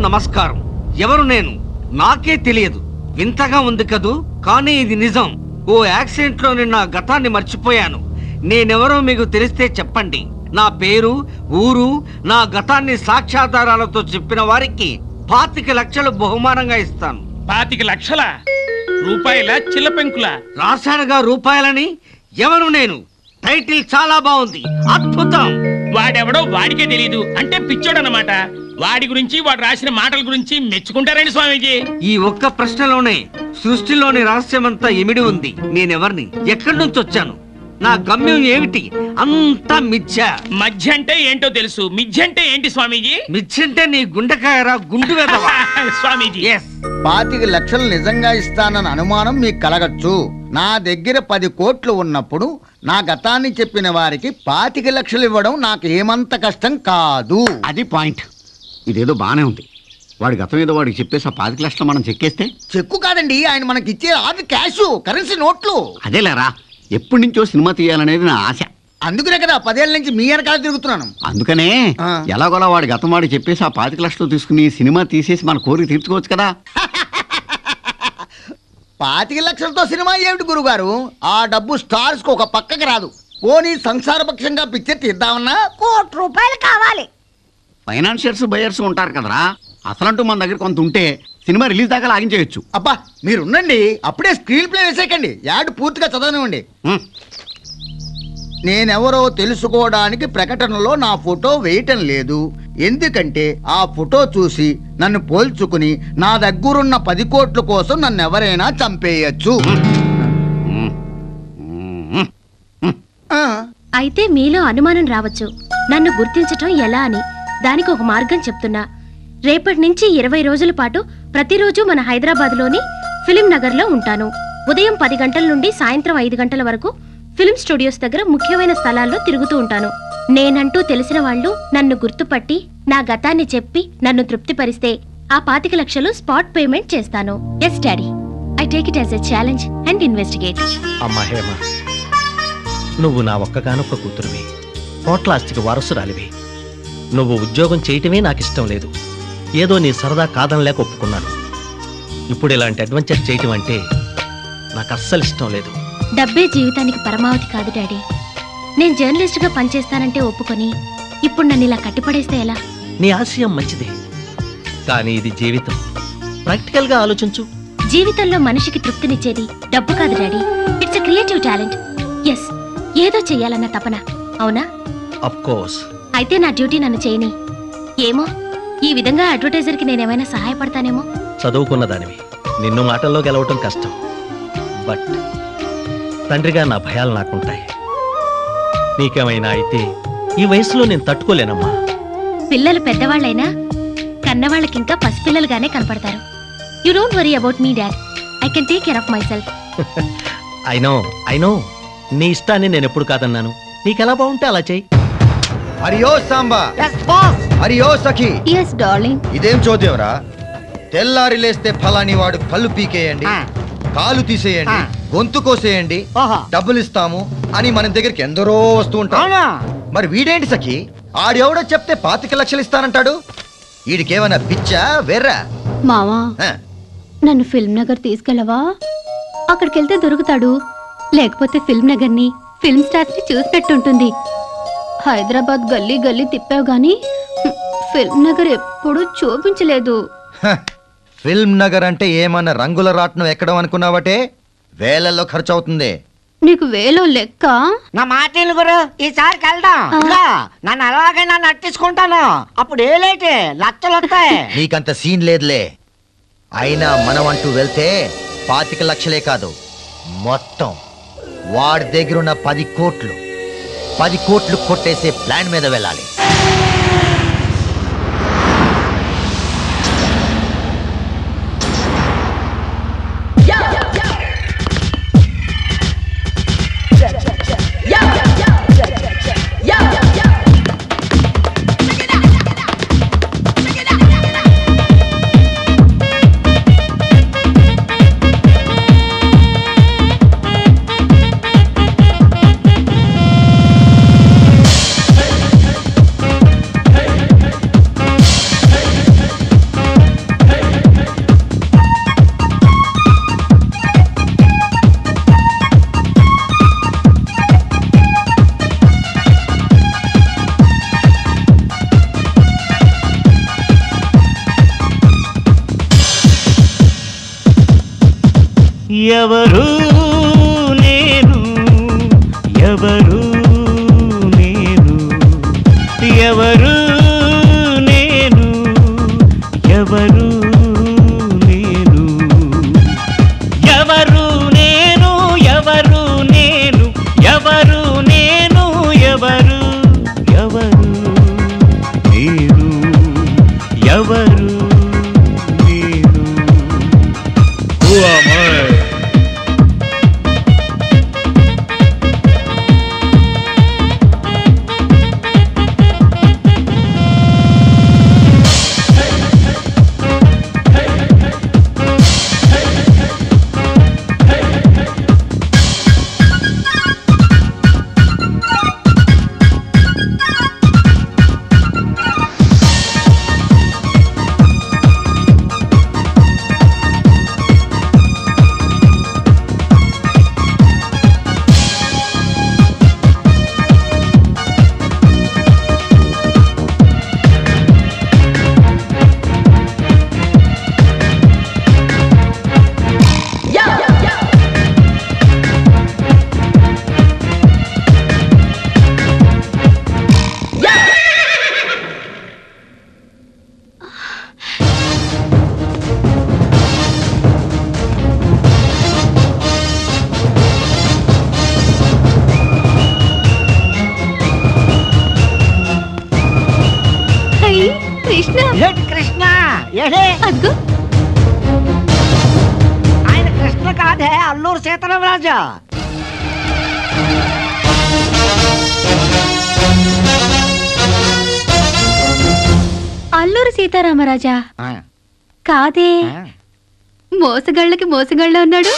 నమస్కారం. ఎవరు నేను? నాకే తెలియదు. వింతగా ఉంది కదూ, కానీ ఇది నిజం. ఓ యాక్సిడెంట్ లో నా గతాన్ని మర్చిపోయాను. నేనెవరో మీకు తెలిస్తే చెప్పండి. నా పేరు, ఊరు, నా గతాన్ని సాక్ష్యాధారాలతో చెప్పిన వారికి 25 లక్షలు బహుమానంగా ఇస్తాను. 25 లక్షల రూపాయల చిల్లపెంకుల? రాశాడుగా రూపాయలని. ఎవరు నేను? టైటిల్ చాలా బాగుంది, అద్భుతం. వాడెవడో వాడికే తెలీదు అంటే పిచ్చోడన్నమాట. వాడి గురించి వాడు రాసిన మాటల గురించి మెచ్చుకుంటారండి స్వామీజీ. ఈ ఒక్క ప్రశ్నలోనే సృష్టిలోని రహస్యమంతా ఇమిడి ఉంది. నేనెవర్ని? ఎక్కడి నుంచి వచ్చాను? నా గమ్యం ఏమిటి? అంతా మిథ్య. మధ్య అంటే ఏంటో తెలుసు, మిథ్య అంటే ఏంటి స్వామీజీ? మిథ్య అంటే నీ గుండెకాయరా, గుండు వెదవా. స్వామీజీ 25 లక్షలు నిజంగా ఇస్తానన్న అనుమానం మీకు కలగచ్చు. నా దగ్గర 10 కోట్లు ఉన్నప్పుడు నా గతాన్ని చెప్పిన వారికి 25 లక్షలు ఇవ్వడం నాకు ఏమంత కష్టం కాదు. అది పాయింట్. ఇదేదో బానే ఉంది. వాడి గతం ఏదో వాడికి చెప్పేసి ఆ 25 లక్షలు మనం చెక్కేస్తే. చెక్కు కాదండి, ఆయన మనకి ఇచ్చే అది క్యాష్, కరెన్సీ నోట్లు. అదేలేరా, ఎప్పటి నుంచో సినిమా తీయాలనేది నా ఆశ. అందుకనే కదా 10 ఏళ్ళ నుంచి మీ వెనకాల తిరుగుతున్నాను. అందుకనే ఎలాగోలా వాడి గతం వాడి చెప్పేసి ఆ 25 లక్షలు తీసుకుని సినిమా తీసేసి మన కోరిక తీర్చుకోవచ్చు కదా. 25 లక్షలతో సినిమా ఏమిటి గురుగారు? ఆ డబ్బు స్టార్స్ కు ఒక పక్కకి రాదు. పోనీ సంసారపక్షంగా పిక్చర్ తీద్దామన్నా ₹1 కోటి కావాలి. ఫైనాన్షియర్స్ బయర్స్ ఉంటారు కదరా. అసలంటూ మన దగ్గర కొంత ఉంటే సినిమా రిలీజ్ దాకా లాగించేయచ్చు. అబ్బా మీరుండండి, అప్పుడే స్క్రీన్ ప్లే వేసేయకండి. యాడ్ పూర్తిగా చదవనివ్వండి. నేనెవరో తెలుసుకోవడానికి ప్రకటనలో నా ఫోటో వేయటం లేదు. ఎందుకంటే ఆ ఫోటో చూసి నన్ను పోల్చుకుని నా దగ్గరున్న 10 కోట్ల కోసం నన్ను ఎవరైనా చంపేయచ్చు. అయితే మీలో అనుమానం రావచ్చు, నన్ను గుర్తించటం ఎలా అని. దానికి ఒక మార్గం చెప్తున్నా. రేపటి నుంచి 20 రోజుల పాటు ప్రతిరోజు మన హైదరాబాద్లోని ఫిలిం నగర్లో ఉంటాను. ఉదయం 10 గంటల నుండి సాయంత్రం 5 గంటల వరకు ఫిల్మ్ స్టూడియోస్ దగ్గర ముఖ్యమైన స్థలాల్లో తిరుగుతూ ఉంటాను. నేనంటూ తెలిసిన వాళ్ళు నన్ను గుర్తుపట్టి నా గతాన్ని చెప్పి నన్ను తృప్తిపరిస్తే ఆ 25 లక్షలు స్పాట్ పేమెంట్ చేస్తాను. Yes daddy, I take it as a challenge and investigate. అమ్మా హేమ, నువ్వు నా ఒక్కగానొక్క కూతురువి, కోట్లాస్తికి వారసురాలివి. నువ్వు ఉద్యోగం చేయటమే నాకిష్టం లేదు. ఏదో నీ సరదా కాదనలేక ఒప్పుకున్నాను. ఇప్పుడు ఇలాంటి అడ్వెంచర్ చేయటం అంటే నాకు అస్సలు ఇష్టం లేదు. డబ్బే జీవితానికి పరమావధి కాదు డాడీ. నేను జర్నలిస్ట్గా పనిచేస్తానంటే ఒప్పుకొని ఇప్పుడు నన్ను ఇలా కట్టిపడేస్తే ఎలా? నీ ఆశయం మంచిదే, కానీ ఇది జీవితం. ప్రాక్టికల్ గా ఆలోచించు. జీవితంలో మనిషికి తృప్తినిచ్చేది డబ్బు కాదు daddy. It's a creative talent. Yes, ఏదో చెయ్యాలన్న తపన. అవునా? Of course. అయితే నా డ్యూటీ నన్ను చేయని. ఏమో, ఈ విధంగా అడ్వర్టైజర్కి నేనేమైనా సహాయపడతానేమో. చదువుకున్న దానివి, నిన్ను మాటల్లో గెలవటం కష్టం. బట్ తండ్రిగా నా భయాలు నాకుంటాయి. నీకేమైనా అయితే ఈ వయసులో నేను తట్టుకోలేనమ్మా. పిల్లలు పెద్దవాళ్ళైనా కన్నవాళ్ళకింకా పసిపిల్లలుగానే కనపడతారు. You don't worry about me dad. I can take care of myself. I know నీ ఇష్టాన్ని నేను ఎప్పుడు కాదన్నాను. నీకెలా బాగుంటే అలా చెయ్యి. హరియో సాంబా. హరియో సఖి. yes darling. ఇదేం చోద్యంరా? తెల్లారి లేస్తే ఫలాని వాడు కళ్ళు పీకేయండి, కాలు తీసేయండి, గొంతు కోసేయండి, డబ్బులు ఇస్తాము అని మన దగ్గరికి ఎందరో వస్తూ ఉంటారు. మరి వీడేంటి సఖి, ఆడెవడో చెప్తే 25 లక్షలు ఇస్తానంటాడు? వీడికేమన్నా పిచ్చా వేర్రా? మావా, నన్ను ఫిల్మ్ నగర్ తీసుకెళ్ళవా? అక్కడికి వెళ్తే దొరుకుతాడు. లేకపోతే ఫిల్మ్ నగర్ ని, ఫిల్మ్ స్టార్స్ ని చూసినట్టుంటుంది. హైదరాబాద్ గల్లీ గల్లీ తిప్పావు గానీ ఫిల్మ్ నగర్ ఎప్పుడూ చూపించలేదు. ఫిల్మ్ నగర్ అంటే ఏమన్నా రంగుల రాట్నం ఎక్కడం అనుకున్నావటే? వేలల్లో ఖర్చు అవుతుంది. నీకు వేలో లెక్క. నా మాటలు గురు, ఈసారికి వెళ్దాం. నన్ను అలాగైనా నట్టించుకుంటాను. అప్పుడు ఏలైతే లక్షలు వస్తాయి. నీకంత సీన్ లేదులే. అయినా మనం అంటూ వెళ్తే 25 లక్షలే కాదు, మొత్తం వాడి దగ్గరున్న 10 కోట్లు కొట్టేసే ప్లాన్ మీద వెళ్ళాలి. ఎవరు నేను ఎవరు నేను ఎవరు నేను ఎవరు నేను ఎవరు నేను ఎవరు నేను ఎవరు నేను ఎవరు ఎవరు నేను ఎవరు నేను Who am I? కృష్ణ ఏంటి కృష్ణ ఏడే అదిగో ఆయన కృష్ణ కాదే అల్లూరు సీతారామరాజు. అల్లూరు సీతారామరాజా ఆ, కాదే ఆ. మోసగాళ్ళకి మోసగాళ్ళ ఉన్నాడు.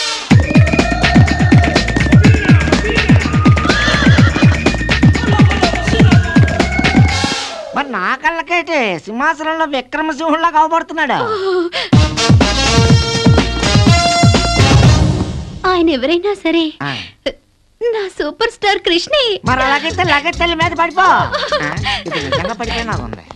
మరి నా కళ్ళకైతే సింహాసనంలో విక్రమసింహుల్లా కవబడుతున్నాడు. ఆయన ఎవరైనా సరే ఆ, నా సూపర్ స్టార్ కృష్ణే. మరి అలాగైతే లగెత్తెల మీద పడిపో. ఆ, ఇది నిజంగా పడిపోయినా ఉంది.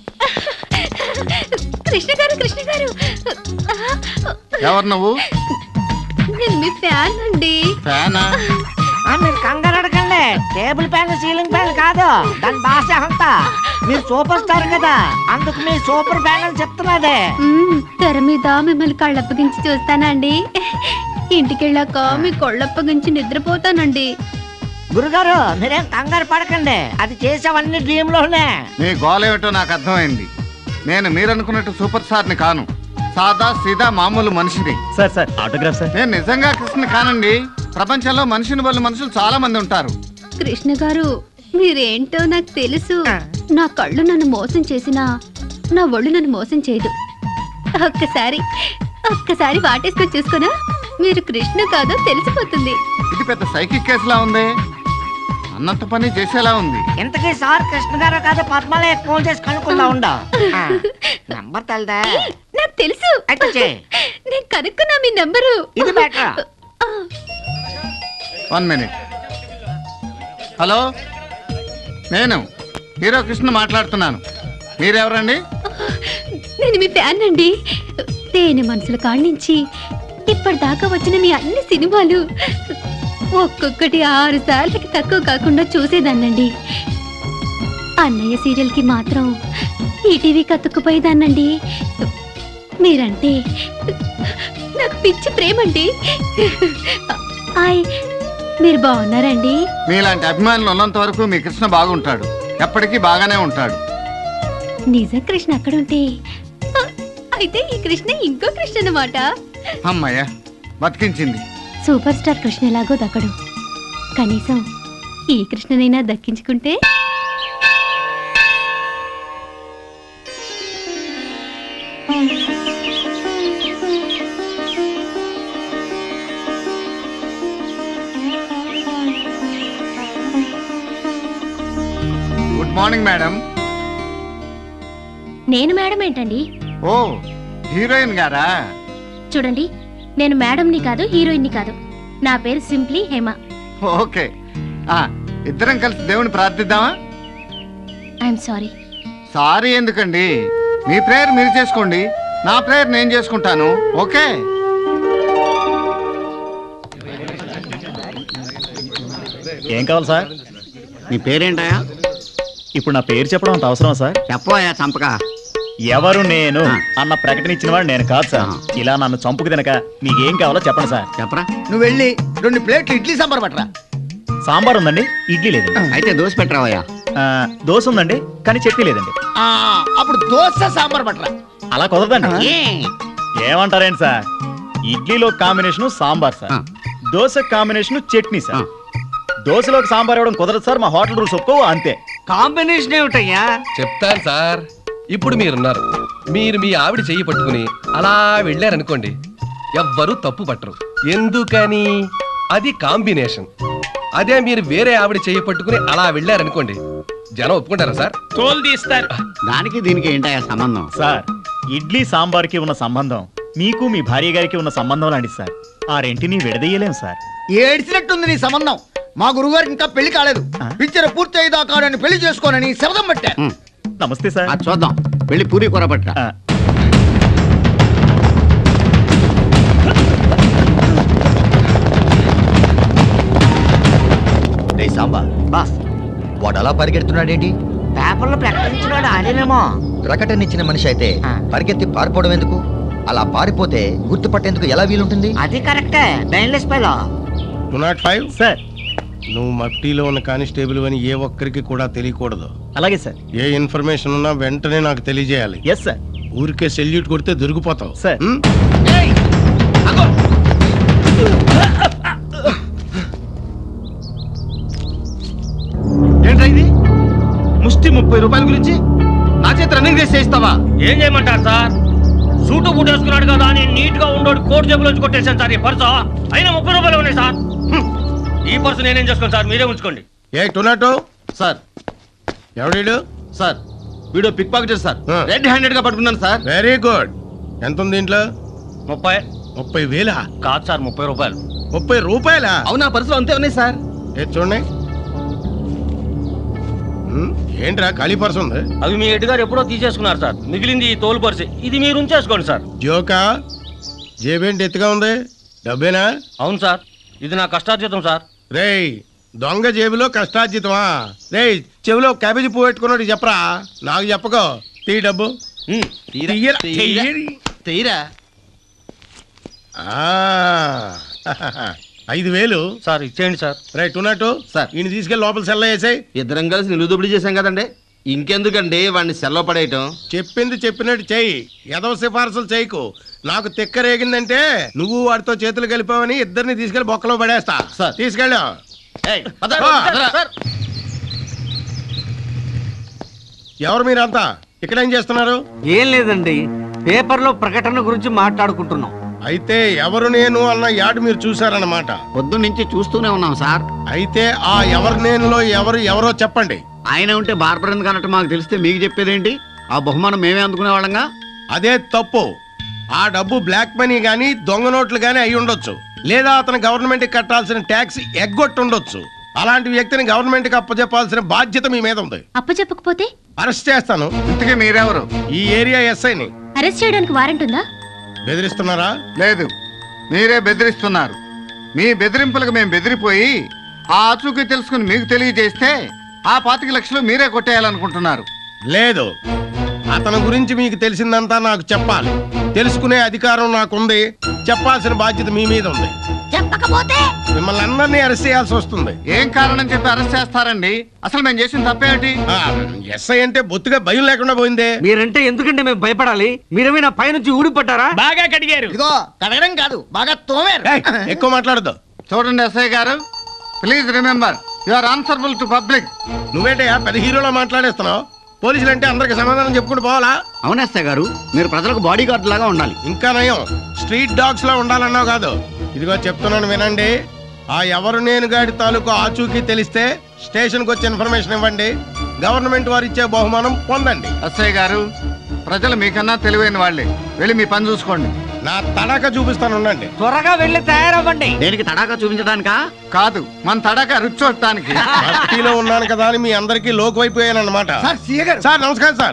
కృష్ణ గారు కృష్ణ గారు ఎవరు నువ్వు? నేను మీ ఫ్యాన్ అండి. ఫ్యానా? మీరు కంగారు అడగండి. టేబుల్ ఫ్యాన్ సీలింగ్ ఫ్యాన్ కాదు, దాని భాష అంతా. మీరు సూపర్ స్టార్ కదా, అందుకు మీ సూపర్ ఫ్యాన్ అని చెప్తున్నదే. తెర మీద మిమ్మల్ని కళ్ళప్పగించి చూస్తానండి. ఇంటికెళ్ళాక మీ కళ్ళప్పగించి నిద్రపోతానండి. గురుగారు మీరేం కంగారు పడకండి, అది చేసేవన్నీ డ్రీమ్ లోనే. మీ గోల ఏమిటో నాకు అర్థమైంది. నేను మీరనుకున్నట్టు సూపర్ స్టార్ని కాను, సాదా సీదా మామూలు మనిషిని. Sir sir autograph sir. నేను నిజంగా కృష్ణ కానండి. ప్రపంచంలో మనిషిని వల్ల మనుషులు చాలా మంది ఉంటారు. కృష్ణ గారు మీరేంటో నాకు తెలుసు. నా కళ్ళు నన్ను మోసం చేసినా నా ఒళ్ళు నన్ను మోసం చేయదు. ఒక్కసారి వాటేసుకొని చూసుకోనా, మీరు కృష్ణ కాదో తెలిసిపోతుంది. ఇది పెద్ద సైకిక్ కేసులా ఉంది, అన్నంత పని చేసేలా ఉంది. ఇంతకీ సార్ కృష్ణ గారు కాదు పద్మాలే ఫోన్ చేసి కనుక్కుందా ఉండా. నంబర్ తెలదా? నాకు తెలుసు. అయితే చెయ్. నేను కనుక్కున్నా మీ నంబరు. ఇది బెటర్. 1 minute. హలో, నేను హీరో కృష్ణ మాట్లాడుతున్నాను. మీరెవరండి? నేను మీ ఫ్యాన్ అండి. తేనె మనసుల కాడ్నుంచి ఇప్పటిదాకా వచ్చిన మీ అన్ని సినిమాలు ఒక్కొక్కటి 6 సార్లకి తక్కువ కాకుండా చూసేదాన్నండి. అన్నయ్య సీరియల్కి మాత్రం ఈటీవీకి అతుక్కుపోయేదాన్నండి. మీరంటే నాకు పిచ్చి ప్రేమండి. మీరు బాగున్నారండి? మీలాంటి అభిమానులు ఉన్నంత వరకు మీ కృష్ణ బాగుంటాడు, ఎప్పటికీ బాగానే ఉంటాడు. నిజం కృష్ణ అక్కడుంటే అయితే ఈ కృష్ణ ఇంకో కృష్ణ అన్నమాట. అమ్మయ్య, బతికించింది. సూపర్ స్టార్ కృష్ణ ఎలాగో దక్కడు, కనీసం ఈ కృష్ణనైనా దక్కించుకుంటే. Good morning madam. నేను మేడం ఏంటండి? ఓ, హీరోయిన్ గారా? చూడండి, నేను మేడంని కాదు, హీరోయిన్ని కాదు. నా పేరు సింప్లీ హేమ. ఓకే, ఇద్దరం కలిసి దేవుని ప్రార్థిద్దామా? I'm sorry. సారీ ఎందుకండి? మీ ప్రేయర్ మీరు చేసుకోండి, నా ప్రేయర్ నేను చేసుకుంటాను. ఓకే. ఏం కావాలి సార్? నీ పేరేంటయా? ఇప్పుడు నా పేరు చెప్పడం అంత అవసరం సార్? చెప్పవయ్యా చంపక. ఎవరు నేను అన్న ప్రకటన ఇచ్చిన వాడు నేను కాదు సార్. ఇలా నన్ను చంపుకు తినక మీకేం కావాలో చెప్పండి సార్. చెప్పరా. నువ్వు వెళ్ళి 2 ప్లేట్లు ఇడ్లీ సాంబార్ పట్టరా. సాంబార్ ఉందండి, ఇడ్లీ లేదండి. అయితే దోశ పెట్టరావయ్యా. దోశ ఉందండి కానీ చట్నీ లేదండి. అప్పుడు దోశ సాంబార్ పట్టరా. అలా కుదరదండి. ఏమంటారేంటి సార్? ఇడ్లీలో combination sambar sir, dosa combination chutney sir. దోశలోకి సాంబార్ ఇవ్వడం కుదరదు సార్, మా హోటల్ రూల్స్ ఒప్పుకో అంతే. కాంబినేషన్ ఏమిటయ్యా? చెప్తాను సార్. ఇప్పుడు మీరున్నారు, మీరు మీ ఆవిడ చెయ్యి పట్టుకుని అలా వెళ్ళారనుకోండి, ఎవ్వరూ తప్పు పట్టరు. ఎందుకని? అది కాంబినేషన్. అదే మీరు వేరే ఆవిడ చెయ్యి పట్టుకుని అలా వెళ్ళారనుకోండి, జనం ఒప్పుకుంటారా సార్? తోలు తీస్తారు. దానికి దీనికి ఏంటయ్యా సంబంధం? సార్ ఇడ్లీ సాంబార్కి ఉన్న సంబంధం మీకు మీ భార్య గారికి ఉన్న సంబంధం లాంటిది సార్. ఆ రెంటిని విడదీయలేం సార్. ఏడ్చినట్టుంది నీ సంబంధం. మా గురువుగారికి ఇంకా పెళ్లి కాలేదు. పిక్చర్ పూర్తి అయ్యేదాకా పెళ్లి చేసుకోనని శబ్దం పట్టారు. నమస్తే సార్. అది చూద్దాం. వెళ్ళి పూరి కూర పట్టరా. రే సాంబా, బాస్ వాడు అలా పరిగెడుతున్నాడేంటి? పేపర్లో ప్రకటించినాడు ఆయనేమో. ప్రకటన ఇచ్చిన మనిషి అయితే పరిగెత్తి పారిపోవడం ఎందుకు? అలా పారిపోతే గుర్తుపట్టేందుకు ఎలా వీలుంటుంది? అది కరెక్టే. డైన్లెస్ పేలో 205 సార్. నువ్వు మట్టిలో ఉన్న కానిస్టేబుల్ అని ఏ ఒక్కరికి కూడా తెలియకూడదు. అలాగే సార్. ఏ ఇన్ఫర్మేషన్ ఉన్నా వెంటనే నాకు తెలియజేయాలి. Yes sir. ఊరికే సెల్యూట్ కొడితే దొరికిపోతావు సార్. ఏంట్రా ఇది? ముష్టి 30 రూపాయల గురించి నా చేతి రన్నింగ్ రేస్ చేయిస్తావా? ఏం చేయమంటారు సార్? సూటు బూట్ వేసుకున్నాడు కదా అని నీట్ గా ఉండోడు కోట్ జేబులోంచి కొట్టేశాను సార్. ఈ పర్సు అయినా 30 రూపాయలు ఉన్నాయి సార్. ఈ పర్సు నేనేం చేసుకోండి సార్, మీరే ఉంచుకోండి. ఏ టొనాటో సార్. ఎవడీడు? సార్ వీడియో pickpocketer sir. Red handed గా పట్టుకున్నాను సార్. Very good. ఎంత ఉంది దీంట్లో? 30,000 కాదు సార్, 30 రూపాయలు. 30 రూపాయలా? అవునా, పర్సులో అంతే ఉన్నాయి సార్. చూడండి. ఏంట్రా ఖాళీ పర్సు ఉంది? అవి మీ హెడ్ గారు ఎప్పుడో తీసేసుకున్నారు సార్. మిగిలింది ఈ తోలు పర్సు. ఇది మీరు ఉంచేసుకోండి సార్. జోకా? జేబేంటి ఎత్తుగా ఉంది? డబ్బేనా? అవును సార్, ఇది నా కష్టార్జితం సార్. రేయ్, దొంగ జేబులో కష్టార్జితమా? రేయ్, చెవిలో క్యాబేజీ పువ్వు పెట్టుకున్నాడు చెప్పరా, నాకు చెప్పకో. తీ డబ్బు. తీరా 5,000 సార్ ఇచ్చేయండి సార్. Right టొనాటో sir. ఈయన తీసుకెళ్ళి లోపల సెల్ల వేసాయి. ఇద్దరం కలిసి నిలుదొబిడి చేశాం కదండి, ఇంకెందుకండి వాడిని సెల్లో పడేయటం? చెప్పింది చెప్పినట్టు చెయ్యి, ఎదవ సిఫార్సులు చేయకు. నాకు తిక్కరేగిందంటే నువ్వు వాడితో చేతులు కలిపావని ఇద్దరిని తీసుకెళ్లి బొక్కలో పడేస్తా. సార్. తీసుకెళ్ళా. ఎవరు మీరంతా ఇక్కడ ఏం చేస్తున్నారు? ఏం లేదండి, పేపర్లో ప్రకటన గురించి మాట్లాడుకుంటున్నాం. అయితే ఎవరు నేను అన్న యాడ్ మీరు చూసారన్నమాట. పొద్దున్నుంచి చూస్తూనే ఉన్నాం సార్. అయితే ఆ ఎవరు నేనులో ఎవరో చెప్పండి. ఆయన ఉంటే బార్బర్ ఎందుకు అన్నట్టు మాకు తెలిస్తే మీకు చెప్పేదేంటి? ఆ బహుమానం మేమే అందుకునే వాళ్ళంగా. అదే తప్పు. ఆ డబ్బు బ్లాక్ మనీ గానీ దొంగ నోట్లు గానీ అయి ఉండొచ్చు, లేదా అతను గవర్నమెంట్ కి కట్టాల్సిన ట్యాక్స్ ఎగ్గొట్టి ఉండొచ్చు. అలాంటి వ్యక్తిని గవర్నమెంట్ కి అప్పచెప్పాల్సిన బాధ్యత మీ మీద ఉంది. అప్పచెప్పకపోతే అరెస్ట్ చేస్తాను. ఇంతకీ మీరెవరు? ఈ ఏరియా ఎస్ఐని. అరెస్ట్ చేయడానికి వారెంట్ ఉందా? బెదిరిస్తున్నారా? లేదు, మీరే బెదిరిస్తున్నారు. మీ బెదిరింపులకు మేము బెదిరిపోయి ఆ ఆచూకీ తెలుసుకుని మీకు తెలియజేస్తే ఆ 25 లక్షలు మీరే కొట్టేయాలనుకుంటున్నారు. లేదు, అతని గురించి మీకు తెలిసిందంతా నాకు చెప్పాలి. తెలుసుకునే అధికారం నాకుంది. చెప్పాల్సిన బాధ్యత మీ మీద ఉంది. చెప్పకపోతే మిమ్మల్ని అందరినీ అరెస్ట్ చేయాల్సి వస్తుంది. ఏం కారణం చెప్పి అరెస్ట్ చేస్తారండి? అసలు మేము చేసిన తప్పేమిటి? ఎస్ఐ అంటే బొత్తుగా భయం లేకుండా పోయిందే. మీరంటే ఎందుకంటే మేము భయపడాలి? మీరేమైనా పైనుంచి ఊడిపడ్డారా? బాగా కడిగారు. ఇదిగో కడగడం కాదు, బాగా తోమేరు. ఏయ్, ఎక్కువ మాట్లాడద్దు. చూడండి ఎస్ఐ గారు, please remember you are answerable to public. నువ్వేంటయ్యా పెద్ద హీరోలో మాట్లాడేస్తున్నావు? పోలీసులు అంటే అందరికి సమాధానం చెప్పుకుంటూ పోవాలా? అవునేస్తా గారు, మీరు ప్రజలకు బాడీ గార్డ్ లాగా ఉండాలి. ఇంకా నయం, స్ట్రీట్ డాగ్స్ లో ఉండాలన్నావు కాదు. ఇదిగో చెప్తున్నాను వినండి. ఆ ఎవరు నేను గాడి తాలూకు ఆచూకీ తెలిస్తే స్టేషన్కి వచ్చి ఇన్ఫర్మేషన్ ఇవ్వండి. గవర్నమెంట్ వారు ఇచ్చే బహుమానం పొందండి. ఎస్ఐ గారు, ప్రజలు మీకన్నా తెలివైన వాళ్ళే. వెళ్ళి మీ పని చూసుకోండి. నా తడాక చూపిస్తాను, ఉండండి. త్వరగా వెళ్ళి తయారవ్వండి. దేనికి తడాకా చూపించడానికా? కాదు, మన తడక రుచి చూడటానికి. భక్తిలో ఉన్నాను కదా అని మీ అందరికీ లోకువైపోయానన్నమాట. సార్ నమస్కారం సార్.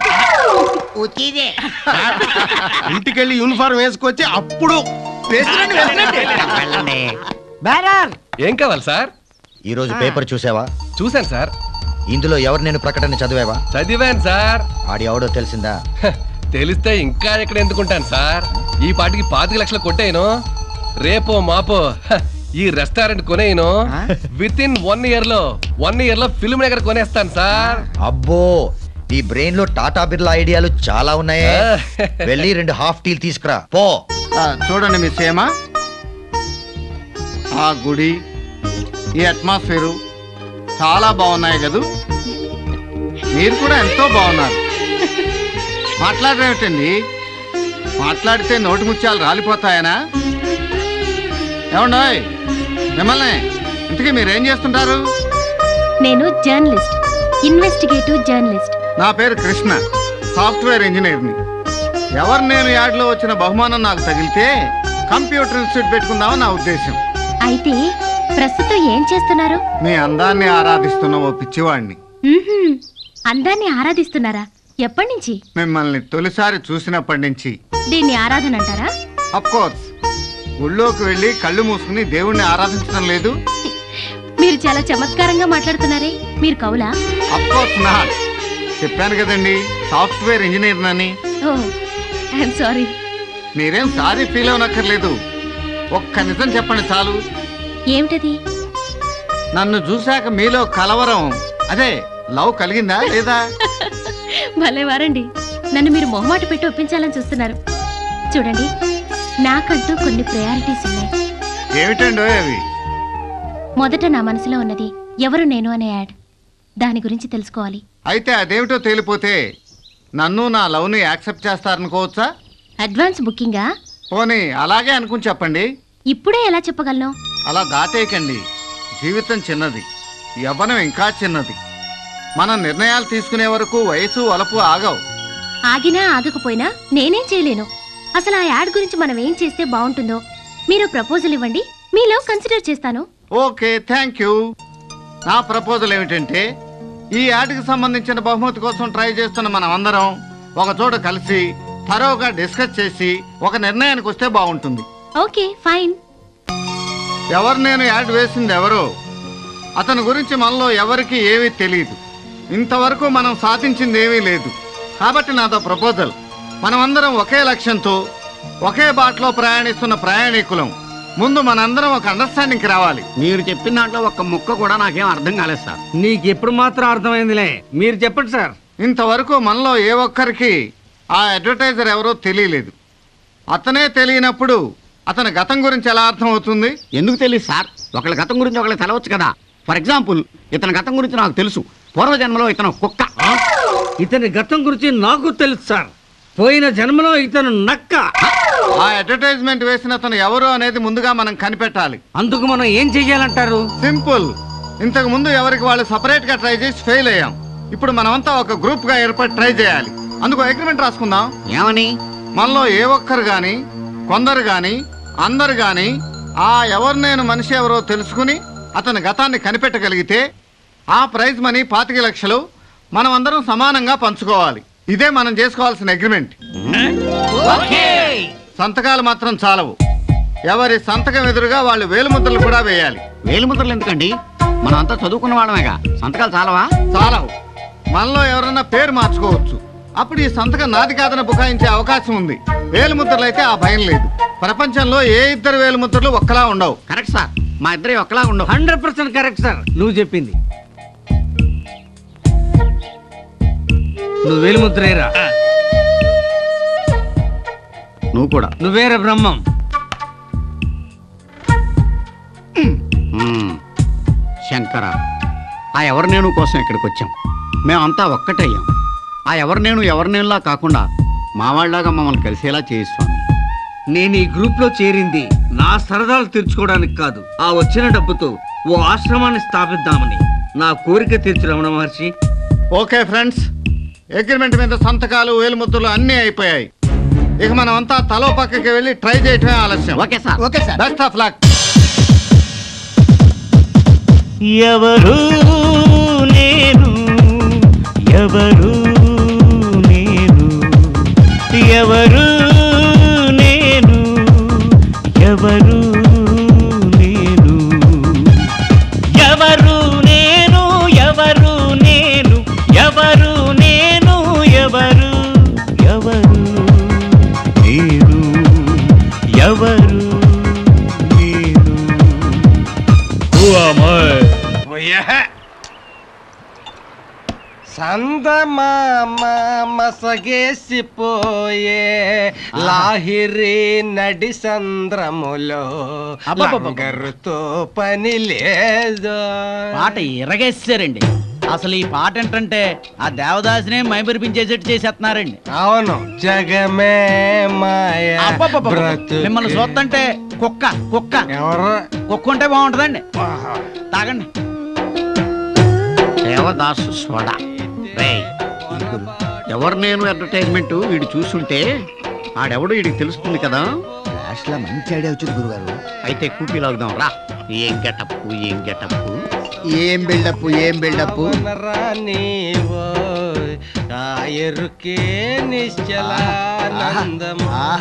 ఇంటికెళ్ళి యూనిఫారం వేసుకొచ్చి అప్పుడు బ్యానర్ ఏం కావాలి సార్? ఈ రోజు పేపర్ చూసావా? చూశాను సార్. ఇందులో ఎవరు నేను ప్రకటన చదివావా? చదివాను సార్. ఆడి ఎవడో తెలిసిందా? తెలిస్తే ఇంకా ఎక్కడ ఎందుకుంటాను సార్. ఈ పాటికి 25 లక్షలు కొట్టేయను. రేపో మాపో ఈ రెస్టారెంట్ కొనేయను. విత్ ఇన్ 1 year లో ఫిల్మ్ నగర్ కొనేస్తాను సార్. అబ్బో, ఈ బ్రెయిన్ లో టాటా బిర్లా ఐడియాలు చాలా ఉన్నాయే. వెళ్ళి 2 హాఫ్ టీలు తీసుకురా పో. చూడండి మిస్ ఏమా, ఆ గుడి, ఈ అట్మాస్ఫియరు చాలా బాగున్నాయి కదూ. మీరు కూడా ఎంతో బాగున్నారు. మాట్లాడేమిటండి? మాట్లాడితే నోటి ముత్యాలు రాలిపోతాయనా? ఏమండోయ్ మిమ్మల్ని, ఇంతకీ మీరేం చేస్తుంటారు? నేను జర్నలిస్ట్, ఇన్వెస్టిగేటివ్ జర్నలిస్ట్. నా పేరు కృష్ణ, సాఫ్ట్వేర్ ఇంజనీర్ని. ఎవరు నేను యాడ్లో వచ్చిన బహుమానం నాకు తగిలితే కంప్యూటర్ ఇన్స్టిట్యూట్ పెట్టుకుందామని నా ఉద్దేశం. అయితే ప్రస్తుతం ఏం చేస్తున్నారు? మీ అందాన్ని ఆరాధిస్తున్న ఓ పిచ్చివాడిని. అందాన్ని ఆరాధిస్తున్నారా? ఎప్పటి నుంచి? మిమ్మల్ని తొలిసారి చూసినప్పటి నుంచి. దీన్ని ఆరాధన అంటారా? Of course. గుళ్ళోకి వెళ్ళి కళ్ళు మూసుకుని దేవుణ్ణి ఆరాధించడం లేదు. మీరు చాలా చమత్కారంగా మాట్లాడుతున్నారే. మీరు కవులా? Of course not. చెప్పాను కదండి సాఫ్ట్వేర్ ఇంజనీర్ అని. I'm sorry. మీరేం సారీ ఫీల్ అవనక్కర్లేదు. ఒక్క నిజం చెప్పండి చాలు. ఏమిటది? నన్ను చూశాక మీలో కలవరం, అదే లవ్ కలిగిందా లేదా? భలేవారండి, నన్ను మీరు మొహమాట పెట్టి ఒప్పించాలని చూస్తున్నారు. చూడండి, నాకంటూ కొన్ని ప్రయారిటీస్ ఉన్నాయి. ఏమిటండో అవి? మొదట నా మనసులో ఉన్నది ఎవరు నేను అనే యాడ్. దాని గురించి తెలుసుకోవాలి. అయితే అదేమిటో తేలిపోతే నన్ను నా లవ్ని యాక్సెప్ట్ చేస్తారనుకోవచ్చా? అడ్వాన్స్ బుకింగా? పోనీ అలాగే అనుకుని చెప్పండి. ఇప్పుడే ఎలా చెప్పగలను? అలా దాటేయకండి. జీవితం చిన్నది, యవ్వనం ఇంకా చిన్నది. మనం నిర్ణయాలు తీసుకునే వరకు వయసు వలపు ఆగవు. ఆగినా ఆగకపోయినా నేనేం చేయలేను. అసలు ఆ యాడ్ గురించి మనం ఏం చేస్తే బాగుంటుందో మీరు ప్రపోజల్ ఇవ్వండి, మీలో కన్సిడర్ చేస్తాను. Okay, thank you. నా ప్రపోజల్ ఏమిటంటే, ఈ యాడ్కి సంబంధించిన బహుమతి కోసం ట్రై చేస్తున్న మనం అందరం ఒక చోట కలిసి థరోగా డిస్కస్ చేసి ఒక నిర్ణయానికి వస్తే బాగుంటుంది. Okay, fine. ఎవరు నేను యాడ్ వేసింది ఎవరో, అతని గురించి మనలో ఎవరికి ఏమీ తెలియదు. ఇంతవరకు మనం సాధించింది ఏమీ లేదు. కాబట్టి నాతో ప్రపోజల్, మనమందరం ఒకే లక్ష్యంతో ఒకే బాటలో ప్రయాణిస్తున్న ప్రయాణికులం. ముందు మనందరం ఒక అండర్స్టాండింగ్కి రావాలి. మీరు చెప్పిన దాంట్లో ఒక్క ముక్క కూడా నాకేం అర్థం కాలేదు సార్. నీకెప్పుడు మాత్రం అర్థమైందిలే, మీరు చెప్పండి సార్. ఇంతవరకు మనలో ఏ ఒక్కరికి ఆ అడ్వర్టైజర్ ఎవరో తెలియలేదు. అతనే తెలియనప్పుడు అతని గతం గురించి ఎలా అర్థం అవుతుంది? ఎందుకు తెలియదు సార్? ఒకళ్ళ గతం గురించి ఒకళ్ళు తెలవచ్చు కదా. ఫర్ ఎగ్జాంపుల్, ఇతని గతం గురించి నాకు తెలుసు. పూర్వజన్మలో ఇతను కుక్క. ఇతని గతం గురించి నాకు తెలుసు సార్. పోయిన జన్మలో ఇతను నక్క. ఆ అడ్వర్టైజ్మెంట్ వేసిన అతను ఎవరు అనేది ముందుగా మనం కనిపెట్టాలి. అందుకు మనం ఏం చెయ్యాలంటారు? సింపుల్. ఇంతకు ముందు ఎవరికి వాళ్ళు సపరేట్ గా ట్రై చేసి ఫెయిల్ అయ్యాం. ఇప్పుడు మనమంతా ఒక గ్రూప్ గా ఏర్పడి ట్రై చేయాలి. అందుకు అగ్రిమెంట్ రాసుకుందాం. ఏమని? మనలో ఏ ఒక్కరు గాని, కొందరు గాని, అందరు గాని ఆ ఎవరు నేను మనిషి ఎవరో తెలుసుకుని అతని గతాన్ని కనిపెట్టగలిగితే ఆ ప్రైజ్ మనీ 25 లక్షలు మనం అందరం సమానంగా పంచుకోవాలి. ఇదే మనం చేసుకోవాల్సిన అగ్రిమెంట్. సంతకాలు మాత్రం చాలవు. ఎవరి సంతకం ఎదురుగా వాళ్ళు వేలుముద్రలు కూడా వేయాలి. వేలుముద్రలు ఎందుకండి? మనం అంతా చదువుకున్న వాళ్ళమేగా. సంతకాలు చాలవా? చాలవు. మనలో ఎవరన్నా పేరు మార్చుకోవచ్చు. అప్పుడు ఈ సంతకం నాది కాదని బుకాయించే అవకాశం ఉంది. వేలుముద్రలు అయితే ఆ భయం లేదు. ప్రపంచంలో ఏ ఇద్దరు వేలుముద్రలు ఒక్కలా ఉండవు. కరెక్ట్ సార్, మా ఇద్దరు ఒక్కలా ఉండవు. 100% కరెక్ట్ సార్, నువ్వు చెప్పింది. నువ్వు వేలుముద్రేరా. నువ్వు కూడా. నువ్వేరా బ్రహ్మం. శంకర, ఆ ఎవరు నేను కోసం ఇక్కడికి వచ్చాం. మేమంతా ఒక్కటయ్యాం. ఆ ఎవరు నేనులా కాకుండా మా వాళ్ళలాగా మమ్మల్ని కలిసేలా చేయి స్వామి. నేను ఈ గ్రూప్ లో చేరింది నా సరదాలు తీర్చుకోవడానికి కాదు. ఆ వచ్చిన డబ్బుతో ఓ ఆశ్రమాన్ని స్థాపిద్దామని. నా కోరిక తీర్చు Ramana Maharshi. Okay friends, agreement మీద సంతకాలు వేలుముద్రలు అన్నీ అయిపోయాయి. ఇక మనం అంతా తలో పక్కకి వెళ్ళి ట్రై చేయటమే ఆలస్యం. Okay sir. Okay sir. Best of luck. ఎవరు నేను, ఎవరు నేను, ఎవరు నేను, ఎవరు నేను, ఎవరు సందమామ మసగేసిపోయే లాహిరి నడి సంద్రములో లంగరుతో పని లేదు. పాట ఎరగేసారండి. అసలు ఈ పాట ఏంటంటే ఆ దేవదాసినే మైమరిపించేసేట్టు చేసేస్తున్నారండి. అవును, జగమే మాయ. మిమ్మల్ని చూస్తుంటే కుక్క కుక్క ఎవరు కుక్క ఉంటే బాగుంటుందండి. తాగండి. దేవదాసు సోడా. ఎవరు నేను అడ్వర్టైజ్మెంట్ వీడు చూస్తుంటే ఆడెవడో వీడికి తెలుస్తుంది కదా. లాస్ట్లో మంచి ఐడియా వచ్చింది గురుగారు. అయితే కూపీ లాగుదాం రా. ఏం గెటప్పు ఏం గెటప్పు ఏం బిల్డప్ ఏం బిల్డప్. ఎరుకే నిశ్చలానందం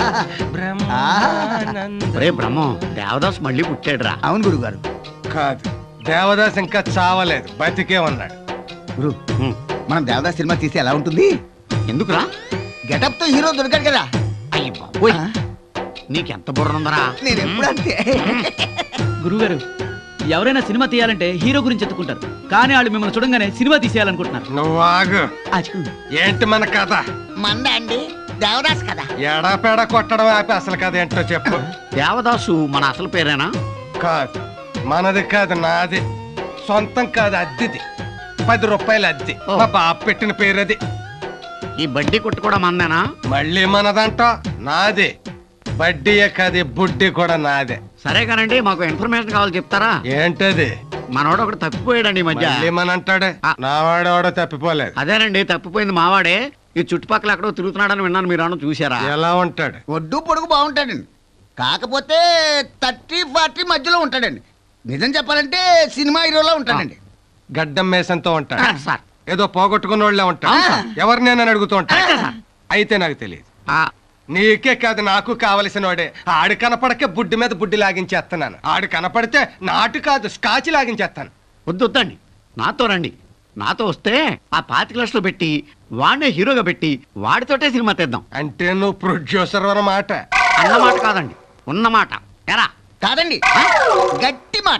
బ్రహ్మం దేవదాస్ మళ్ళీ పుట్టాడు రా. అవును గురుగారు. కాదు, దేవదాస్ ఇంకా చావలేదు, బతికే ఉన్నాడు. గురు, మనం దేవదాస్ సినిమా తీసి ఎలా ఉంటుంది? ఎందుకురా? గెటప్ తో హీరో దొరికాడు కదా. అయ్యి బాబోయ్, నీకెంత బుర్రందరా? నేను ఎప్పుడు అంతే. గురుగారు, ఎవరైనా సినిమా తీయాలంటే హీరో గురించి ఎత్తుకుంటారు, కానీ వాళ్ళు మిమ్మల్ని చూడంగానే సినిమా తీసేయాలనుకుంటున్నారు. నువ్వు ఆగు. ఏంటి మన కథ? మంద అండి, దేవదాస్ కదా. ఎడాపేడ కొట్టడం ఆపి అసలు కథ ఏంటో చెప్పు. దేవదాసు మన అసలు పేరేనా? కాదు, మనది కాదు, నాది. సొంతం కాదు, అద్దెది. 10 రూపాయలు అద్దె. మా బాబు పెట్టిన పేరు అది. ఈ బడ్డీ కొట్టు కూడా మందేనా? మళ్ళీ మనదంట. నాదే. బడ్డీయే కాదు, బుడ్డి కూడా నాదే. సరే కానండి, మాకు ఇన్ఫర్మేషన్ కావాలి, చెప్తారా? ఏంటది? మనోడు ఒకటి తప్పిపోయాడండి ఈ మధ్య. అంటాడే, నావాడెవడో తప్పిపోలేదు. అదేనండి, తప్పిపోయింది మావాడే. ఈ చుట్టుపక్కల ఎక్కడో తిరుగుతున్నాడని విన్నాను, మీరు అన్న చూసారా? ఎలా ఉంటాడు? ఒడ్డు పొడుగు బాగుంటాడండి, కాకపోతే 30-40 మధ్యలో ఉంటాడండి. నిజం చెప్పాలంటే సినిమా హీరోలో ఉంటాడండి. గడ్డం మేసంతో ఉంటాడు. ఏదో పోగొట్టుకున్న వాళ్ళే ఉంటాడు. ఎవరినైనా అడుగుతూ ఉంటాడు. అయితే నాకు తెలియదు. నీకే కాదు, నాకు కావలసిన వాడే. ఆడు కనపడకే బుడ్డి మీద బుడ్డి లాగించేస్తున్నాను. ఆడు కనపడితే నాటు కాదు, స్కాచ్ లాగించేస్తాను. వద్దండి, నాతో రండి. నాతో వస్తే ఆ 25 లక్షలు పెట్టి వాడినే హీరోగా పెట్టి వాడితోటే సినిమా తీద్దాం. అంటే నువ్వు ప్రొడ్యూసర్ అన్నమాట. అన్నమాట కాదండి, ఉన్నమాట. ఎరా కాదండి, గట్టి మాట.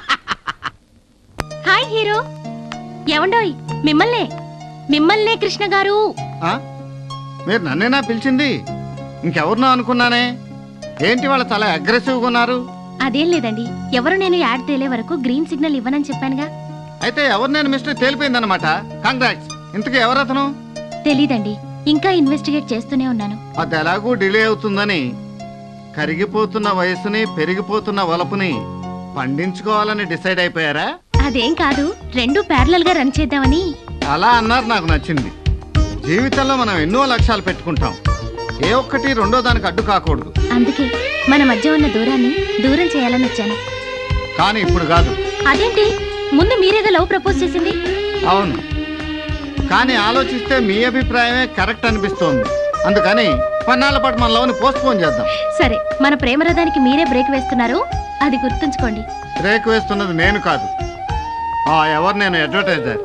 Hi hero. ఎవండోయ్, మిమ్మల్నే కృష్ణ గారు. మీరు నన్నేనా పిలిచింది? ఇంకెవరినో అనుకున్నానే. ఏంటి వాళ్ళు చాలా అగ్రెసివ్గా ఉన్నారు? అదేం లేదండి, ఎవరు నేను యాడ్ తేలే వరకు గ్రీన్ సిగ్నల్ ఇవ్వనని చెప్పానుగా. అయితే ఎవరు నేను మిస్టర్ తేలిపోయిందన్నమాట. కంగ్రాట్స్. ఇంతకీ ఎవరతను? తెలీదండి, ఇంకా ఇన్వెస్టిగేట్ చేస్తూనే ఉన్నాను. అది ఎలాగూ డిలే అవుతుందని కరిగిపోతున్న వయసుని పెరిగిపోతున్న వలపుని పండించుకోవాలని డిసైడ్ అయిపోయారా? అదేం కాదు, 2 ప్యారలల్ గా రన్ చేద్దామని. అలా అన్నారు, నాకు నచ్చింది. జీవితంలో మనం ఎన్నో లక్ష్యాలు పెట్టుకుంటాం, ఏ ఒక్కటి రెండో దానికి అడ్డు కాకూడదు. అందుకే మన మధ్య ఉన్న దూరాన్ని దూరం చేయాలని వచ్చాను. కానీ ఇప్పుడు కాదు. అదేంటి, ముందు మీరేగా లవ్ ప్రపోజ్ చేసింది? అవును, కానీ ఆలోచిస్తే మీ అభిప్రాయమే కరెక్ట్ అనిపిస్తోంది. అందుకని కొన్నాళ్ళ పాటు మన లవ్ని పోస్ట్ పోన్ చేద్దాం. సరే, మన ప్రేమ రథానికి మీరే బ్రేక్ వేస్తున్నారు, అది గుర్తుంచుకోండి. బ్రేక్ వేస్తున్నది నేను కాదు, ఎవరు నేను అడ్వర్టైజర్.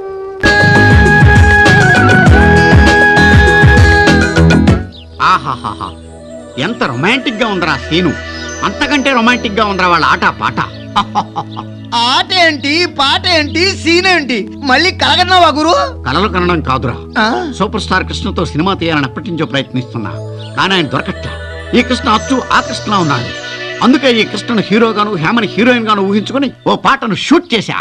ఆహాహాహా, ఎంత రొమాంటిక్ గా ఉందిరా సీను. అంతకంటే రొమాంటిక్ గా ఉందిరా వాళ్ళ ఆట పాట. ఆట ఏంటి, పాట ఏంటి, సీన్ ఏంటి, మళ్ళీ కలగన్నావా గురు? కలలు కనడం కాదురా, సూపర్ స్టార్ కృష్ణతో సినిమా తీయాలని ఎప్పటి నుంచో ప్రయత్నిస్తున్నా, కానీ ఆయన దొరకట్లా. ఈ కృష్ణ అచ్చు ఆ కృష్ణ ఉన్నాడు. అందుకే ఈ కృష్ణను హీరోగాను హేమని హీరోయిన్ గాను ఊహించుకుని ఓ పాటను షూట్ చేశా.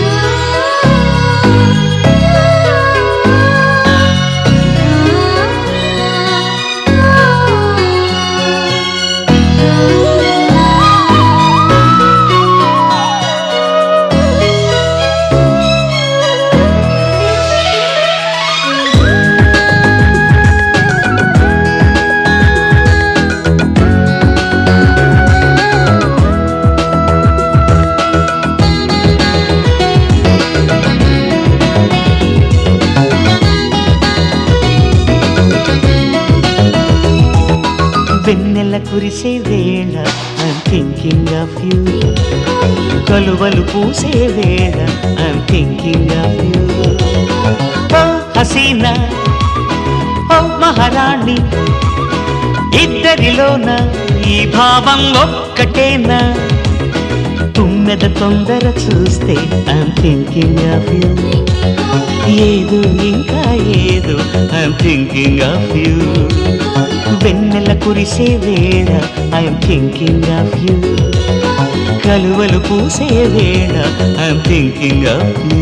వెన్నెల కురిసే వేళ I'm thinking of you. కలువలు పూసే వేళ I'm thinking of you. ఓ హసీనా, ఓ మహారాణి, ఇద్దరిలోన ఈ భావం ఒక్కటేనా? తుమ్మెద తొందర చూస్తే I'm thinking of you. ఏదో ఇంకా ఏదో ఐఎమ్ థింకింగ్ ఆఫ్ యూ వెన్నెల కురిసే వేళ ఐఎమ్ థింకింగ్ ఆఫ్ యూ కలువలు పూసే వేళ ఐఎమ్ థింకింగ్ ఆఫ్ యూ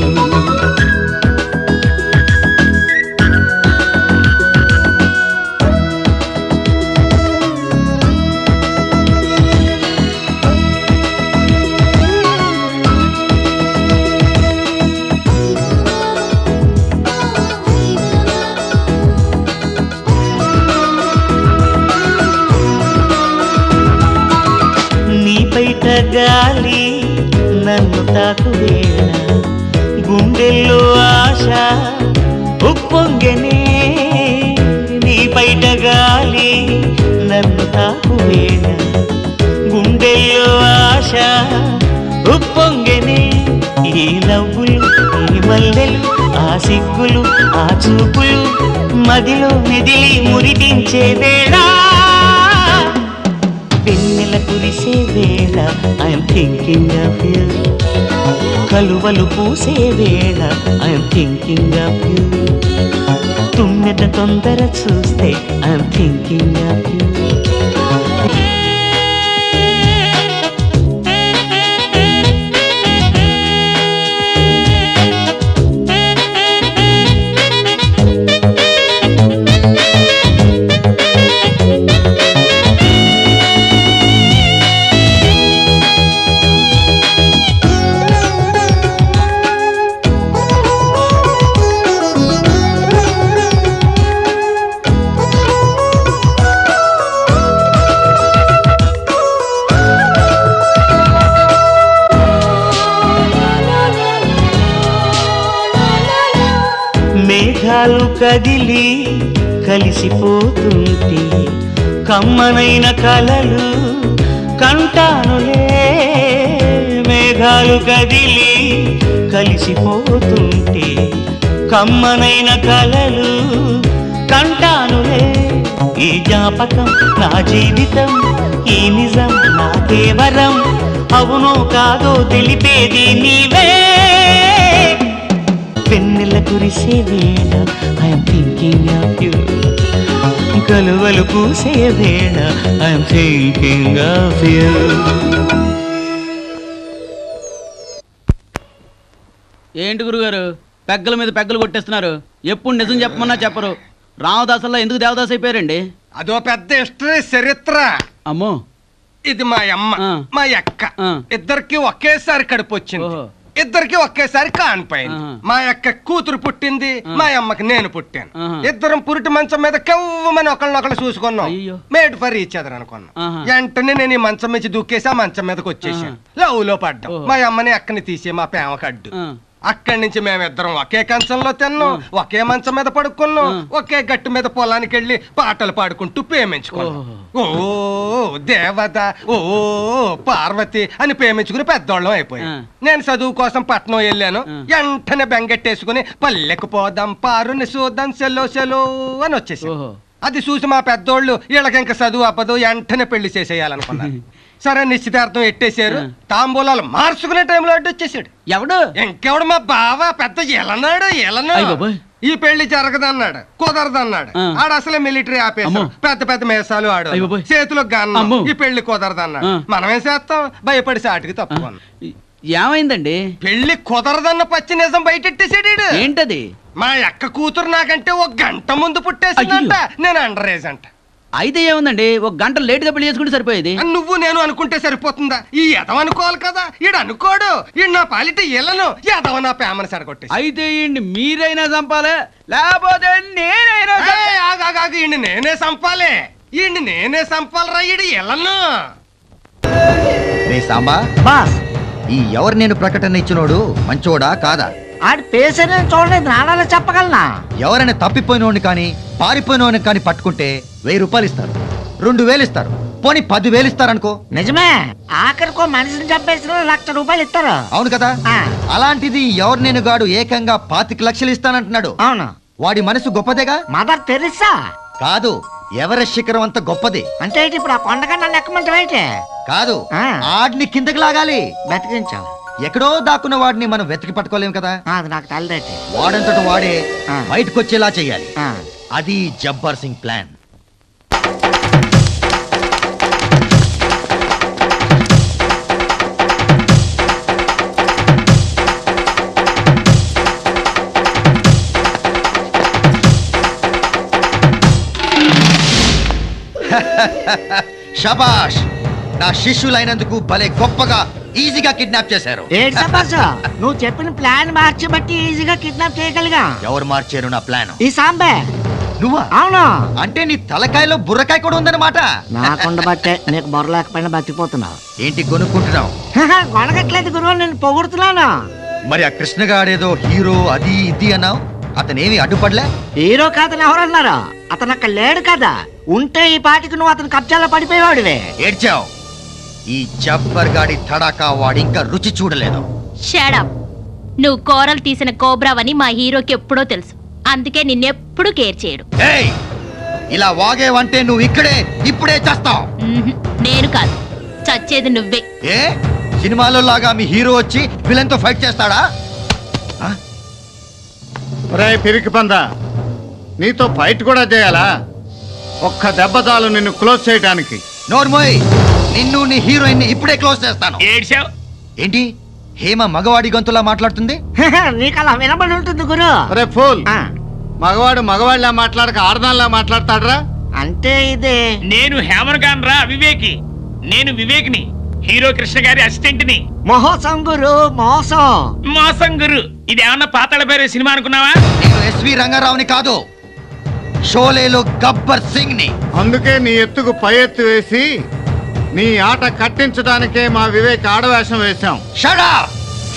గాలి నన్ను తాకు వేళ గుండెల్లో ఆశ ఉప్పొంగనే నీ బయట గాలి నన్ను తాకు వేళ గుండెల్లో ఆశ ఉప్పొంగనే ఈ నవ్వులు ఈ మల్లెలు ఆ సిగ్గులు ఆ చూపులు మదిలో మెదిలి మురిపించే వేళ వెన్నెల కురిసే వేళ ఐఎమ్ థింకింగ్ ఆఫ్ యూ కలువలు పూసే వేళ ఐఎమ్ థింకింగ్ ఆఫ్ యూ తుమ్మెద తొందర చూస్తే ఐఎమ్ థింకింగ్ ఆఫ్ యూ మేఘాలు కదిలి కలిసిపోతుంటే కమ్మనైన కలలు కంటానులే మేఘాలు కదిలి కలిసిపోతుంటే కమ్మనైన కలలు కంటానులే ఈ జ్ఞాపకం నా జీవితం ఈ నిజం నా కేవలం అవునో కాదో తెలిపేది నీవే వెన్నెల కురిసే వేళ ఐఎమ్ థింకింగ్ ఆఫ్ యూ కలువలు పూసే వేళ ఐఎమ్ థింకింగ్ ఆఫ్ యూ ఏంటి గురుగారు పెగ్గల మీద పెగ్గలు కొట్టేస్తున్నారు ఎప్పుడు నిజం చెప్పమన్నా చెప్పరు రామదాసల్లా ఎందుకు దేవదాస్ అయిపోయారండి అదో పెద్ద హిస్టరీ చరిత్ర అమ్మో ఇది మా అమ్మ మా అక్క ఇద్దరికి ఒకేసారి కడుపు వచ్చింది ఇద్దరికి ఒకేసారి కానిపోయింది మా అక్క కూతురు పుట్టింది మా అమ్మకి నేను పుట్టాను ఇద్దరం పురిటి మంచం మీద కెవ్వమని ఒకళ్ళనొకళ్ళు చూసుకున్నాం మేడ్ ఫర్ ఈచ్ అదర్ అనుకున్నాం వెంటనే నేను ఈ మంచం మీద దూకేసి ఆ మంచం మీదకి వచ్చేసాను లవ్ లో పడ్డాం మా అమ్మని అక్కని తీసే మా ప్రేమకు అడ్డు అక్కడి నుంచి మేమిద్దరం ఒకే కంచంలో తిన్నాం ఒకే మంచం మీద పడుకున్నాం ఒకే గట్టు మీద పొలానికి వెళ్ళి పాటలు పాడుకుంటూ ప్రేమించుకున్నాం ఓ దేవత ఓ పార్వతి అని ప్రేమించుకుని పెద్దోళ్ళం అయిపోయాం నేను చదువు కోసం పట్నం వెళ్ళాను వెంటనే బెంగెట్టేసుకుని పల్లెకు పోదాం పారుని చూద్దాం సెలో సెలో అని వచ్చేసి అది చూసి మా పెద్దోళ్ళు వీళ్ళకి ఇంకా చదువు అవ్వదు వెంటనే పెళ్లి చేసేయాలనుకున్నారు సరే నిశ్చితార్థం ఎట్టేశారు తాంబూలాలు మార్చుకునే టైంలో అడ్డు వచ్చేసాడు ఎవడు ఇంకెవడు మా బావ పెద్ద ఎలనాడు ఈ పెళ్లి జరగదన్నాడు కుదరదన్నాడు ఆడు అసలే మిలిటరీ ఆపేసాడు పెద్ద పెద్ద మేసాలు ఆడు చేతిలో గన్నం ఈ పెళ్లి కుదరదన్నాడు మనమేం చేస్తాం భయపడి సాటికి తప్పుకున్నాం ఏమైందండి పెళ్లి కుదరదన్న పచ్చి నిజం బయటెట్టేసాడు ఏంటది మా అక్క కూతురు నాకంటే ఒక గంట ముందు పుట్టేసిందంట నేను అండర్ ఏజ్ అంట అయితే ఏముందండి ఒక గంట లేట్ గా పెళ్లి చేసుకుంటే సరిపోయేది నువ్వు నేను అనుకుంటే సరిపోతుందా ఈ ఎదవ అనుకోవాలి కదా ఈడు అనుకోడు ఈ నా పాలిట ఇళ్ళను ఎదవ నా ప్రేమను సడగొట్టేసి అయితే మీరైనా చంపాలే లేకపోతే నేనే చంపాలి నేనే చంపాలరా ఈడు ఇళ్ళను రే సాంబా బాస్ ఈ ఎవరు నేను ప్రకటన ఇచ్చినోడు మంచోడా కాదా ఆడి పేసనే చూడలేదు నాణాలు చెప్పగలనా ఎవరైనా తప్పిపోయినోడిని కానీ పారిపోయినోడిని కానీ పట్టుకుంటే 1000 రూపాయలు ఇస్తారు 2000 ఇస్తారు పోనీ 10,000 ఇస్తారనుకో నిజమే ఆఖరికో మనిషిని చంపేసిన 1,00,000 రూపాయలు ఇస్తారు అవును కదా అలాంటిది ఎవరు నేను గాడు ఏకంగా 25 లక్షలు ఇస్తానంటున్నాడు అవును వాడి మనసు గొప్పదేగా మదర్ తెరిసా కాదు ఎవరెస్ట్ శిఖరం అంత గొప్పది అంటే ఇప్పుడు ఆ కొండగా నన్ను ఎక్కమంటావైతే కాదు ఆడిని కిందకి లాగాలి బతికించావు ఎక్కడో దాక్కున్న వాడిని మనం వెతికి పట్టుకోలేం కదా. అది నాకు తెలదేటి. వాడంతట వాడే బయటకు వచ్చేలా చెయ్యాలి. అది జబ్బర్ సింగ్ ప్లాన్. షబాష్, నా శిష్యులైనందుకు భలే గొప్పగా ఈజీగా కిడ్నాప్ చేశారు. నువ్వు చెప్పిన ప్లాన్ మార్చబట్టి ఈజీగా కిడ్నాప్ చేయగలిగా. ఎవరు మార్చారు నా ప్లాన్? ఈ సాంబే. నువ్వా? అవును. అంటే నీ తలకాయలో బుర్రకాయ కూడా ఉందన్నమాట. నాకుండబట్టే నీకు బుర్ర లేకపోయినా బతికిపోతున్నావు. ఏంటి కొనుక్కుంటున్నావు? కొనగట్లేదు గురువు, నేను పొగుడుతున్నాను. మరి ఆ కృష్ణగాడేదో హీరో అది ఇది అన్నావు, అతనేమి అడ్డుపడలే? హీరో కాదని ఎవరన్నారు? అతను అక్కడ లేడు కదా. ఉంటే ఈ పాటికి నువ్వు అతను కబ్జాలో పడిపోయేవాడివే. ఏడ్చావు. ఈ జబ్బర్ గాడి తడాకా వాడి ఇంకా రుచి చూడలేదు. షడప్. నువ్వు కోరలు తీసిన కోబ్రావని మా హీరోకి ఎప్పుడో తెలుసు. అందుకే నిన్నెప్పుడు కేర్ చేయడు. ఏయ్, ఇలా వాగేవంటే నువ్వు ఇప్పుడే చేస్తావు. నేను కాదు, చచ్చేది నువ్వే. ఏ సినిమాలో లాగా మీ హీరో వచ్చి విలన్ తో ఫైట్ చేస్తాడా? రే పిరికి పందా, నీతో ఫైట్ కూడా చేయాలా? ఒక్క దెబ్బ చాలు నిన్ను క్లోజ్ చేయడానికి. నోర్మోయ్, నిన్ను నీ హీరోయిన్ ఇప్పుడే క్లోజ్ చేస్తాను. ఏంటి హేమ మగవాడి గొంతులా మాట్లాడుతుంది? నీకు అలా వినబడి ఉంటుంది గురు. రే ఫూల్, మగవాడు మగవాళ్ళ మాట్లాడక ఆడదానిలా మాట్లాడతాడరా? అంటే ఇదే నేను హేమన్ ఖాన్ రా, వివేకి. నేను వివేక్ని, హీరో కృష్ణ గారి అసిస్టెంట్ ని. మోసం గురు, మోసం గురు. ఇది ఏమన్నా పాతాళ పేరు సినిమా అనుకున్నావా? నేను ఎస్వి రంగారావుని కాదు, షోలేలో గబ్బర్ సింగ్ ని. అందుకే నీ ఎత్తుకు పై ఎత్తు వేసి నీ ఆట కట్టించడానికే మా వివేక్ ఆడవేషం వేశాం. Shut up.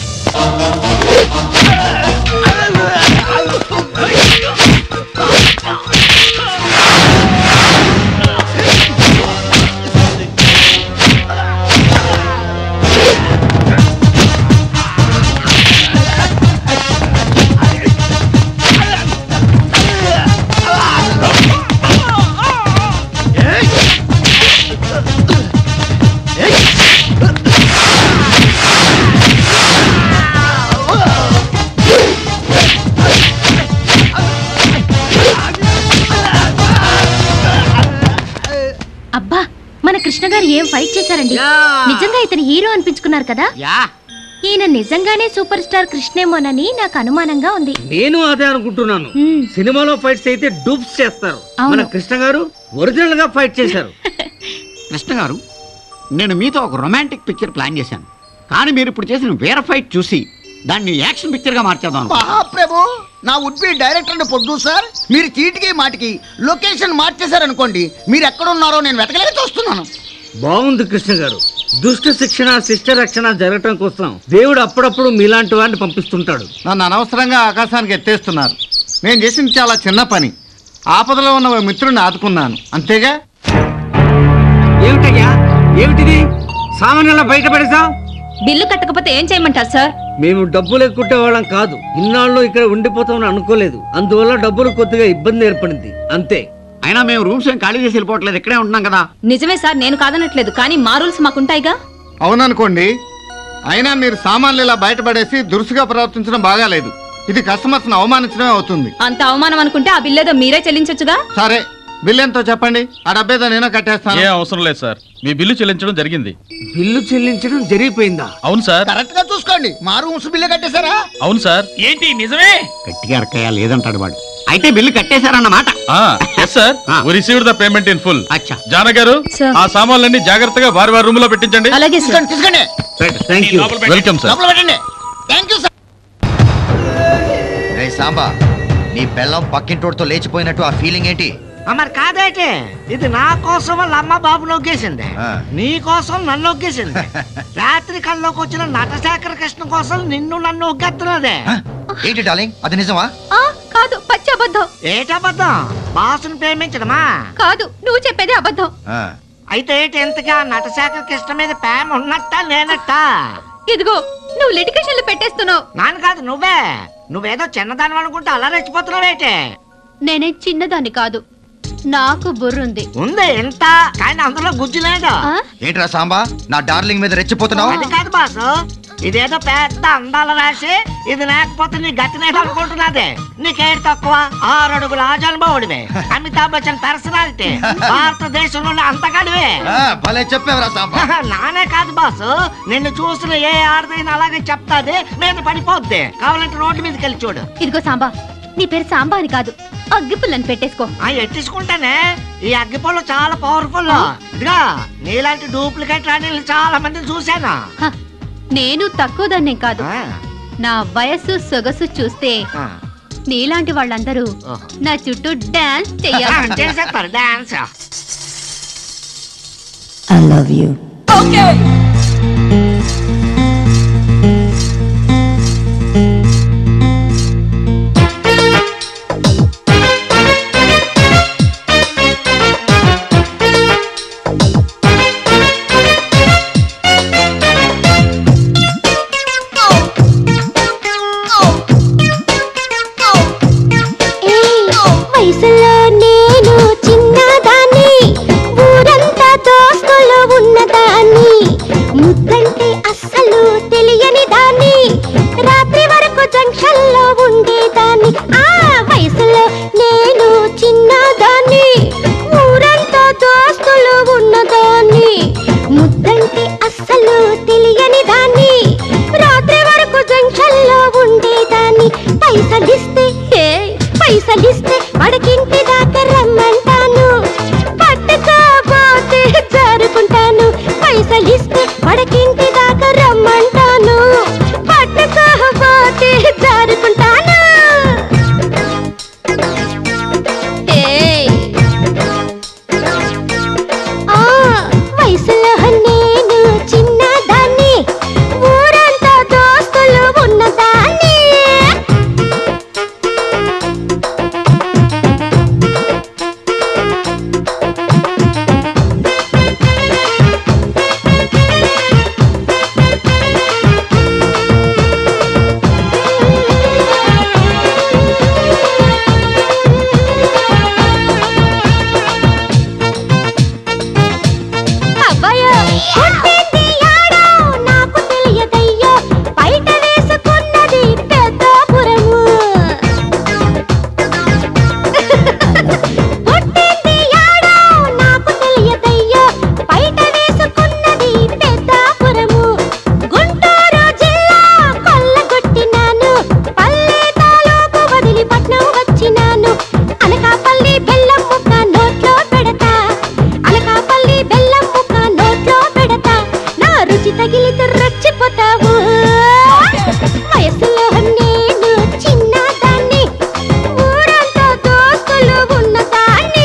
అబ్బా, మన కృష్ణ గారు ఏం ఫైట్ చేశారండి. నిజంగా ఇతని హీరో అనిపించుకున్నారు కదా. ఈయన నిజంగానే సూపర్ స్టార్ కృష్ణేమోనని నాకు అనుమానంగా ఉంది. నేను అదే అనుకుంటున్నాను. సినిమాలో ఫైట్స్ అయితే డూప్స్ చేస్తారు, మన కృష్ణ గారు ఒరిజినల్ గా ఫైట్ చేశారు. కృష్ణ గారు, నేను మీతో ఒక రొమాంటిక్ పిక్చర్ ప్లాన్ చేశాను, కానీ మీరు ఇప్పుడు చేసిన వేరే ఫైట్ చూసి దాన్ని యాక్షన్ పిక్చర్ గా మార్చేద్దాం. మహాప్రభు, నా would be director and producer మీరు చీటికి మాటికి లొకేషన్ మార్చేశారనుకోండి, మీరు ఎక్కడున్నారో నేను వెతకలేక చూస్తున్నాను. బాగుంది కృష్ణ గారు. దుష్ట శిక్షణ శిష్ట రక్షణ జరగటం కోసం దేవుడు అప్పుడప్పుడు మీలాంటి వాడిని పంపిస్తుంటాడు. నన్ను అనవసరంగా ఆకాశానికి ఎత్తేస్తున్నారు. నేను చేసింది చాలా చిన్న పని. ఆపదలో ఉన్న మిత్రుడిని ఆదుకున్నాను, అంతేగా. ఏమిటయ్యా, ఏమిటిది? సామాన్యులా బయట పడేసాం. బిల్లు కట్టకపోతే ఏం చేయమంటారు సార్? మేము డబ్బులు ఎక్కుట్టే వాళ్ళం కాదు, ఇన్నాళ్ళు ఇక్కడ ఉండిపోతామని అనుకోలేదు. అందువల్ల డబ్బులు కొద్దిగా ఇబ్బంది ఏర్పడింది, అంతే. అయినా మేము రూమ్స్ ఏం ఖాళీ చేసి వెళ్ళిపోవట్లేదు, ఇక్కడే ఉంటున్నాం కదా. నిజమే సార్, నేను కాదనట్లేదు, కానీ మా రూల్స్ మాకుంటాయిగా. అవుననుకోండి, అయినా మీరు సామాన్లు ఇలా బయటపడేసి దురుసుగా ప్రవర్తించడం బాగాలేదు. ఇది కస్టమర్స్ ని అవమానించడమే అవుతుంది. అంత అవమానం అనుకుంటే ఆ బిల్లేదో మీరే చెల్లించొచ్చుగా. సరే, బిల్లు ఎంతో చెప్పండి, ఆ డబ్బేదో నేనే కట్టేస్తాను. ఏ అవసరం లేదు సార్, మీ బిల్లు చెల్లించడం జరిగింది. బిల్లు చెల్లించడం జరిగిపోయిందా? అవును సార్. కరెక్ట్ గా చూసుకోండి, మా రూమ్స్ బిల్లు కట్టేశారా? అవును సార్. ఏంటి నిజమే? గట్టిగా అరకయ్య లేదంటాడు వాడు. అయితే బిల్లు కట్టేశారన్నమాట. Sir, we received the payment in full. అచ్చా. జానకి గారు, ఆ సామాన్లన్నీ జాగ్రత్తగా వారి వారి రూమ్ లో పెట్టించండి. అలాగే సార్. తీసుకోండి. Thank you. Welcome sir. లోపల పెట్టండి. Thank you sir. రే సాంబా, నీ బెల్లం పక్కింటోడితో లేచిపోయినట్టు ఆ ఫీలింగ్ ఏంటి? మరి కాదేటి, ఇది నా కోసం వాళ్ళ అమ్మ బాబు నొగ్గేసింది, నీ కోసం నన్ను నొగ్గేసింది. రాత్రి కల్లోకి వచ్చిన నటశేఖర కృష్ణ కోసం నిన్ను నన్ను ఒగ్గేస్తున్నదే. ఏంటి డార్లింగ్, అది నిజమా? కాదు, పచ్చి అబద్ధం. ఏటి అబద్ధం? బాసుని ప్రేమించడమా? కాదు, నువ్వు చెప్పేది అబద్ధం. అయితే ఏంటి ఎంతగా నటశేఖర కృష్ణ మీద ప్రేమ ఉన్నట్ట లేనట్ట? ఇదిగో, నువ్వు లిటికేషన్లు పెట్టేస్తున్నావు. నాన్న కాదు, నువ్వేదో చిన్నదాని అనుకుంటే అలా రెచ్చిపోతున్నావేటే. నేనే చిన్నదాన్ని కాదు, నాకు బుర్రుంది. ఉంది ఎంత, కానీ అందులో గుజ్జు లేదు. ఏంట్రా సాంబా, నా డార్లింగ్ మీద రెచ్చిపోతున్నావు? అది కాదు బాసు, ఇదేదో పెద్ద అందాల రాసి ఇది లేకపోతే నీ గతినేది అనుకుంటున్నదే. నీకేడు తక్కువ 6 అడుగుల ఆజానుభావుడివే, అమితాబ్ బచ్చన్ పర్సనాలిటీ, భారతదేశంలోనే అంతగాడివే. భలే చెప్పేవరా సాంబా. నానే కాదు బాసు, నిన్ను చూసిన ఏ ఆడదైనా అలాగే చెప్తాది, మీద పడిపోద్ది. కావాలంటే రోడ్డు మీదకి వెళ్ళి చూడు. ఇదిగో సాంబా, నీ పేరు సాంబా అని కాదు, అగ్గిపుల్లని పెట్టేసుకో. ఎట్టించుకుంటానే, ఈ అగ్గిపుల్లు చాలా పవర్ఫుల్. ఇదిగా నీలాంటి డూప్లికేట్ రాణిలు చాలా మందిని చూశాను. నేను తక్కువ దాన్నేం కాదు. నా వయస్సు సొగసు చూస్తే నీలాంటి వాళ్ళందరూ నా చుట్టూ డాన్స్ చెయ్యాలి. చేసేస్తారు dance. I love you. Okay. పైసలిస్తే వడకింటి దాకా రమ్మంటాను, పట్టుకోబోతే జారుకుంటాను. పైసలిస్తే వడకింటి దాకా రమ్మంటాను, పట్టుకోబోతే జారుకుంటాను. వయసులో నేను చిన్నదాన్ని, ఊరంతా దోస్తులు ఉన్నదాన్ని. తగిలితే రచ్చిపోతావు. వయసులో నేను చిన్నదాన్ని, ఊరంతా దోస్తులు ఉన్నదాన్ని.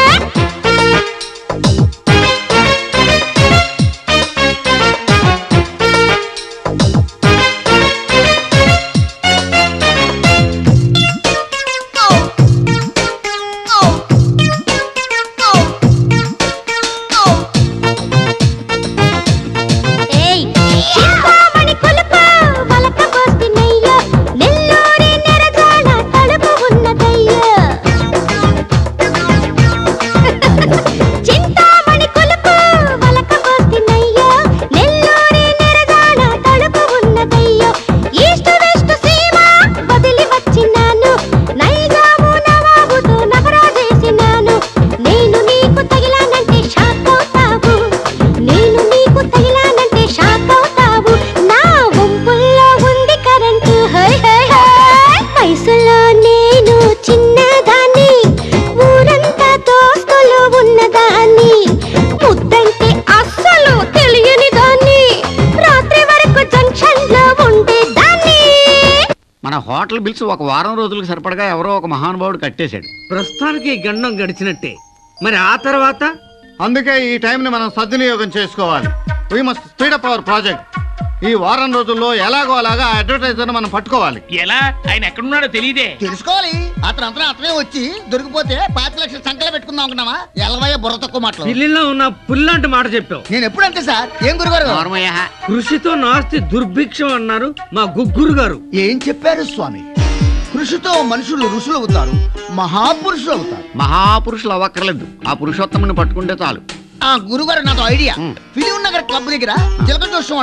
మన హోటల్ బిల్స్ ఒక వారం రోజులకు సరిపడగా ఎవరో ఒక మహానుభావుడు కట్టేశాడు. ప్రస్తుతానికి గండం గడిచినట్టే, మరి ఆ తర్వాత? అందుకే ఈ టైంని మనం సద్వినియోగం చేసుకోవాలి. We must speed up our project. ఈ వారం రోజుల్లో ఎలాగో అలాగా అడ్వర్టైజర్ మనం పట్టుకోవాలి. ఎలా? ఆయన ఎక్కడున్నాడో తెలియదే. తెలుసుకోవాలి. అతనే వచ్చి దొరికిపోతే 5 లక్షల సంఖ్యలో పెట్టుకుందాం అనుకున్నావా? ఎలవయ్య బుర్ర తక్కువ మాటలు. ఢిల్లీలో ఉన్న పుల్లాంటి మాట చెప్పావు. నేను ఎప్పుడు అంతే సార్. ఏం గురుగారు? కృషితో నాస్తి దుర్భిక్షం అన్నారు మా గుగ్గురు గారు. ఏం చెప్పారు స్వామి? కృషితో మనుషులు ఋషులు అవుతారు, మహాపురుషులు అవుతారు. మహాపురుషులు అవ్వక్కర్లేదు, ఆ పురుషోత్తముని పట్టుకుంటే చాలు. ఆ గురుగారు నాతో ఐడియా. ఫిలిం నగర్ క్లబ్ దగ్గర జలక జోషం అన్నాడు.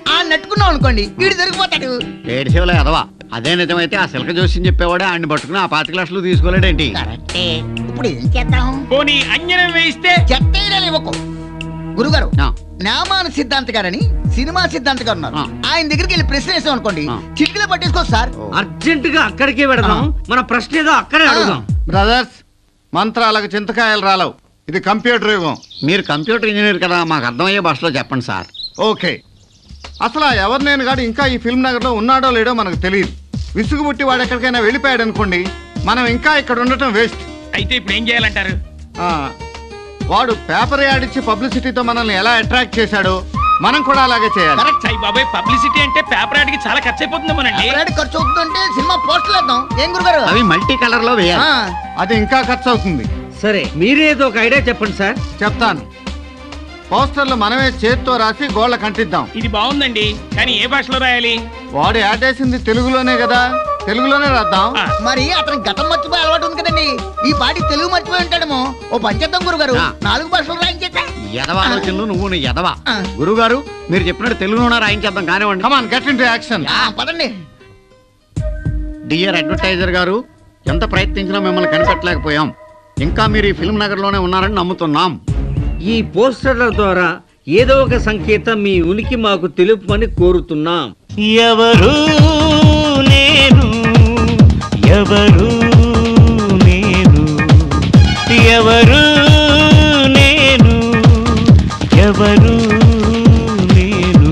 ఆ నట్టుకున్నాం అనుకోండి వీడు దొరికిపోతాడు. ఏడిసేవలే ఎదవా. అదే నిజమైతే ఆ సిల్క జోస్యం చెప్పేవాడే ఆయన్ని పట్టుకుని ఆ 25 లక్షలు తీసుకోలేడేంటి? ఇప్పుడు ఏం చేద్దాం? పోనీ అంజనం వేయిస్తే చెత్తైనా ఇవ్వకు. గురుగారు నామాన సిద్ధాంత్ గారని సినిమా సిద్ధాంత్ గారు ఉన్నారు. ఆయన దగ్గరికి వెళ్ళి ప్రశ్న వేసాం అనుకోండి చిటికలో పట్టేసుకో సార్. అర్జెంట్ గా అక్కడికే వెడదాం. మన ప్రశ్న ఏదో అక్కడే అడుగుదాం. బ్రదర్స్, మంత్రాలకు చింతకాయలు రాలవు. ఇది కంప్యూటర్ యుగం. మీరు కంప్యూటర్ ఇంజనీర్ కదా, మాకు అర్థమయ్యే భాషలో చెప్పండి సార్. ఓకే. అసలు ఆ ఎవరు నేను గాడు ఇంకా ఈ ఫిల్మ్ నగర్ లో ఉన్నాడో లేడో మనకు తెలియదు. విసుగు పుట్టి వాడు ఎక్కడికైనా వెళ్ళిపోయాడు అనుకోండి, మనం ఇంకా ఇక్కడ ఉండటం వేస్ట్. అయితే ఇప్పుడు ఏం చేయాలంటారు? వాడు పేపర్ యాడ్ ఇచ్చి పబ్లిసిటీతో మనల్ని ఎలా అట్రాక్ట్ చేశాడో మనం కూడా అలాగే చేయాలి. కరెక్ట్. అయ్యి బాబాయ్, పబ్లిసిటీ అంటే పేపర్ యాడ్ కి చాలా ఖర్చు అయిపోతుంది. మనండి ఖర్చు అవుతుందంటే సినిమా పోస్టర్ వేద్దాం. ఏం గురుగారు? అవి మల్టీ కలర్ లో వేయాలి. అది ఇంకా ఖర్చు అవుతుంది. సరే, మీరేదో ఒక ఐడియా చెప్పండి సార్. చెప్తాను. పోస్టర్లు మనమే చేత్తో రాసి గోళ్ళ కంటిద్దాం. ఇది బాగుందండి, కానీ ఏ భాషలో రాయాలి? వాడు యాడ్ వేసింది తెలుగులోనే కదా, తెలుగులోనే రాద్దాం. మరి అతని గతం మర్చిపోయి అలవాటు ఉంది కదండి, ఈ పాటి తెలుగు మర్చిపోయి ఉంటాడేమో. ఓ పంచేద్దాం గురుగారు, 4 భాషలు రాయించేద్దాం. ఎదవా ఆలోచనలు నువ్వు ఎదవా. గురుగారు మీరు చెప్పినట్టు తెలుగులోనే రాయించేద్దాం కానివ్వండి. Come on, get into action. పదండి. డియర్ అడ్వర్టైజర్ గారు, ఎంత ప్రయత్నించినా మిమ్మల్ని కనిపెట్టలేకపోయాం. ఇంకా మీరు ఈ ఫిల్మ్ నగర్ లోనే ఉన్నారని నమ్ముతున్నాం. ఈ పోస్టర్ల ద్వారా ఏదో ఒక సంకేతం మీ ఉనికి మాకు తెలుపమని కోరుతున్నాం. ఎవరు నేను, ఎవరు నేను, ఎవరు నేను, ఎవరు నేను,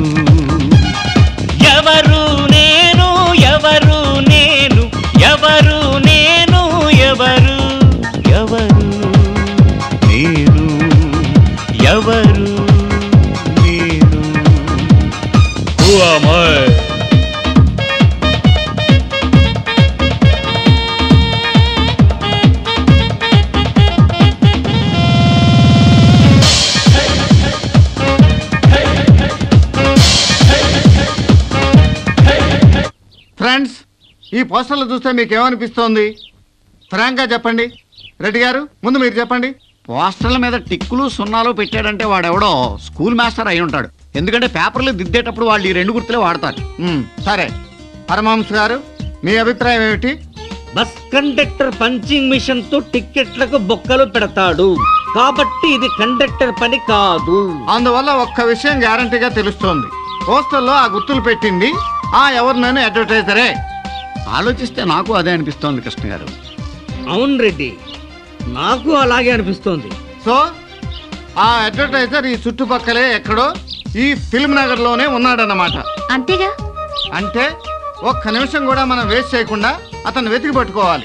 ఎవరు నేను, ఎవరు నేను, ఎవరు నేను, ఎవరు ఎవరు నేను, ఎవరు నేను. Who am I? ఫ్రెండ్స్, ఈ పోస్టర్లు చూస్తే మీకు ఏమనిపిస్తోంది? ఫ్రాంక్ గా చెప్పండి. రెడ్డి గారు, ముందు మీరు చెప్పండి. పోస్టర్ల మీద టిక్కులు సున్నాలు పెట్టాడంటే వాడెవడో స్కూల్ మాస్టర్ అయి ఉంటాడు. ఎందుకంటే పేపర్లు దిద్దేటప్పుడు వాళ్ళు ఈ 2 గుర్తులే వాడతారు. సరే, పరమహంస గారు మీ అభిప్రాయం ఏమిటి? బస్ కండక్టర్ పంచింగ్ మిషన్ తో టిక్కెట్లకు బొక్కలు పెడతాడు కాబట్టి ఇది కండక్టర్ పని కాదు. అందువల్ల ఒక్క విషయం గ్యారంటీగా తెలుస్తోంది, పోస్టర్లో ఆ గుర్తులు పెట్టింది ఆ ఎవరినైనా అడ్వర్టైజరే. ఆలోచిస్తే నాకు అదే అనిపిస్తోంది కృష్ణ గారు. అవును రెడ్డి, నాకు అలాగే అనిపిస్తోంది. సో ఆ అడ్వర్టైజర్ ఈ చుట్టుపక్కలే ఎక్కడో ఈ ఫిల్మ్ నగర్ లోనే ఉన్నాడన్నమాట. అంతేగా? అంటే ఒక్క నిమిషం కూడా మనం వేస్ట్ చేయకుండా అతను వెతికి పట్టుకోవాలి.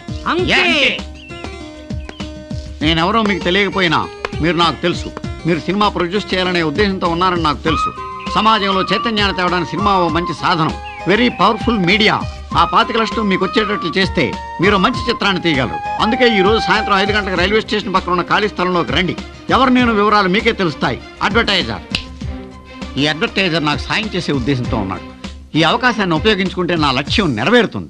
నేనెవరో మీకు తెలియకపోయినా మీరు నాకు తెలుసు. మీరు సినిమా ప్రొడ్యూస్ చేయాలనే ఉద్దేశంతో ఉన్నారని నాకు తెలుసు. సమాజంలో చైతన్యాన్ని తేవడానికి సినిమా ఓ మంచి సాధనం, వెరీ పవర్ఫుల్ మీడియా. ఆ 25 లక్షలు మీకు వచ్చేటట్లు చేస్తే మీరు మంచి చిత్రాన్ని తీయగలరు. అందుకే ఈ రోజు సాయంత్రం 5 గంటలకు రైల్వే స్టేషన్ పక్కన ఉన్న ఖాళీ స్థలంలోకి రండి. ఎవరు నేను వివరాలు మీకే తెలుస్తాయి. అడ్వర్టైజర్. ఈ అడ్వర్టైజర్ నాకు సాయం చేసే ఉద్దేశంతో ఉన్నాడు. ఈ అవకాశాన్ని ఉపయోగించుకుంటే నా లక్ష్యం నెరవేరుతుంది.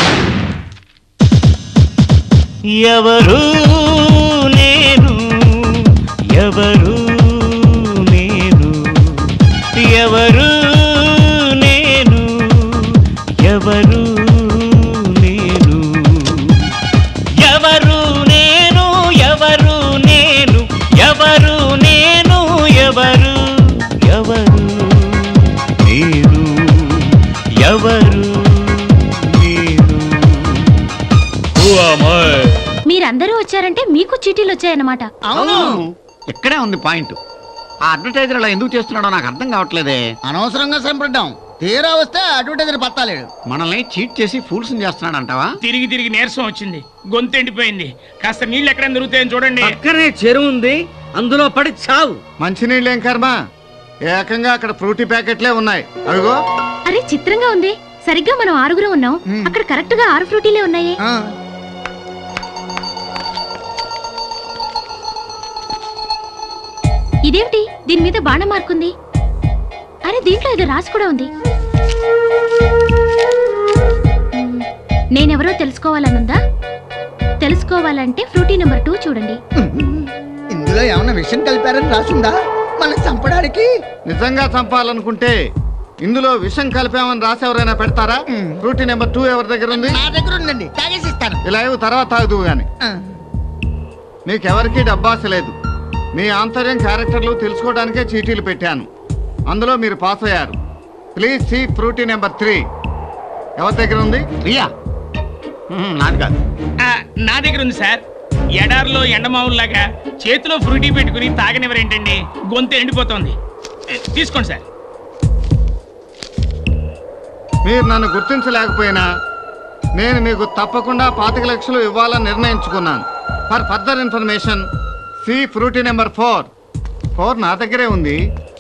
ఎవరు నేను, ఎవరు నేను, ఎవరు నేను, ఎవరు నేను, ఎవరు నేను, ఎవరు నేను, ఎవరు నేను, ఎవరు ఎవరు నేను, ఎవరు నేను. Who am I? మీరందరూ వచ్చారంటే మీకు చీటీలు వచ్చాయన్నమాట. అవును, ఇక్కడే ఉంది పాయింట్. ఆ అడ్వర్టైజర్ అలా ఎందుకు చేస్తున్నాడో నాకు అర్థం కావట్లేదే. అనవసరంగా సంపడ్డాం, తీరా వస్తే అడ్వర్టైజర్ పత్తాలేడు. మనల్ని చీట్ చేసి ఫూల్స్ చేస్తున్నాడు అంటావా? తిరిగి తిరిగి నీరసం వచ్చింది, గొంతు ఎండిపోయింది. కాస్త నీళ్ళు ఎక్కడ దొరుకుతాయని చూడండి. పక్కనే చెరువు ఉంది, అందులో పడి చావు. మంచినీళ్ళు ఏం కర్మ, ఏకంగా అక్కడ ఫ్రూటీ ప్యాకెట్లే ఉన్నాయి. అదిగో. అరే చిత్రంగా ఉంది. సరిగ్గా మనం 6 ఉన్నాం, అక్కడ కరెక్ట్ గా 6 ఫ్రూటీలే ఉన్నాయి. ఇదేమిటి, దీని మీద బాణం మార్కుంది? అరే దీంట్లో ఏదో రాసి కూడా ఉంది. నేనెవరో తెలుసుకోవాలనుందా? తెలుసుకోవాలంటే ఫ్రూటీ నెంబర్ 2 చూడండి. ఇందులో ఏమైనా విషయం కలిపారని రాసుందా? మనం చంపడానికి? నిజంగా చంపాలనుకుంటే ఇందులో విషం కలిపామని రాసి ఎవరైనా పెడతారా? ఫ్రూటీ నెంబర్ 2 ఎవరి దగ్గర ఉంది? నా దగ్గర ఉందండి, తాగేసి ఇస్తాను. ఇలా ఇవ్వు, తర్వాత తాగుదువు గాని. మీకెవరికి డబ్బాస లేదు. మీ ఆంతర్యం క్యారెక్టర్లు తెలుసుకోవడానికే చీటీలు పెట్టాను. అందులో మీరు పాస్ అయ్యారు. ప్లీజ్ సీ ఫ్రూటీ నెంబర్ 3 ఎవరి దగ్గర ఉంది? రియా నాది కాదు. నా దగ్గర ఉంది సార్. ఎడారిలో ఎండమావుల్లాగా చేతిలో ఫ్రూటీ పెట్టుకుని తాగనివ్వరేంటండి? గొంతు ఎండిపోతుంది. తీసుకోండి సార్. మీరు నన్ను గుర్తించలేకపోయినా నేను మీకు తప్పకుండా 25 లక్షలు ఇవ్వాలని నిర్ణయించుకున్నాను. For further information see fruity number 4 నా దగ్గరే ఉంది.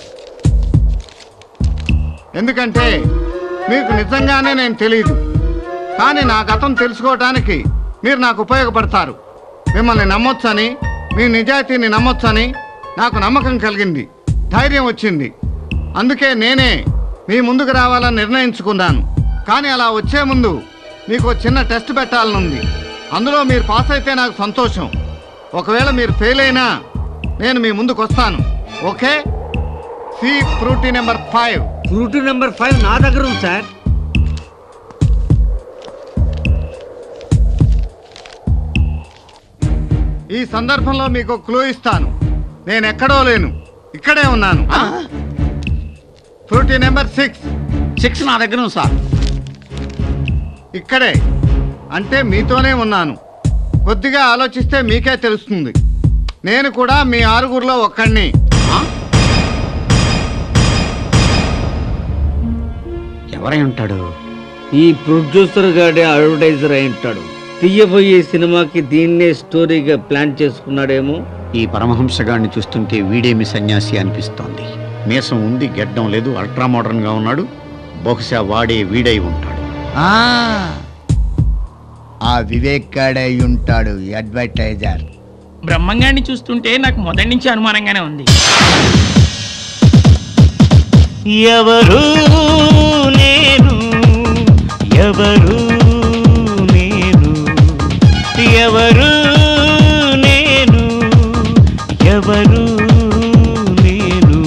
ఎందుకంటే మీకు నిజంగానే నేను తెలియదు, కానీ నా గతం తెలుసుకోవటానికి మీరు నాకు ఉపయోగపడతారు. మిమ్మల్ని నమ్మొచ్చని, మీ నిజాయితీని నమ్మొచ్చని నాకు నమ్మకం కలిగింది, ధైర్యం వచ్చింది. అందుకే నేనే మీ ముందుకు రావాలని నిర్ణయించుకున్నాను. కానీ అలా వచ్చే ముందు మీకు చిన్న టెస్ట్ పెట్టాలనుంది. అందులో మీరు పాస్ అయితే నాకు సంతోషం. ఒకవేళ మీరు ఫెయిల్ అయినా నేను మీ ముందుకు వస్తాను. Okay? See fruity number 5. Fruity number 5 నా దగ్గర ఉంది సార్. ఈ సందర్భంలో మీకు క్లూ ఇస్తాను. నేను ఎక్కడో లేను, ఇక్కడే ఉన్నాను. ఫ్రూటీ నెంబర్ 6 నా దగ్గర ఉంది సార్. ఇక్కడే అంటే మీతోనే ఉన్నాను. కొద్దిగా ఆలోచిస్తే మీకే తెలుస్తుంది. నేను కూడా మీ 6గురిలో ఒక్కడిని. ఎవరై ఉంటాడు? ఈ ప్రొడ్యూసర్ గాడే అడ్వర్టైజర్ అయి ఉంటాడు. తీయబోయే సినిమాకి దీన్నే స్టోరీగా ప్లాన్ చేసుకున్నాడేమో. ఈ పరమహంసగాడిని చూస్తుంటే వీడేమి సన్యాసి అనిపిస్తోంది. మీసం ఉంది, గెడ్డం లేదు, అల్ట్రా మోడర్న్ గా ఉన్నాడు. బహుశా వాడే వీడై ఉంటాడు. ఆ వివేక్ గాడై ఉంటాడు, అడ్వర్టైజర్. బ్రహ్మంగాన్ని చూస్తుంటే నాకు మొదటి నుంచి అనుమానంగానే ఉంది. ఎవరు నేను, ఎవరు నేను, ఎవరు నేను, ఎవరు నేను,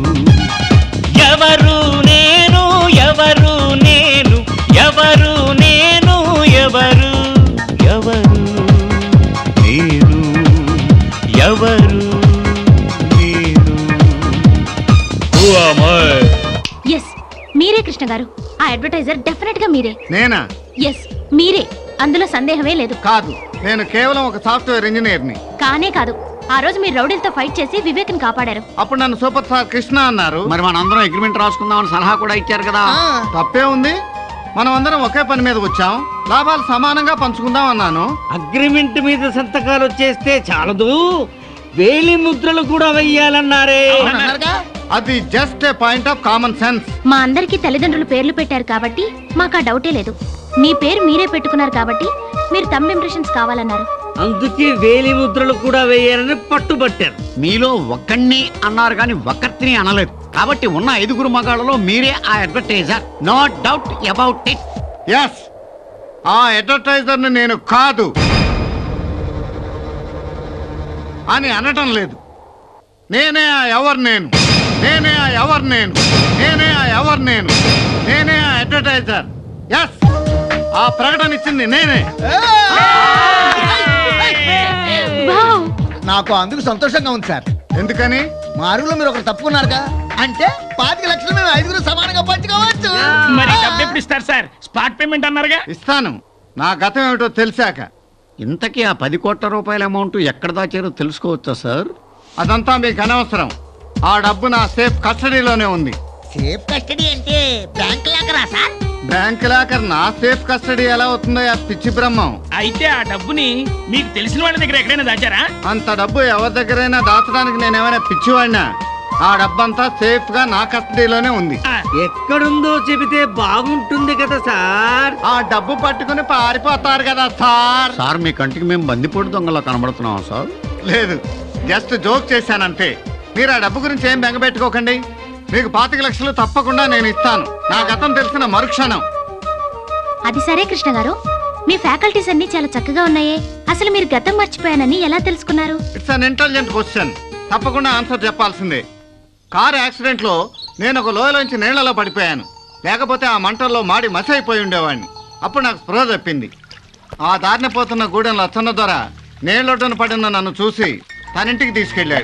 ఎవరు నేను, ఎవరు నేను, ఎవరు నేను, ఎవరు, ఎవరు నేను, ఎవరు నేను. Who am I? ఎస్, మీరే కృష్ణ గారు. ఆ అడ్వర్టైజర్ డెఫినెట్ గా మీరే. నేనా? ఎస్, మీరే. అందులో సందేహమే లేదు. కాదు, నేను కేవలం ఒక సాఫ్ట్వేర్ ఇంజనీర్ని. కానే కాదు, ఆ రోజు మీరు రౌడీలతో ఫైట్ చేసి వివేక్ని కాపాడారు. అప్పుడు నన్ను సూపర్ స్టార్ కృష్ణ అన్నారు. మరి మనందరం అగ్రిమెంట్ రాసుకుందామని సలహా కూడా ఇచ్చారు కదా. తప్పే ఉంది? మనం అందరం ఒకే పని మీద వచ్చాం, లాభాలు సమానంగా పంచుకుందాం అన్నాను. అగ్రిమెంట్ మీద సంతకాలు చేస్తే చాలదు, వేలి ముద్రలు కూడా వెయ్యాలన్నారే. అది just a point of common sense. మా అందరికి తల్లిదండ్రులు పేర్లు పెట్టారు కాబట్టి మాకు ఆ డౌటే లేదు. మీ పేరు మీరే పెట్టుకున్నారు కాబట్టి మీరు థంబ్ ఇంప్రెషన్స్ కావాలన్నారు. అందుకే వేలి ముద్రలు కూడా వేయాలని పట్టుబట్టారు. మీలో ఒక్కడిని అన్నారు కానీ ఒక్కరిని అనలేదు. కాబట్టి ఉన్న 5గురు మగాళ్ళలో మీరే ఆ advertiser. No doubt about it. Yes, ఆ అడ్వర్టైజర్ నేను కాదు అని అనటం లేదు. నేనే ఆ ఎవరు నేను, నేనే ఆ ఎవరు నేను, నేనే ఆ ఎవరు నేను, నేనే ఆ అడ్వర్టైజర్. ఎస్, ఆ ప్రకటన ఇచ్చింది నేనే. నాకు అందుకు సంతోషంగా ఉంది సార్. ఎందుకని? మా అరుగులో మీరు ఒకరు తప్పుకున్నారుగా, అంటే 25 లక్షలు మేము 5గురు సమానంగా పంచుకోవచ్చు. మరి డబ్బు ఎప్పుడు ఇస్తారు సార్? Spot payment అన్నారుగా. ఇస్తాను, నా గతం ఏమిటో తెలిసాక. ఇంతకీ ఆ 10 కోట్ల రూపాయల అమౌంట్ ఎక్కడ దాచారో తెలుసుకోవచ్చా సార్? అదంతా మీకు అనవసరం. ఆ డబ్బు నా సేఫ్ కస్టడీలోనే ఉంది. సేఫ్ కస్టడీ అంటే బ్యాంక్ లాకరా సార్? బ్యాంక్ లాకర్ నా సేఫ్ కస్టడీ ఎలా అవుతుందో ఆ పిచ్చి బ్రహ్మం. అయితే ఆ డబ్బుని మీకు తెలిసిన వాళ్ళ దగ్గర ఎక్కడైనా దాచారా? అంత డబ్బు ఎవరి దగ్గరైనా దాచడానికి నేనేమైనా పిచ్చివాడినా? ఆ డబ్బంతా సేఫ్ గా నా కస్టడీలోనే ఉంది. ఎక్కడుందో చెబితే బాగుంటుంది కదా సార్. ఆ డబ్బు పట్టుకుని పారిపోతారు కదా సార్. సార్, మీ కంటికి మేము బందిపోటు దొంగలా కనబడుతున్నామా సార్? లేదు, జస్ట్ జోక్ చేశానంతే. మీరు ఆ డబ్బు గురించి ఏం బెంగపెట్టుకోకండి. మీకు 25 లక్షలు తప్పకుండా నేను ఇస్తాను, నా గతం తెలిసిన మరుక్షణం. అది సరే కృష్ణ గారు, మీ ఫ్యాకల్టీస్ అన్ని చాలా చక్కగా ఉన్నాయే. అసలు మీరు గతం మర్చిపోయానని ఎలా తెలుసుకున్నారు? It's an intelligent question. తప్పకుండా ఆన్సర్ చెప్పాల్సిందే. కార్ యాక్సిడెంట్ లో నేను ఒక లోయలోంచి నీళ్లలో పడిపోయాను. లేకపోతే ఆ మంటల్లో మాడి మసి అయిపోయి ఉండేవాడిని. అప్పుడు నాకు స్పృహ తప్పింది. ఆ దారిన పోతున్న గూడెం లచ్చన్న ద్వారా నీళ్ళొడ్డున పడిన నన్ను చూసి తనింటికి తీసుకెళ్ళాడు.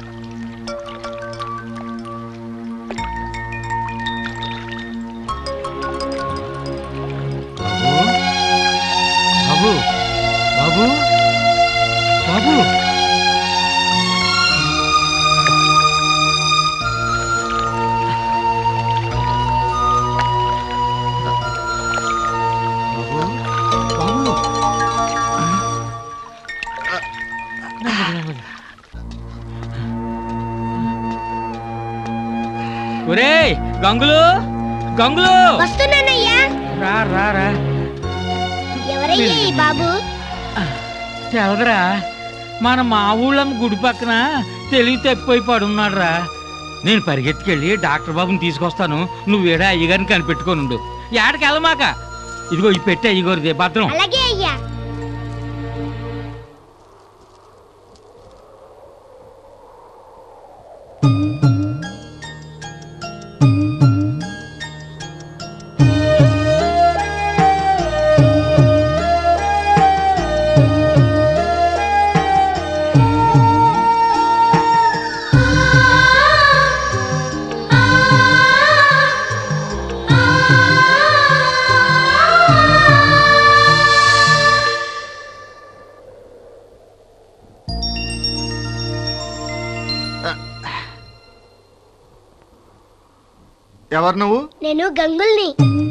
బాబు బాబు బాబు ఒరేయ్ గంగులు గంగులు వస్తున్నానయ్యా. రా రా రా. ఎవరయ్యా ఈ బాబు? తెలదరా, మన మా ఊళ్ళమ్మ గుడి పక్కన తెలివి తప్పిపోయి పడున్నాడు రా. నేను పరిగెత్తుకెళ్ళి డాక్టర్ బాబుని తీసుకొస్తాను. నువ్వేడా అయ్యగారిని కనిపెట్టుకొని ఉండు. ఏడకి వెళ్ళమాక. ఇదిగో ఈ పెట్టి అయ్యగారిదే భద్రం. అలాగే అయ్యా. ఎవరు నువ్వు? నేను గంగుల్ని.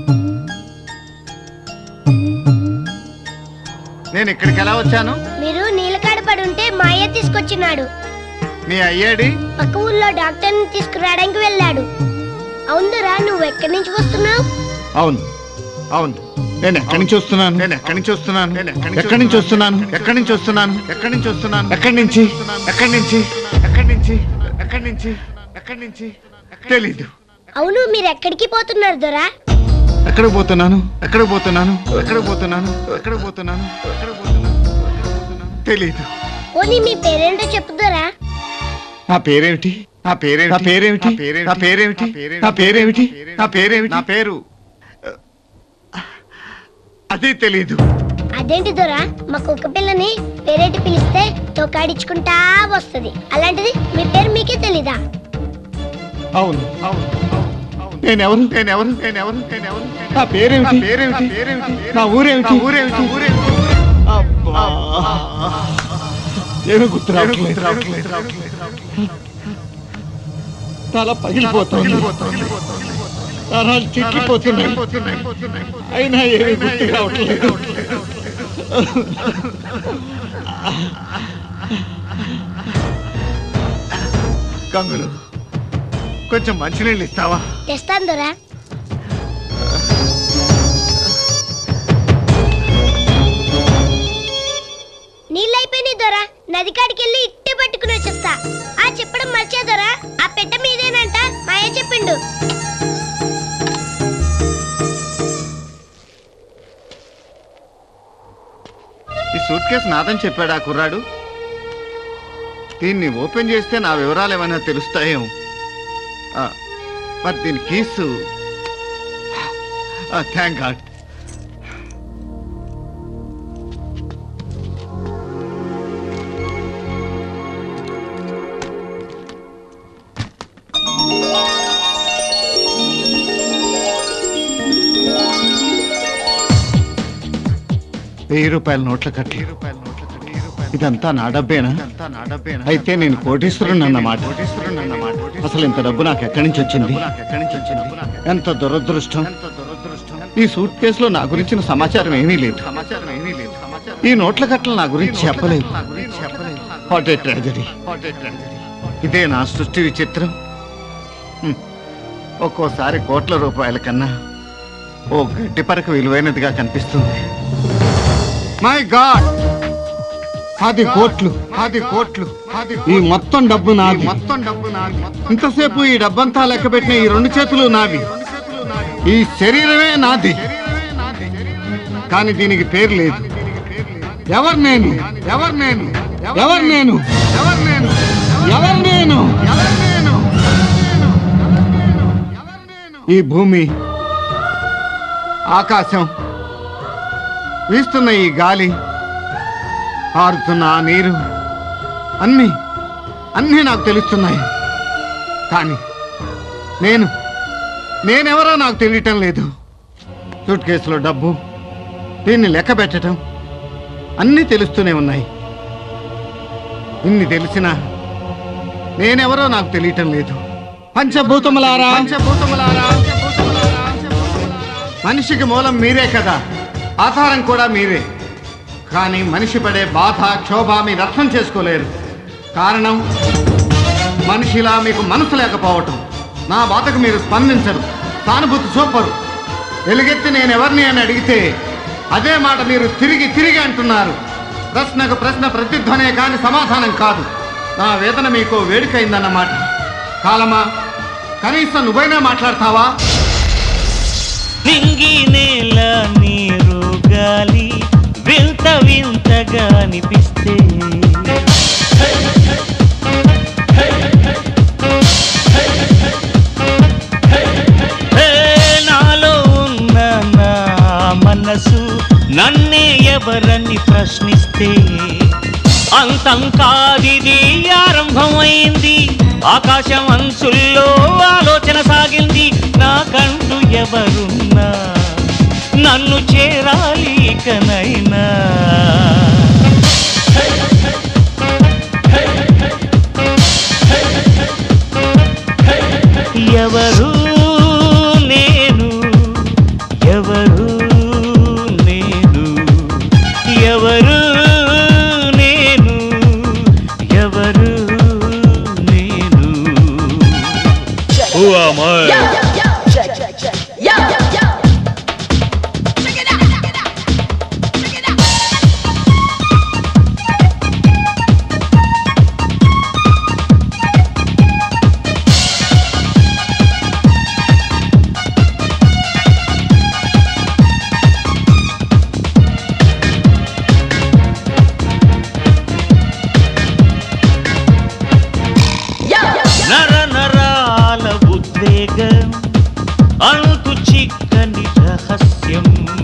నేను ఇక్కడికి ఎలా వచ్చాను? మీరు నీలకాడ పడుంటే మా అయ్య తీసుకొచ్చినాడు. నీ అయ్యాడి? పక్క ఊళ్ళో డాక్టర్ని తీసుకురావడానికి వెళ్ళాడు. అవునురా, నువ్వు ఎక్కడి నుంచి వస్తున్నావు? అవును అవును, నేను ఎక్కడి నుంచి వస్తున్నాను? నేను ఎక్కడి నుంచి వస్తున్నాను? ఎక్కడి నుంచి వస్తున్నాను? ఎక్కడి నుంచి వస్తున్నాను? ఎక్కడి నుంచి వస్తున్నాను? ఎక్కడి నుంచి? ఎక్కడి నుంచి? ఎక్కడి నుంచి? ఎక్కడి నుంచి? ఎక్కడి నుంచి? తెలీదు. అవును, మీరు ఎక్కడికి పోతున్నారు దొరా? ఎక్కడికి పోతున్నాను? ఎక్కడికి పోతున్నాను? ఎక్కడికి పోతున్నాను? ఎక్కడికి పోతున్నాను? ఎక్కడికి పోతున్నాను? తెలీదు. పోనీ మీ పేరేంటో చెప్పుదోరా? నా పేరేమిటి? నా పేరేమిటి? నా పేరేమిటి? నా పేరేమిటి? నా పేరేమిటి? నా పేరేమిటి? నా పేరు అది తెలీదు. అదేంటి దొరా, మా కుక్క పిల్లని పేరేటి పిలిస్తే తోకాడించుకుంటా వస్తుంది. అలాంటిది మీ పేరు మీకే తెలీదా? అవును అవును, నేనెవరు? నేనెవరు? నేనెవరు? నేనెవరు? నా పేరేమిటి? నా పేరేమిటి? పేరేమిటి? నా ఊరేమిటి? ఊరేమిటి? ఊరేమిటి? అబ్బా, ఏమి గుర్తు రావట్లేదు. తల పగిలిపోతుంది, నరాలు చిక్కిపోతున్నాయి, అయినా ఏమి గుర్తు రావట్లేదు. గంగులు, కొంచెం మంచినీళ్ళు ఇస్తావా? తెస్తాను దొరా. నీళ్ళైపోయినాయి దొరా, నది కాడికి వెళ్ళి ఇట్టే పట్టుకుని వచ్చేస్తా. ఆ చెప్పడం మర్చే దొరా, ఆ పెట్ట మీదేనంట మాయ చెప్పిండు. ఈ సూట్ కేసు నాదని చెప్పాడా కుర్రాడు? దీన్ని ఓపెన్ చేస్తే నా వివరాలు ఏమైనా తెలుస్తాయేమో. మరి దీని కీసు థ్యాంక్ గాడ్. ₹1000 నోట్ల కట్టి. ఇదంతా నా డబ్బేనా? అయితే నేను కోటీశ్వరుని అన్నమాట. అసలు ఇంత డబ్బు నాకు ఎక్కడి నుంచి వచ్చింది? ఎంత దురదృష్టం. ఈ సూట్ కేసులో నా గురించిన సమాచారం ఏమీ లేదు. ఈ నోట్ల కట్టలు నా గురించి చెప్పలేదు. What a tragedy. ఇదే నా సృష్టి విచిత్రం. ఒక్కోసారి కోట్ల రూపాయల కన్నా ఓ గడ్డి పరక విలువైనదిగా కనిపిస్తుంది. మై గాడ్, 10 కోట్లు, 10 కోట్లు, ఈ మొత్తం డబ్బు నాది. ఇంతసేపు ఈ డబ్బంతా లెక్క పెట్టిన ఈ 2 చేతులు నావి, ఈ శరీరమే నాది. కానీ దీనికి పేరు లేదు. ఎవరు నేను? ఎవరు నేను? ఎవరు నేను? ఎవరు నేను? ఎవరు నేను? ఎవరు నేను? ఈ భూమి, ఆకాశం, వీస్తున్న ఈ గాలి, పారుతున్న ఆ నీరు అన్నీ నాకు తెలుస్తున్నాయి. కానీ నేనెవరో నాకు తెలియటం లేదు. సూట్ కేసులో డబ్బు, దీన్ని లెక్క పెట్టడం అన్నీ తెలుస్తూనే ఉన్నాయి. ఇన్ని తెలిసినా నేనెవరో నాకు తెలియటం లేదు. పంచభూతములారా, మనిషికి మూలం మీరే కదా, ఆధారం కూడా మీరే. కానీ మనిషి పడే బాధ, క్షోభ మీరు అర్థం చేసుకోలేరు. కారణం మనిషిలా మీకు మనసు లేకపోవటం. నా బాధకు మీరు స్పందించరు, సానుభూతి చూపరు. వెలుగెత్తి నేనెవరిని అని అడిగితే అదే మాట మీరు తిరిగి అంటున్నారు. ప్రశ్నకు ప్రశ్న ప్రతిధ్వనే కాని సమాధానం కాదు. నా వేదన మీకు వేడుకైందన్నమాట. కాలమా, కనీసం నువ్వైనా మాట్లాడతావా? నింగి నేల నీరు గాలి వింత వింతగా అనిపిస్తే నాలో ఉన్న నా మనసు నన్నే ఎవరని ప్రశ్నిస్తే అంతం కాదిది ఆరంభమైంది. ఆకాశం అంచుల్లో ఆలోచన సాగింది. నాకంటూ ఎవరున్నా నన్ను చేరాలి ఇకనైనా. ఎవరు నేను, ఎవరు నేను, ఎవరు నేను, ఎవరు నేను. Who am I? నర నరాల ఉద్వేగం, అంతు చిక్కని రహస్యం.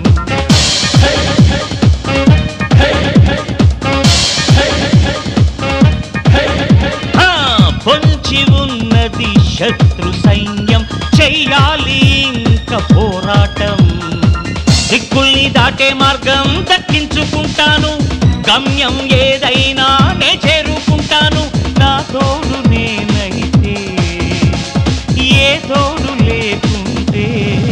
పొంచి ఉన్నది శత్రు సైన్యం, చెయ్యాలి ఇంకా పోరాటం. దిక్కుల్ని దాటే మార్గం దక్కించుకుంటాను, గమ్యం ఏదైనా నే చేరుకుంటాను. నా తోడు నేనైతే ఏ తోడు లేకుంటే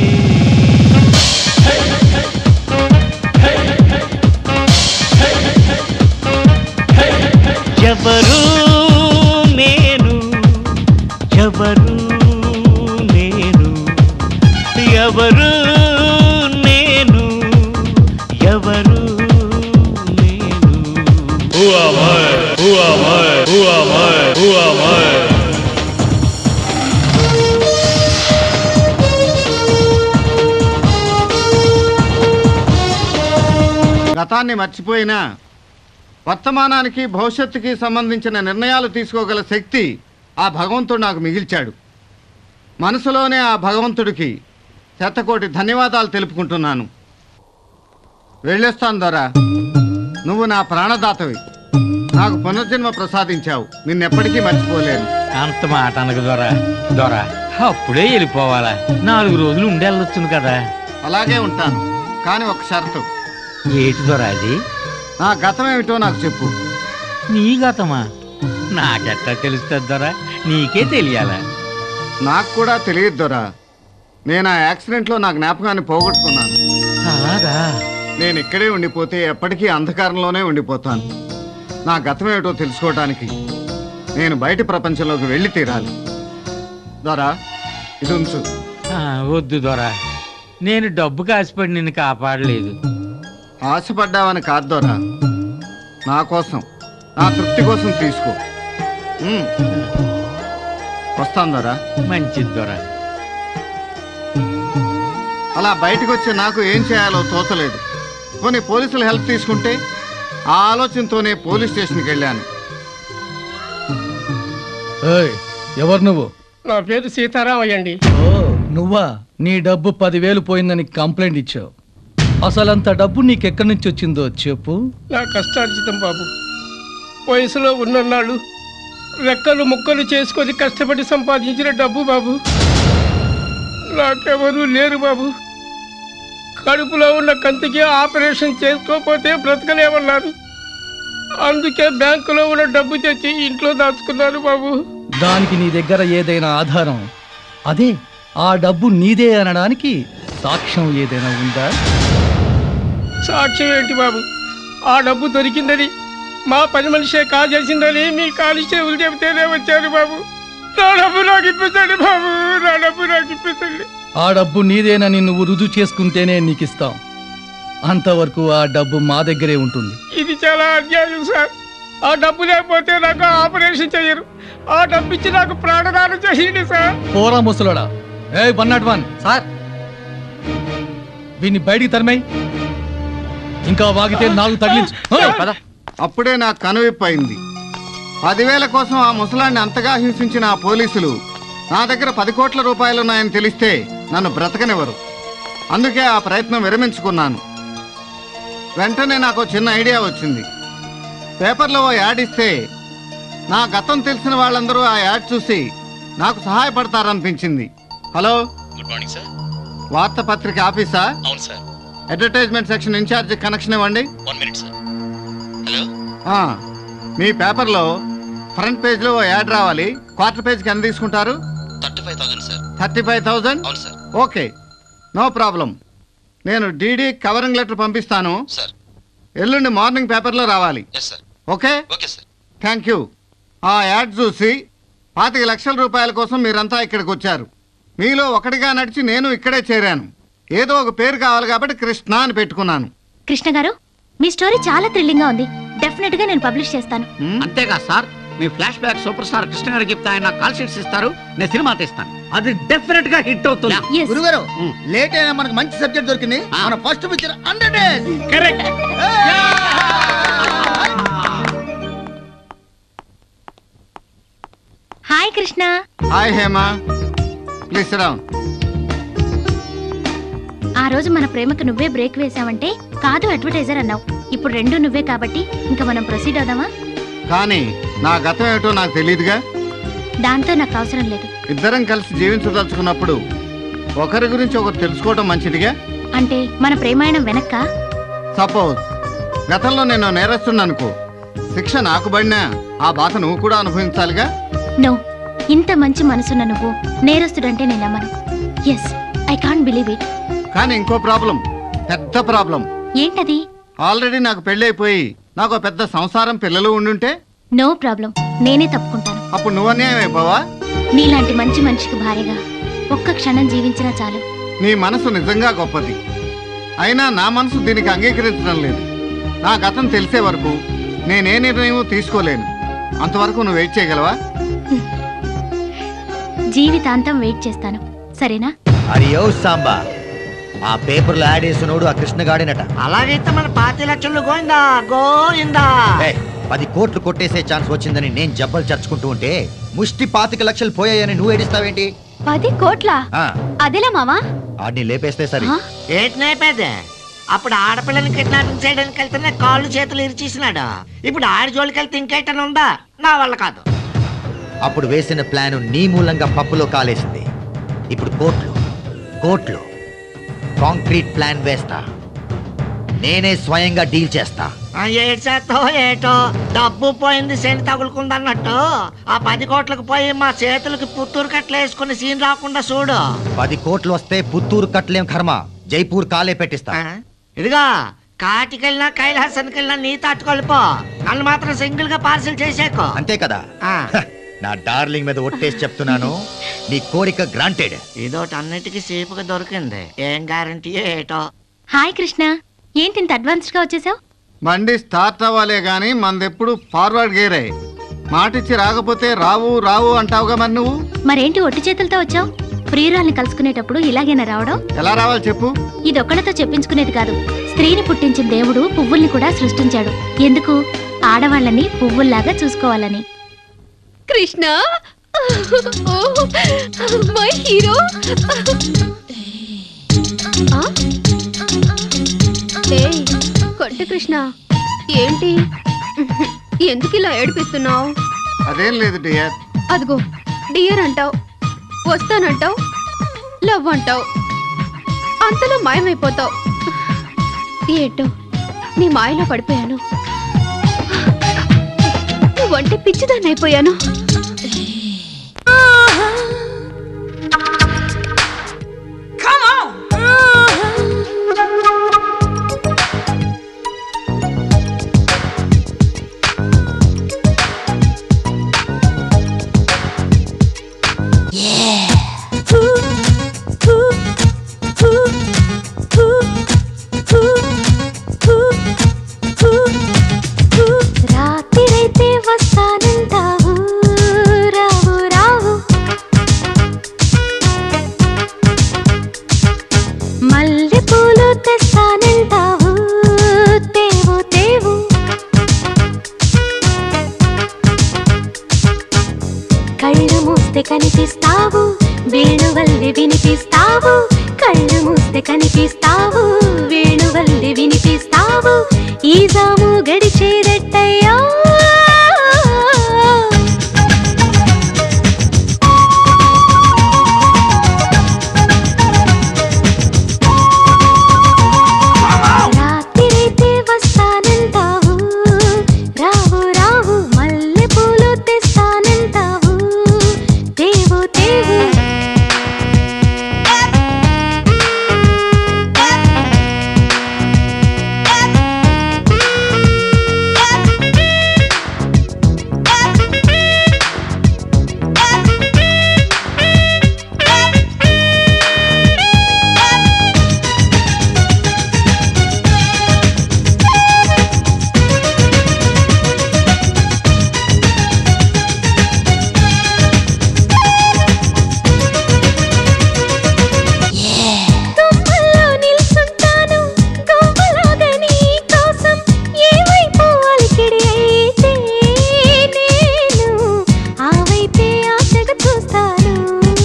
ఎవరు నేను, ఎవరు నేను, ఎవరు నేను, ఎవరు నేను. Who am I? Who am I? Who am I? Who am I? గతాన్ని మర్చిపోయినా వర్తమానానికి భవిష్యత్తుకి సంబంధించిన నిర్ణయాలు తీసుకోగల శక్తి ఆ భగవంతుడు నాకు మిగిల్చాడు. మనసులోనే ఆ భగవంతుడికి శతకోటి ధన్యవాదాలు తెలుపుకుంటున్నాను. వెళ్ళొస్తాను దొరా. నువ్వు నా ప్రాణదాతవి, నాకు పునర్జన్మ ప్రసాదించావు. నిన్నెప్పటికీ మర్చిపోలేను. అంత మాట అనకు దొరా. దొరా అప్పుడే వెళ్ళిపోవాలా? 4 రోజులు ఉండి వెళ్ళొచ్చును కదా. అలాగే ఉంటాను, కానీ ఒక షరతు. ఏటి దొరా అది? నా గతం ఏమిటో నాకు చెప్పు. నీ గతమా? నాకెట్టా తెలుస్తుంది దొరా? నీకే తెలియాలా? నాకు కూడా తెలియదు దొరా. నేను ఆ యాక్సిడెంట్లో నా జ్ఞాపకాన్ని పోగొట్టుకున్నాను. అలాగా? నేను ఇక్కడే ఉండిపోతే ఎప్పటికీ అంధకారంలోనే ఉండిపోతాను. నా గతం ఏమిటో తెలుసుకోవడానికి నేను బయట ప్రపంచంలోకి వెళ్ళి తీరాలి. దొరా, ఇది ఉంచు. వద్దు దొరా, నేను డబ్బు కాసిపడి నిన్ను కాపాడలేదు. ఆశపడ్డావని కాదు దొరా, నా కోసం, నా తృప్తి కోసం తీసుకో. వస్తాను దొరా. మంచిది దొరా. అలా బయటకు వచ్చి నాకు ఏం చేయాలో తోచలేదు. కొన్ని పోలీసులు హెల్ప్ తీసుకుంటే ఆ ఆలోచనతోనే పోలీస్ స్టేషన్కి వెళ్ళాను. ఎవరు నువ్వు? నా పేరు సీతారామయ్య అండి. నువ్వా? నీ డబ్బు 10,000 పోయిందని కంప్లైంట్ ఇచ్చావు. అసలంత డబ్బు నీకెక్కడి నుంచి వచ్చిందో చెప్పు. నా కష్టార్జితం బాబు. వయసులో ఉన్నన్నాళ్ళు రెక్కలు ముక్కలు చేసుకొని కష్టపడి సంపాదించిన డబ్బు బాబు. నాకెవరూ లేరు బాబు. కడుపులో ఉన్న కంతికి ఆపరేషన్ చేసుకోకపోతే బ్రతకలేమన్నారు. అందుకే బ్యాంకులో ఉన్న డబ్బు తెచ్చి ఇంట్లో దాచుకున్నాను బాబు. దానికి నీ దగ్గర ఏదైనా ఆధారం, అదే ఆ డబ్బు నీదే అనడానికి సాక్ష్యం ఏదైనా ఉందా? సాక్ష్యం ఏంటి బాబు? ఆ డబ్బు దొరికిందని, మా పని మనిషే కాజేసిందని మీ కానిస్టేబుల్ చెబితేనే వచ్చారు బాబు. నా డబ్బు నాకు ఇప్పించండి బాబు, నా డబ్బు నాకు ఇప్పించండి. ఆ డబ్బు నీదేనని నువ్వు రుజువు చేసుకుంటేనే నీకు ఇస్తాం. అంతవరకు ఆ డబ్బు మా దగ్గరే ఉంటుంది. ఇది చాలా అన్యాయం సార్. ఆ డబ్బు లేకపోతే నాకు ఆపరేషన్ చేయరు. ఆ డబ్బు ఇచ్చి నాకు ప్రాణదానం చేయండి సార్. పోరా ముసలోడా. 101 సార్, వీన్ని బయటికి తరిమై. ఇంకా వాగితే నాలుగు తగిలించు. అప్పుడే నాకు కనువిప్పు అయింది. 10,000 కోసం ఆ ముసలాన్ని అంతగా హింసించిన ఆ పోలీసులు నా దగ్గర 10 కోట్ల రూపాయలున్నాయని తెలిస్తే నన్ను బ్రతకనివ్వరు. అందుకే ఆ ప్రయత్నం విరమించుకున్నాను. వెంటనే నాకు చిన్న ఐడియా వచ్చింది. పేపర్లో ఓ యాడ్ ఇస్తే నా గతం తెలిసిన వాళ్ళందరూ ఆ యాడ్ చూసి నాకు సహాయపడతారనిపించింది. Hello, good morning sir. వార్తాపత్రిక ఆఫీసా? అవును సార్. అడ్వర్టైజ్మెంట్ సెక్షన్ ఇన్ఛార్జ్ కనెక్షన్ ఇవ్వండి. 1 మినిట్ సార్. హలో. మీ పేపర్లో ఫ్రంట్ పేజ్ లో యాడ్ రావాలి. క్వార్టర్ పేజ్ కి ఎంత తీసుకుంటారు? 35,000 సార్. 35,000? అవును సార్. Okay, no problem. నేను డీడీ కవరింగ్ లెటర్ పంపిస్తాను. సార్. ఎల్లుండి మార్నింగ్ పేపర్లో రావాలి. Yes sir. Okay okay sir. Thank you. ఆ యాడ్ చూసి 25 లక్షల రూపాయల కోసం మీరంతా ఇక్కడికి వచ్చారు. మీలో ఒకటిగా నడిచి నేను ఇక్కడే చేరాను. ఏదో ఒక పేరు కావాలి కాబట్టి కృష్ణ అని పెట్టుకున్నాను. కృష్ణ గారు, మీ స్టోరీ చాలా థ్రిల్లింగ్ గా ఉంది. డెఫినెట్ గా నేను పబ్లిష్ చేస్తాను. అంతేగా సార్, మీ flashback superstar Krishna గారికి చెప్తే ఆయన కాల్ షీట్స్ ఇస్తారు, నేను సినిమా తీస్తాను. అది డెఫినెట్ గా హిట్ అవుతుంది. గురుగారు, లేట్ అయినా మనకు మంచి సబ్జెక్ట్ దొరికింది. మన first picture 100 days. Correct. Hi Krishna. Hi Hema, please sit down. ఆ రోజు మన ప్రేమకు నువ్వే బ్రేక్ వేసావంటే కాదు అడ్వర్టైజర్ అన్నావు. ఇప్పుడు రెండు నువ్వే కాబట్టి ఇంకా మనం ప్రొసీడ్ అవుదామా? కానీ నా గతం ఏమిటో నాకు తెలియదుగా. దాంతో నాకు అవసరం లేదు. ఇద్దరం కలిసి జీవించదలుచుకున్నప్పుడు ఒకరి గురించి ఒకరు తెలుసుకోవడం మంచిదిగా. అంటే మన ప్రేమాయణం వెనక్క సపోజ్ గతంలో నేను నేరస్తున్నానుకో, శిక్ష నాకు పడినా ఆ బాధ నువ్వు కూడా అనుభవించాలిగా. నో, ఇంత మంచి మనసున్న నువ్వు నేరస్తుడంటే నేను నమ్మను. Yes, I can't believe it. కానీ ఇంకో ప్రాబ్లం, పెద్ద ప్రాబ్లం. ఏంటది? ఆల్రెడీ నాకు పెళ్ళైపోయి నాకు పెద్ద సంసారం, పిల్లలు ఉండుంటే నో ప్రాబ్లం, నేనే తప్పుకుంటాను. అప్పుడు నువ్వు అన్యాయం అయిపోవా? నీలాంటి మంచి మనిషికి భార్యగా ఒక్క క్షణం జీవించినా చాలు. నీ మనసు నిజంగా గొప్పది. అయినా నా మనసు దీనికి అంగీకరించడం లేదు. నా గతం తెలిసే వరకు నేనే నిర్ణయం తీసుకోలేను. అంతవరకు నువ్వు వెయిట్ చేయగలవా? జీవితాంతం వెయిట్ చేస్తాను, సరేనా? అరియో సాంబా, ఆ పేపర్లో యాడ్ వేసినోడు ఆ కృష్ణగాడినట. అలాగైతే మన 5 లక్షలు గోయిందా గోయిందా. 10 కోట్లు కొట్టేసే ఛాన్స్ వచ్చిందని నేను జబ్బలు చర్చుకుంటూ ఉంటే ముష్టి 25 లక్షలు పోయాయని నువ్వు ఏడిస్తావేంటి? 10 కోట్లా? అదేలా మావా? ఆడిని లేపేస్తే సరే. ఏంటి నేపేదే? అప్పుడు ఆడపిల్లని కిడ్నాపింగ్ చేయడానికి వెళ్తేనే కాళ్ళు చేతులు ఇరిచేసినాడు. ఇప్పుడు ఆడి జోలికి వెళ్తే ఇంకేటనే ఉందా? నా వల్ల కాదు. అప్పుడు వేసిన ప్లాన్ నీ మూలంగా పప్పులో కాలేసింది. ఇప్పుడు కోర్టులో కాంక్రీట్ ప్లాన్ వేస్తా. నేనే స్వయంగా డీల్ చేస్తా. ఏడ్చేతో ఏటో డబ్బు పోయింది శని తగులుకుందన్నట్టు ఆ 10 కోట్లకు పోయి మా చేతులకి పుత్తూరు కట్టలు వేసుకుని సీన్ రాకుండా చూడు. 10 కోట్లు వస్తే పుత్తూరు కట్టలేం కర్మ, జైపూర్ కాలే పెట్టిస్తా. ఇదిగా కాటికెళ్ళినా కైలాసానికి వెళ్ళినా నీ తట్టుకొలిపో, నన్ను మాత్రం సింగిల్ గా పార్సిల్ చేసేకో. అంతే కదా? నా డార్లింగ్ మీద ఒట్టేసి చెప్తున్నాను, నీ కోరిక గ్రాంటెడ్. ఇదోటి అన్నిటికీ సేపుగా దొరికింది. ఏం గ్యారంటీ ఏటో. హాయ్ కృష్ణ, ఏంటి ఇంత అడ్వాన్స్డ్ గా వచ్చేసావు? బండి స్టార్ట్ అవ్వాలే గానీ మనదెప్పుడు ఫార్వర్డ్ గేరే. మాటిచ్చి రాకపోతే రావు రావు అంటావుగా మరి నువ్వు. మరేంటి ఒట్టి చేతులతో వచ్చావు? ప్రియురాల్ని కలుసుకునేటప్పుడు ఇలాగైనా రావడం? ఎలా రావాలి చెప్పు? ఇది ఒక్కళ్ళతో చెప్పించుకునేది కాదు. స్త్రీని పుట్టించిన దేవుడు పువ్వుల్ని కూడా ఎందుకు? ఆడవాళ్ళని పువ్వుల్లాగా చూసుకోవాలని. Krishna my hero. కొట్టు కృష్ణ, ఏంటి ఎందుకు ఇలా ఏడిపిస్తున్నావు? అదేం లేదు డియర్. అదిగో డియర్ అంటావు, వస్తానంటావు, లవ్ అంటావు, అంతలో మాయమైపోతావు. ఏంటో నీ మాయలో పడిపోయాను. నువ్వంటే పిచ్చిదాన్ని అయిపోయాను. రాత్రైతే వస్తానంటావు, రావు రావు, మల్లె పూలు తెస్తానంటావు, తేవు తేవు, కళ్ళు మూస్తే కనిపిస్తావు, వేణువల్లె వినిపిస్తావు, కళ్ళు మూస్తే కనిపిస్తావు, వేణువల్లె వినిపిస్తావు, ఈ జాము గడిచేదట్టయ్యా. రాత్రైతే వస్తానంటావు, రావు రావు, మల్లె పూలు తెస్తానంటావు, తేవు తేవు. కొమ్మల్లో నిల్చుంటాను, కొమ్మలాగా నీ కోసం, ఏవైపు అలికిడి అయితే నేను ఆ వైపే ఆశగా చూస్తాను.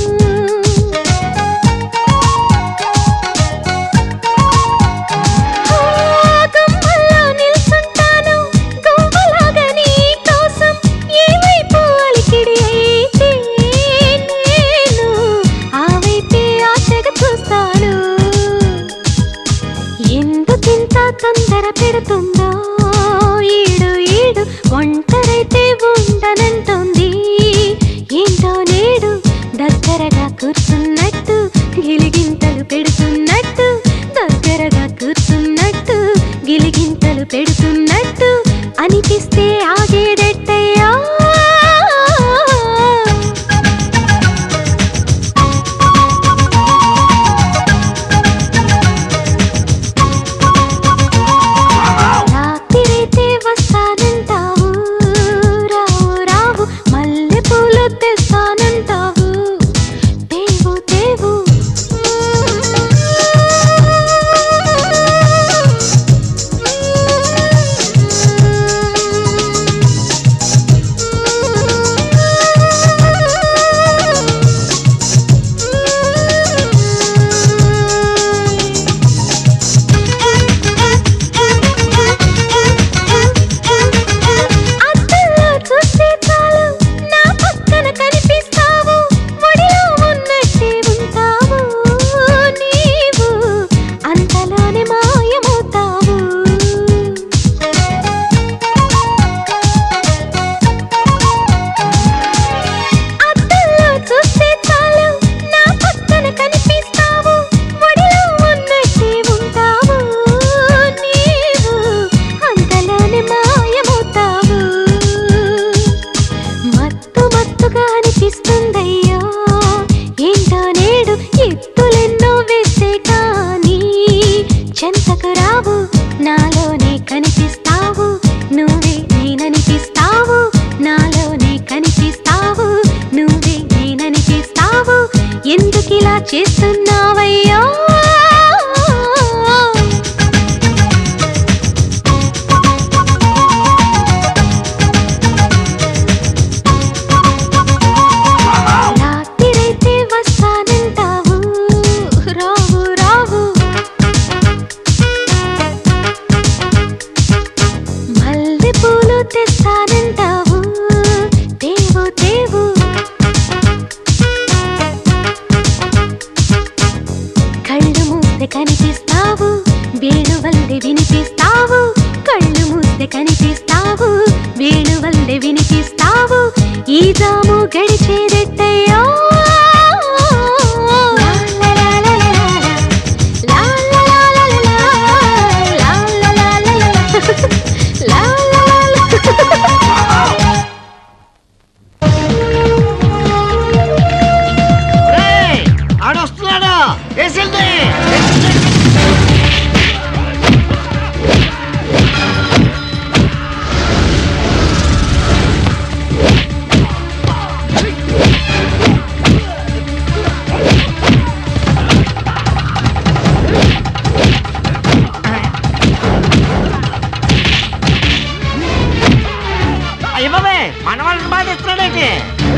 కొమ్మల్లో నిల్చుంటాను, కొమ్మలాగా నీ కోసం, ఏవైపు అలికిడి అయితే నేను ఆ వైపే ఆశగా చూస్తాను. ఎందుకింత తొందర పెడుతుందో ఈడు ఈడు, ఒంటరైతే ఉండనంటుంది, ఏంటో నేడు దగ్గరగా కూర్చున్నట్టు, గిలిగింతలు పెడుతున్నట్టు, దగ్గరగా కూర్చున్నట్టు, గిలిగింతలు పెడుతున్నట్టు అనిపిస్తే ఆగేదెట్టయ్యా. రాత్రైతే వస్తానంటావు, రావు రావు, మల్లె పూలు తెస్తానంటావు, తేవు తేవు. అద్దంలో చూస్తే చాలు, నా పక్కన కనిపిస్తావు, ఒడిలో ఉన్నట్టే ఉంటావు, నీవు అంతలోనే మాయమవుతావు. అద్దంలో చూస్తే చాలు, నా పక్కన కనిపిస్తావు, ఒడిలో ఉన్నట్టే ఉంటావు, నీవు అంతలోనే మాయమవుతావు. మత్తు మత్తుగా అనిపిస్తుందయ్యో, ఏంటో నేడు ఎత్తులెన్నో వేస్తే కానీ చెంతకు రావు, నాలోనే కనిపిస్తావు, నువ్వే నేననిపిస్తావు, నాలోనే కనిపిస్తావు, నువ్వే నేననిపిస్తావు, ఎందుకిలా చేస్తున్నావయ్యో. తెస్తానంటావు దేవు దేవు కళ్ళు మూస్తే కనిపిస్తావు వేణువల్లే వినిపిస్తావు కళ్ళు మూస్తే కనిపిస్తావు వేణువల్లే వినిపిస్తావు ఈ జాము గడిచేదెట్టయ్యో ఆడొస్తున్నాడు వేసింది అయ్య బాబే మన వాళ్ళని బాగా ఇస్తున్నాడైతే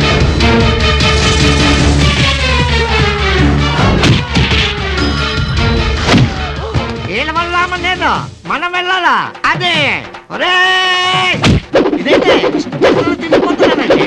వీళ్ళ వల్ల లేదు మనం వెళ్ళాలా అదే ఒరే ఇదైతే తిరిగిపోతున్నానండి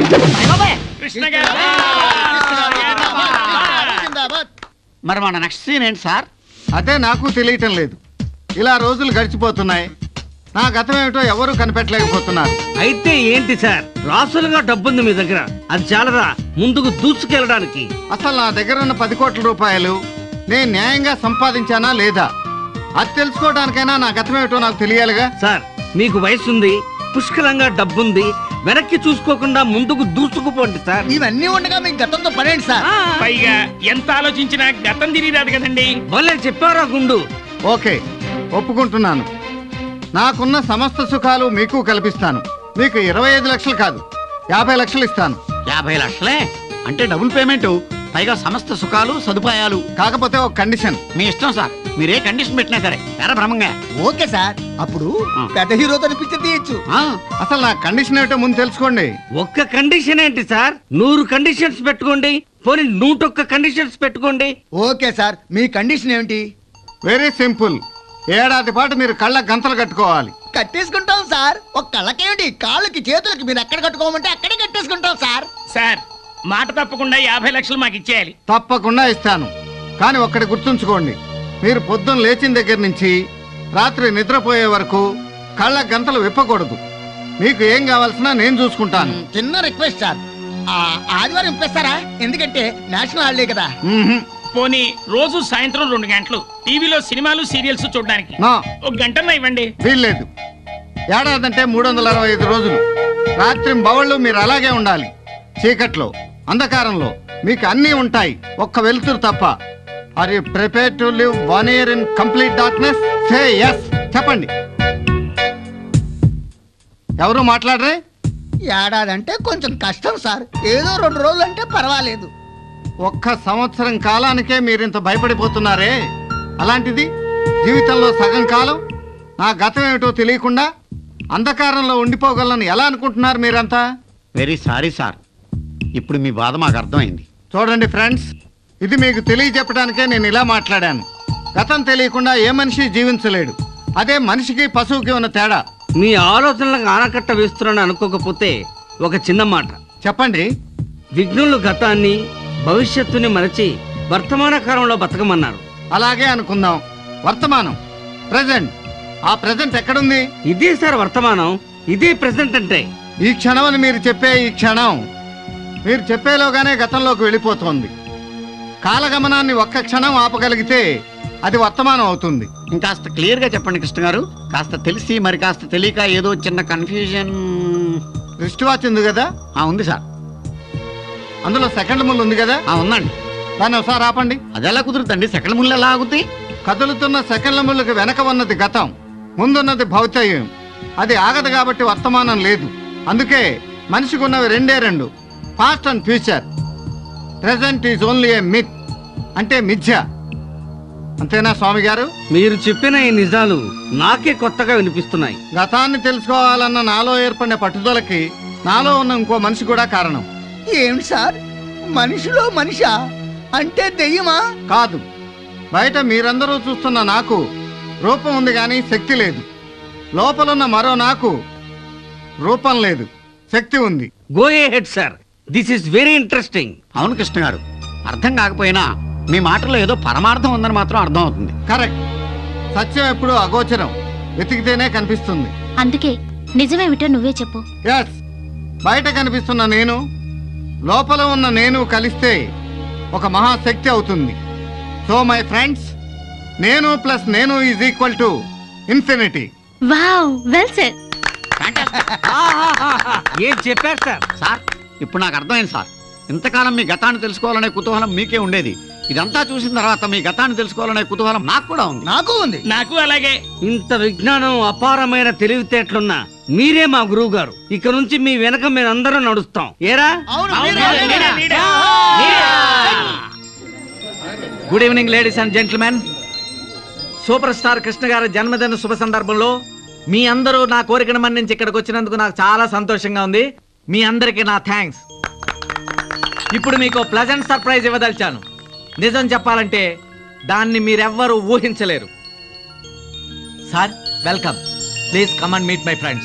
మరి మన నెక్స్ట్ సీన్ ఏంటి సార్? అదే నాకు తెలియటం లేదు. ఇలా రోజులు గడిచిపోతున్నాయి, నా గతం ఏమిటో ఎవరు కనిపెట్టలేకపోతున్నారు. అయితే ఏంటి సార్, రాసులుగా డబ్బుంది మీ దగ్గర, అది చాలదా ముందుకు దూసుకెళ్ళడానికి? అసలు నా దగ్గర ఉన్న 10 కోట్ల రూపాయలు నేను న్యాయంగా సంపాదించానా లేదా అది తెలుసుకోవడానికైనా నా గతం ఏమిటో నాకు తెలియాలిగా. సార్ మీకు వయసుంది, పుష్కలంగా డబ్బుంది, వెనక్కి చూసుకోకుండా ముందుకు దూసుకుపోండి సార్. ఇవన్నీ ఉండగా మీకు గతంతో పడేండి సార్. పైగా ఎంత ఆలోచించినా గతం తిరిగిరాదు కదండి. భలే చెప్పారా గుండు. ఓకే, ఒప్పుకుంటున్నాను. నాకున్న సమస్త సుఖాలు మీకు కల్పిస్తాను. మీకు 25 లక్షలు కాదు, 50 లక్షలు ఇస్తాను. 50 లక్షలే అంటే డబుల్ పేమెంట్, పైగా సమస్త సుఖాలు సదుపాయాలు. కాకపోతే ఒక కండిషన్. మీ ఇష్టం సార్, మీరే కండిషన్ పెట్టినా సరే ఎర్ర బ్రహ్మంగా. ఓకే సార్, అప్పుడు పెద్ద హీరోతో పిక్చర్ తీయచ్చు. అసలు నా కండిషన్ ఏమిటో ముందు తెలుసుకోండి. ఒక్క కండిషన్ ఏంటి సార్, 100 కండిషన్స్ పెట్టుకోండి, పోనీ 101 కండిషన్స్ పెట్టుకోండి. ఓకే సార్, మీ కండిషన్ ఏమిటి? Very simple. ఏడాది పాటు మీరు కళ్ళ గంతలు కట్టుకోవాలి. కట్టేసుకుంటాం సార్. ఒక కళ్ళకేమిటి, కాళ్ళకి చేతులకి మీరు ఎక్కడ కట్టుకోమంటే అక్కడే కట్టేసుకుంటాం సార్. సార్ మాట తప్పకుండా 50 లక్షలు మాకు ఇచ్చేయాలి. తప్పకుండా ఇస్తాను. కానీ ఒక్కటి గుర్తుంచుకోండి, మీరు పొద్దున్న లేచిన దగ్గర నుంచి రాత్రి నిద్రపోయే వరకు కళ్ళ గంతలు విప్పకూడదు. మీకు ఏం కావాల్సినా నేను చూసుకుంటాను. చిన్న రిక్వెస్ట్ సార్, ఆదివారం ఇప్పేస్తారా? ఎందుకంటే నేషనల్ హాలిడే కదా. పోనీ రోజు సాయంత్రం 2 గంటలు టీవీలో సినిమాలు సీరియల్స్ చూడడానికి ఒక గంటన్నా ఇవ్వండి. వీల్లేదు. ఏడాదంటే 365 రోజులు రాత్రి బవళ్ళు మీరు అలాగే ఉండాలి. చీకట్లో, అంధకారంలో మీకు అన్నీ ఉంటాయి, ఒక్క వెలుతురు తప్ప. Are you prepared to live 1 year in complete darkness? Say yes. చెప్పండి. ఎవరు మాట్లాడరే? ఏడాదంటే కొంచెం కష్టం సార్, ఏదో 2 రోజులు అంటే పర్వాలేదు. ఒక్క సంవత్సరం కాలానికే మీరింత భయపడిపోతున్నారే, అలాంటిది జీవితంలో సగం కాలం నా గతం ఏమిటో తెలియకుండా అంధకారంలో ఉండిపోగలను ఎలా అనుకుంటున్నారు మీరంతా? వెరీ సారీ సార్, ఇప్పుడు మీ బాధ మాకు అర్థమైంది. చూడండి ఫ్రెండ్స్, ఇది మీకు తెలియజెప్పడానికే నేను ఇలా మాట్లాడాను. గతం తెలియకుండా ఏ మనిషి జీవించలేడు. అదే మనిషికి పశువుకి ఉన్న తేడా. మీ ఆలోచనలకు ఆనకట్ట వేస్తున్నాను అనుకోకపోతే ఒక చిన్న మాట చెప్పండి. విఘ్నులు గతాన్ని భవిష్యత్తుని మరచి వర్తమాన కాలంలో బతకమన్నారు. అలాగే అనుకుందాం. వర్తమానం, ప్రెజెంట్. ఆ ప్రెజెంట్ ఎక్కడుంది? ఇదే సార్ వర్తమానం, ఇదే ప్రెజెంట్ అంటే. ఈ క్షణం అని మీరు చెప్పే ఈ క్షణం మీరు చెప్పేలోగానే గతంలోకి వెళ్ళిపోతుంది. కాలగమనాన్ని ఒక్క క్షణం ఆపగలిగితే అది వర్తమానం అవుతుంది. ఇంకాస్త క్లియర్ గా చెప్పండి కృష్ణ గారు. కాస్త తెలిసి మరి కాస్త తెలియక ఏదో చిన్న కన్ఫ్యూజన్. రిస్ట్ వాచ్ ఉంది కదా? ఉంది సార్. అందులో సెకండ్ ముళ్ళు ఉంది కదా? ఉందండి. దాన్ని ఒకసారి ఆపండి. అది ఎలా కుదురుతుంది? సెకండ్ ముళ్ళు ఎలా ఆగుతాయి? కదులుతున్న సెకండ్ల ముళ్ళకి వెనక ఉన్నది గతం, ముందున్నది భౌతికం. అది ఆగదు కాబట్టి వర్తమానం లేదు. అందుకే మనిషికి ఉన్నవి 2 past and future. Present is only a myth, అంటే మిథ్య. అంతేనా స్వామి గారు? మీరు చెప్పిన ఈ నిజాలు నాకే కొత్తగా వినిపిస్తున్నాయి. గతాన్ని తెలుసుకోవాలన్న నాలో ఏర్పడిన పట్టుదలకి నాలో ఉన్న ఇంకో మనిషి కూడా కారణం. ఏమిటి సార్, మనిషిలో మనిషా? అంటే దెయ్యమా? కాదు. బయట మీరందరూ చూస్తున్న నాకు రూపం ఉంది కానీ శక్తి లేదు. లోపలున్న మరో నాకు రూపం లేదు, శక్తి ఉంది. Go ahead sir, this is very interesting. అవును కృష్ణ గారు, అర్థం కాకపోయినా మీ మాటలో ఏదో పరమార్థం ఉందని మాత్రం అర్థం అవుతుంది. కరెక్ట్. సత్యం ఎప్పుడు అగోచరం, వెతికితేనే కనిపిస్తుంది. అందుకే నిజమేమిటో నువ్వే చెప్పు. ఎస్, బయట కనిపిస్తున్న నేను, లోపల ఉన్న నేను కలిస్తే ఒక మహాశక్తి అవుతుంది. సో మై ఫ్రెండ్స్, నేను ప్లస్ నేను is equal to infinity. Wow, well said. ఏం చెప్పారు సార్? సార్, ఇప్పుడు నాకు అర్థమైంది సార్. ఇంతకాలం మీ గతాన్ని తెలుసుకోవాలనే కుతూహలం మీకే ఉండేది. ఇదంతా చూసిన తర్వాత మీ గతాన్ని తెలుసుకోవాలనే కుతూహలం నాకు కూడా ఉంది. నాకు ఉంది. నాకు అలాగే. ఇంత విజ్ఞానం, అపారమైన తెలివితేటలున్నా మీరే మా గురువు గారు. ఇక నుంచి మీ వెనక మేమందరం నడుస్తాం. ఏరా? Good evening ladies and gentlemen. Superstar Krishna గారి జన్మదిన శుభ సందర్భంలో మీ అందరూ నా కోరికను మన్నించి ఇక్కడికి వచ్చినందుకు నాకు చాలా సంతోషంగా ఉంది. మీ అందరికీ నా థ్యాంక్స్. ఇప్పుడు మీకు ప్లెజెంట్ సర్ప్రైజ్ ఇవ్వదలిచాను. నిజం చెప్పాలంటే దాన్ని మీరెవ్వరూ ఊహించలేరు. Sir, welcome. Please come and meet my friends.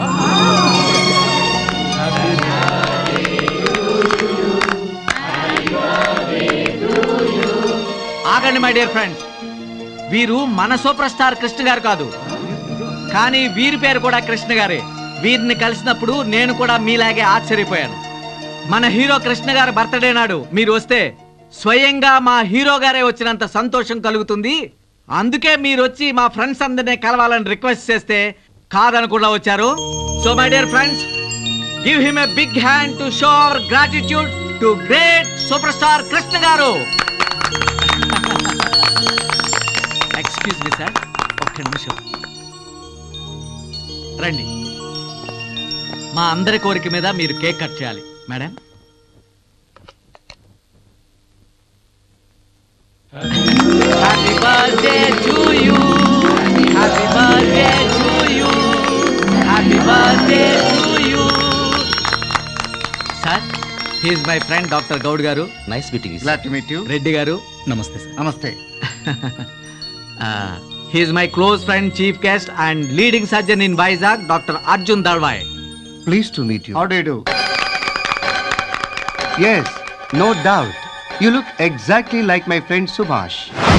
ఆగండి మై డియర్ ఫ్రెండ్స్. వీరు మన సూపర్ స్టార్ కృష్ణ గారు కాదు, కానీ వీరి పేరు కూడా కృష్ణ గారే. వీరిని కలిసినప్పుడు నేను కూడా మీలాగే ఆశ్చర్యపోయాను. మన హీరో కృష్ణ గారి బర్త్డే నాడు మీరు వస్తే స్వయంగా మా హీరో గారే వచ్చినంత సంతోషం కలుగుతుంది. అందుకే మీరు వచ్చి మా ఫ్రెండ్స్ అందరినీ కలవాలని రిక్వెస్ట్ చేస్తే కాదనకుండా వచ్చారు. So my dear friends, give him a big hand to show our gratitude to great superstar Krishna గారు. ఎక్స్క్యూజ్ మీ సార్, ఒక్క నిమిషం రండి. మా అందరి కోరిక మీద మీరు కేక్ కట్ చేయాలి madam. Happy birthday to you, happy birthday to you, happy birthday to you. Sir, he is my friend doctor Goud గారు. Nice meeting you. Glad to meet you. Reddy గారు. నమస్తే సార్. నమస్తే. He is my close friend, chief guest and leading surgeon in Vizag, Dr. Arjun Dalwai. Pleased to meet you. How do you do? Yes, no doubt. You look exactly like my friend Subhash.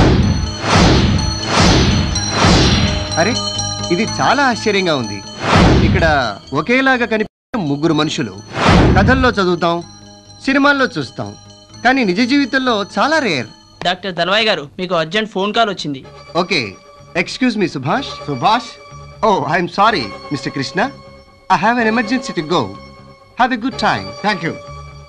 అరే, ఇది చాలా ఆశ్చర్యంగా ఉంది. ఇక్కడ ఒకేలాగా కనిపించే ముగ్గురు మనుషులు కథల్లో చదువుతాం, సినిమాల్లో చూస్తాం, కానీ నిజ జీవితంలో చాలా రేర్. డాక్టర్ దల్వాయ్ గారు, మీకు అర్జెంట్ ఫోన్ కాల్ వచ్చింది. Okay, excuse me Subhash. Subhash? Oh, I'm sorry mister Krishna. I have an emergency to go. Have a good time. Thank you.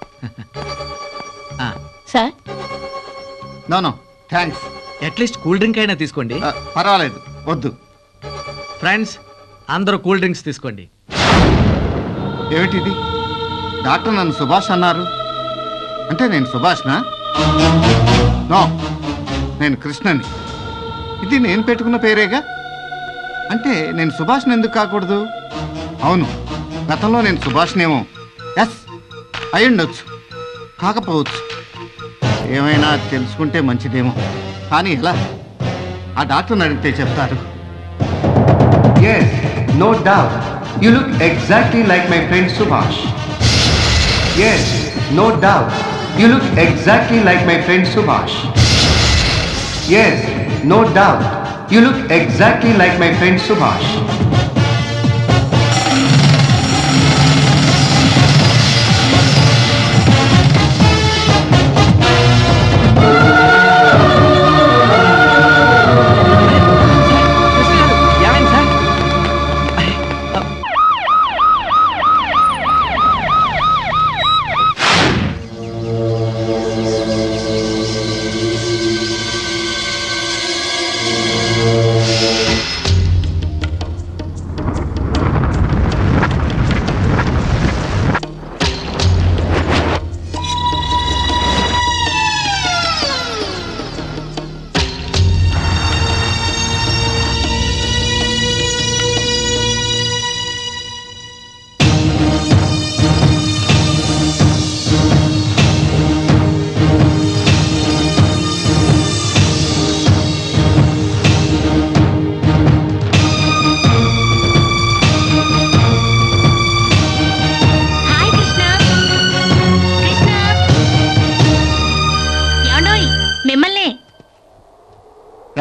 Sir, no no thanks. At least cool drink అయినా తీసుకోండి. పర్వాలేదు, వద్దు. Friends, అందరూ cool drinks తీసుకోండి. ఏమిటిది? Doctor నన్ను సుభాష్ అన్నారు అంటే నేను సుభాష్నా? నో, నేను కృష్ణని. ఇది నేను పెట్టుకున్న పేరేగా. అంటే నేను సుభాష్ని ఎందుకు కాకూడదు? అవును, గతంలో నేను సుభాష్నేమో. ఎస్, అయి ఉండొచ్చు, కాకపోవచ్చు. ఏమైనా తెలుసుకుంటే మంచిదేమో, కానీ ఎలా? ఆ డాక్టర్ని అడిగితే చెప్తారు. Yes, no doubt. You look exactly like my friend Subhash. Yes, no doubt. You look exactly like my friend Subhash. Yes, no doubt. You look exactly like my friend Subhash.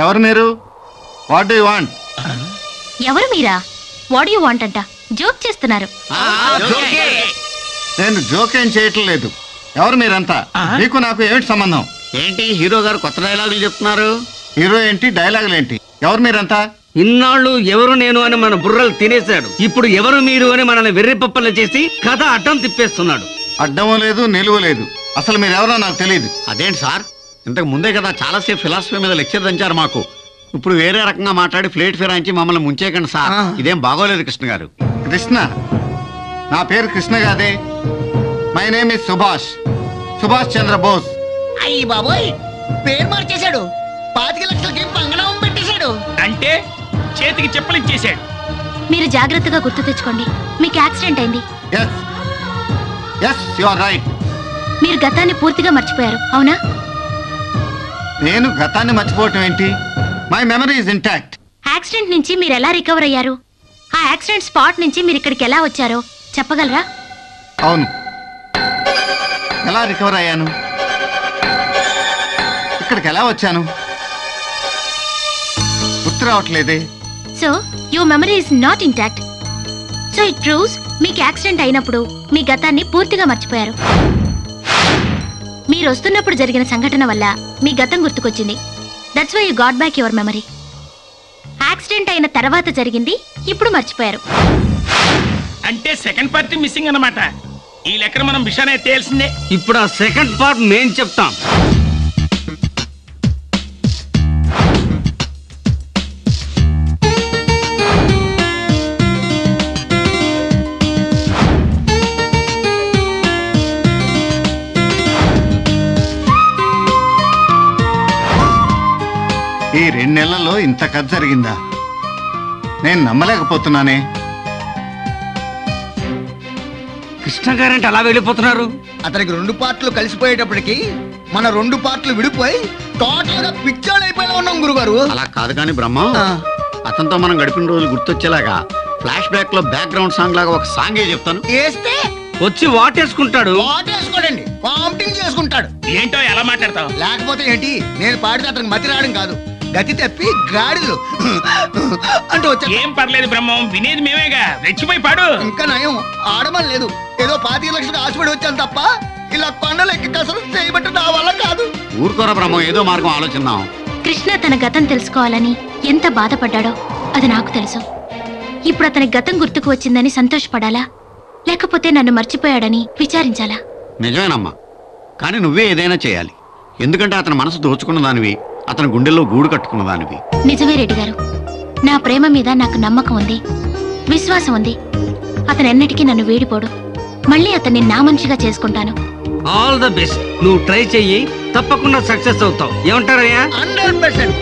ఎవరు మీరు? What do you want? ఎవరు మీరా? What you want అంట? Joke చేస్తున్నారు. నేను joke ఏం చేయట్లేదు. ఎవరు మీరంతా? మీకు నాకు ఏమిటి సంబంధం? ఏంటి హీరో గారు కొత్త డైలాగులు చెప్తున్నారు? హీరో ఏంటి, డైలాగులు ఏంటి? ఎవరు మీరంతా? ఇన్నాళ్ళు ఎవరు నేను అని మన బుర్రలు తినేశాడు. ఇప్పుడు ఎవరు మీరు అని మనల్ని వెర్రిపప్పలు చేసి కథ అడ్డం తిప్పేస్తున్నాడు. అడ్డము లేదు, నిలువ లేదు. అసలు మీరెవరో నాకు తెలియదు. అదేంటి సార్, ఇంతకు ముందే కదా చాలాసేపు ఫిలాసఫీ మీద లెక్చర్ దంచారు మాకు. ఇప్పుడు వేరే రకంగా మాట్లాడి ఫ్లేట్ ఫిరాయించి మమ్మల్ని ముంచేయకండి సార్. ఇదేం బాగోలేదు కృష్ణ గారు. కృష్ణ? నా పేరు కృష్ణ కాదే. My name is Subhash, Subhash Chandra Bose. అయ్యి బాబోయ్, పేరు మార్చేశాడు. 25 లక్షలకి పంగనామం పెట్టేశాడు. అంటే చేతికి చెప్పులు ఇచ్చేశాడు. మీరు జాగ్రత్తగా గుర్తు తెచ్చుకోండి. మీకు యాక్సిడెంట్ అయింది. yes you are right. మీరు గతాన్ని పూర్తిగా మర్చిపోయారు, అవునా? నేను గతాన్ని మర్చిపోవటం ఏంటి? My memory is intact. Accident నుంచి మీరు ఎలా రికవర్ అయ్యారు? ఆ యాక్సిడెంట్ స్పాట్ నుంచి మీరు ఇక్కడికి ఎలా వచ్చారో చెప్పగలరా? అవును, ఎలా రికవర్ అయ్యాను, ఇక్కడికి ఎలా వచ్చాను గుర్తు రావట్లేదే. So your memory is not intact. So it proves మీకు యాక్సిడెంట్ అయినప్పుడు మీ గతాన్ని పూర్తిగా మర్చిపోయారు. మీరు వస్తున్నప్పుడు జరిగిన సంఘటన వల్ల మీ గతం గుర్తుకొచ్చింది. That's why you got back your memory. Accident అయిన తర్వాత జరిగింది ఇప్పుడు మర్చిపోయారు. అంటే సెకండ్ పార్టీ మిస్సింగ్ అన్నమాట. ఈ లెక్కన మనం విషయాన్ని తేల్సిందే. ఇప్పుడు ఆ సెకండ్ పార్ట్ మేం చెప్తాం. ఈ 2 నెలల్లో ఇంత కథ జరిగిందా? నేను నమ్మలేకపోతున్నానే. కృష్ణ గారంటే అలా వెళ్ళిపోతున్నారు. అతనికి 2 పార్ట్లు కలిసిపోయేటప్పటికి మన 2 పార్ట్లు విడిపోయి టోటల్ గా పిక్చర్ అయిపోయినా ఉన్నాం గురుగారు. అలా కాదు కానీ బ్రహ్మ, అతనితో మనం గడిపిన రోజులు గుర్తొచ్చేలాగా ఫ్లాష్ బ్యాక్ లో బ్యాక్గ్రౌండ్ సాంగ్ లాగా ఒక సాంగే చెప్తాను. వేస్తే వచ్చి వాటేసుకుంటాడు. వాటేసుకోడండి, వామిటింగ్ చేసుకుంటాడు. ఏంటో ఎలా మాట్లాడతావు? లేకపోతే ఏంటి, నేను పాడితే అతనికి మతి రావడం కాదు, గతి తప్పి గాడిలో అంటూ వచ్చా. ఏం పర్లేదు బ్రహ్మం, వినేది మేమేగా. రెచ్చిపోయి పాడు. ఇంకా నయం, ఆడమని లేదు. ఏదో 25 లక్షలకు ఆశపడి వచ్చాను తప్ప ఇలా కొండలు ఎక్కి కసరత్తు చేయబట్టి నా వల్ల కాదు. ఊరుకోరా బ్రహ్మం, ఏదో మార్గం ఆలోచిద్దాం. కృష్ణ తన గతం తెలుసుకోవాలని ఎంత బాధపడ్డాడో అది నాకు తెలుసు. ఇప్పుడు అతని గతం గుర్తుకు వచ్చిందని సంతోషపడాలా, లేకపోతే నన్ను మర్చిపోయాడని విచారించాలా? నిజమేనమ్మా, కానీ నువ్వే ఏదైనా చేయాలి. ఎందుకంటే అతని మనసు దోచుకున్న దానివి, అతని గుండెల్లో గూడు కట్టుకున్న దానివి. నిజమే రెడ్డి గారు, నా ప్రేమ మీద నాకు నమ్మకం ఉంది, విశ్వాసం ఉంది. అతను ఎన్నటికీ నన్ను వీడిపోడు. మళ్ళీ అతన్ని నా మనిషిగా చేసుకుంటాను. All the best. నువ్వు ట్రై చెయ్యి, తప్పకుండా సక్సెస్ అవుతావు. ఏమంటారయ్యా? 100%.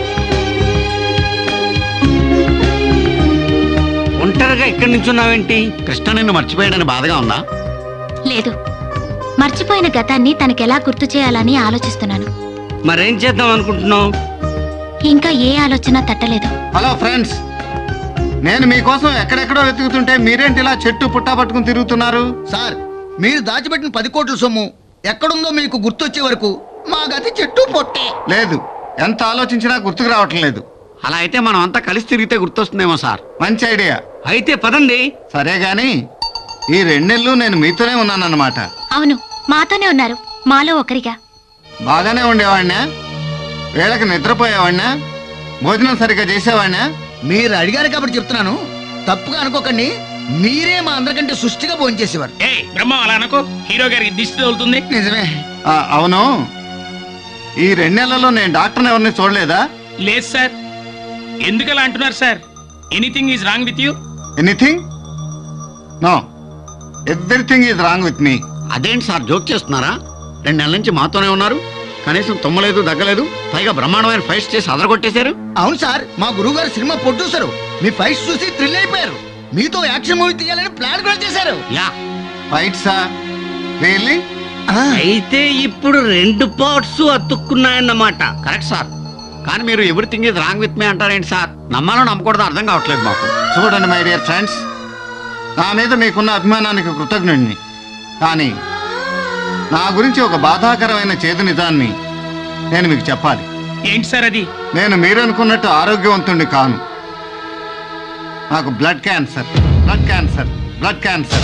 ఒంటరిగా ఇక్కడి నుంచున్నావేంటి? కృష్ణ నిన్ను మర్చిపోయాడని బాధగా ఉందా? లేదు, మర్చిపోయిన గతాన్ని తనకెలా గుర్తు చేయాలని ఆలోచిస్తున్నాను. మరేం చేద్దాం అనుకుంటున్నావు? ఇంకా ఏ ఆలోచన తట్టలేదు. హలో ఫ్రెండ్స్, నేను మీకోసం ఎక్కడెక్కడో వెతుకుతుంటే మీరేంటి ఇలా చెట్టు పుట్టా పట్టుకుని తిరుగుతున్నారు? సార్, మీరు దాచిపెట్టిన 10 కోట్ల సొమ్ము ఎక్కడుందో మీకు గుర్తొచ్చే వరకు మా గతి చెట్టు పొట్టే. లేదు, ఎంత ఆలోచించినా గుర్తుకు రావటం లేదు. అలా అయితే మనం అంతా కలిసి తిరిగితే గుర్తొస్తుందేమో సార్. మంచి ఐడియా. అయితే పదండి. సరే గాని ఈ 2 నెలలు నేను మీతోనే ఉన్నానన్నమాట. అవును, మాతోనే ఉన్నారు, మాలో ఒకరిగా. బాగానే ఉండేవాడినా? వేళకి నిద్రపోయేవాడినా? భోజనం సరిగ్గా చేసేవాడినా? మీరు అడిగారు కాబట్టి చెప్తున్నాను, తప్పుగా అనుకోకండి. మీరే మా అందరికంటే సుష్టిగా భోంచేసేవారు. బ్రహ్మ అలా అనుకో, హీరో గారికి దిష్టి తగులుతుంది. నిజమే. అవును, ఈ 2 నెలల్లో నేను డాక్టర్ని ఎవరిని చూడలేదా? లేదు సార్. ఎందుకు అలా అంటున్నారు sir? Anything is wrong with you? Anything? No, everything is wrong with me. అదేంటి సార్, జోక్ చేస్తున్నారా? 2 నెలల నుంచి మాతోనే ఉన్నారు, కనీసం తుమ్మలేదు దగ్గలేదు, పైగా బ్రహ్మాండమైన ఫైట్స్ చేసి అదరగొట్టేశారు. అవును సార్, మా గురువు గారు సినిమా ప్రొడ్యూసరు. మీ ఫైట్స్ చూసి థ్రిల్ అయిపోయారు. మీతో యాక్షన్ మూవీ తీయాలని ప్లాన్ కూడా చేశారు. యా, ఫైట్సా? రియల్లీ? అయితే ఇప్పుడు 2 పార్ట్స్ అతుక్కున్నాయన్నమాట. Correct sir. కానీ మీరు everything is wrong with me అంటారేంటి సార్? నమ్మాలో నమ్మకూడదు అర్థం కావట్లేదు మాకు. చూడండి మై డియర్ ఫ్రెండ్స్, నా మీద మీకున్న అభిమానానికి కృతజ్ఞుడిని. కానీ నా గురించి ఒక బాధాకరమైన చేదు నిజాన్ని నేను మీకు చెప్పాలి. ఏంటి సార్ అది? నేను మీరనుకున్నట్టు ఆరోగ్యవంతుణ్ణి కాను. నాకు blood cancer, blood cancer, blood cancer.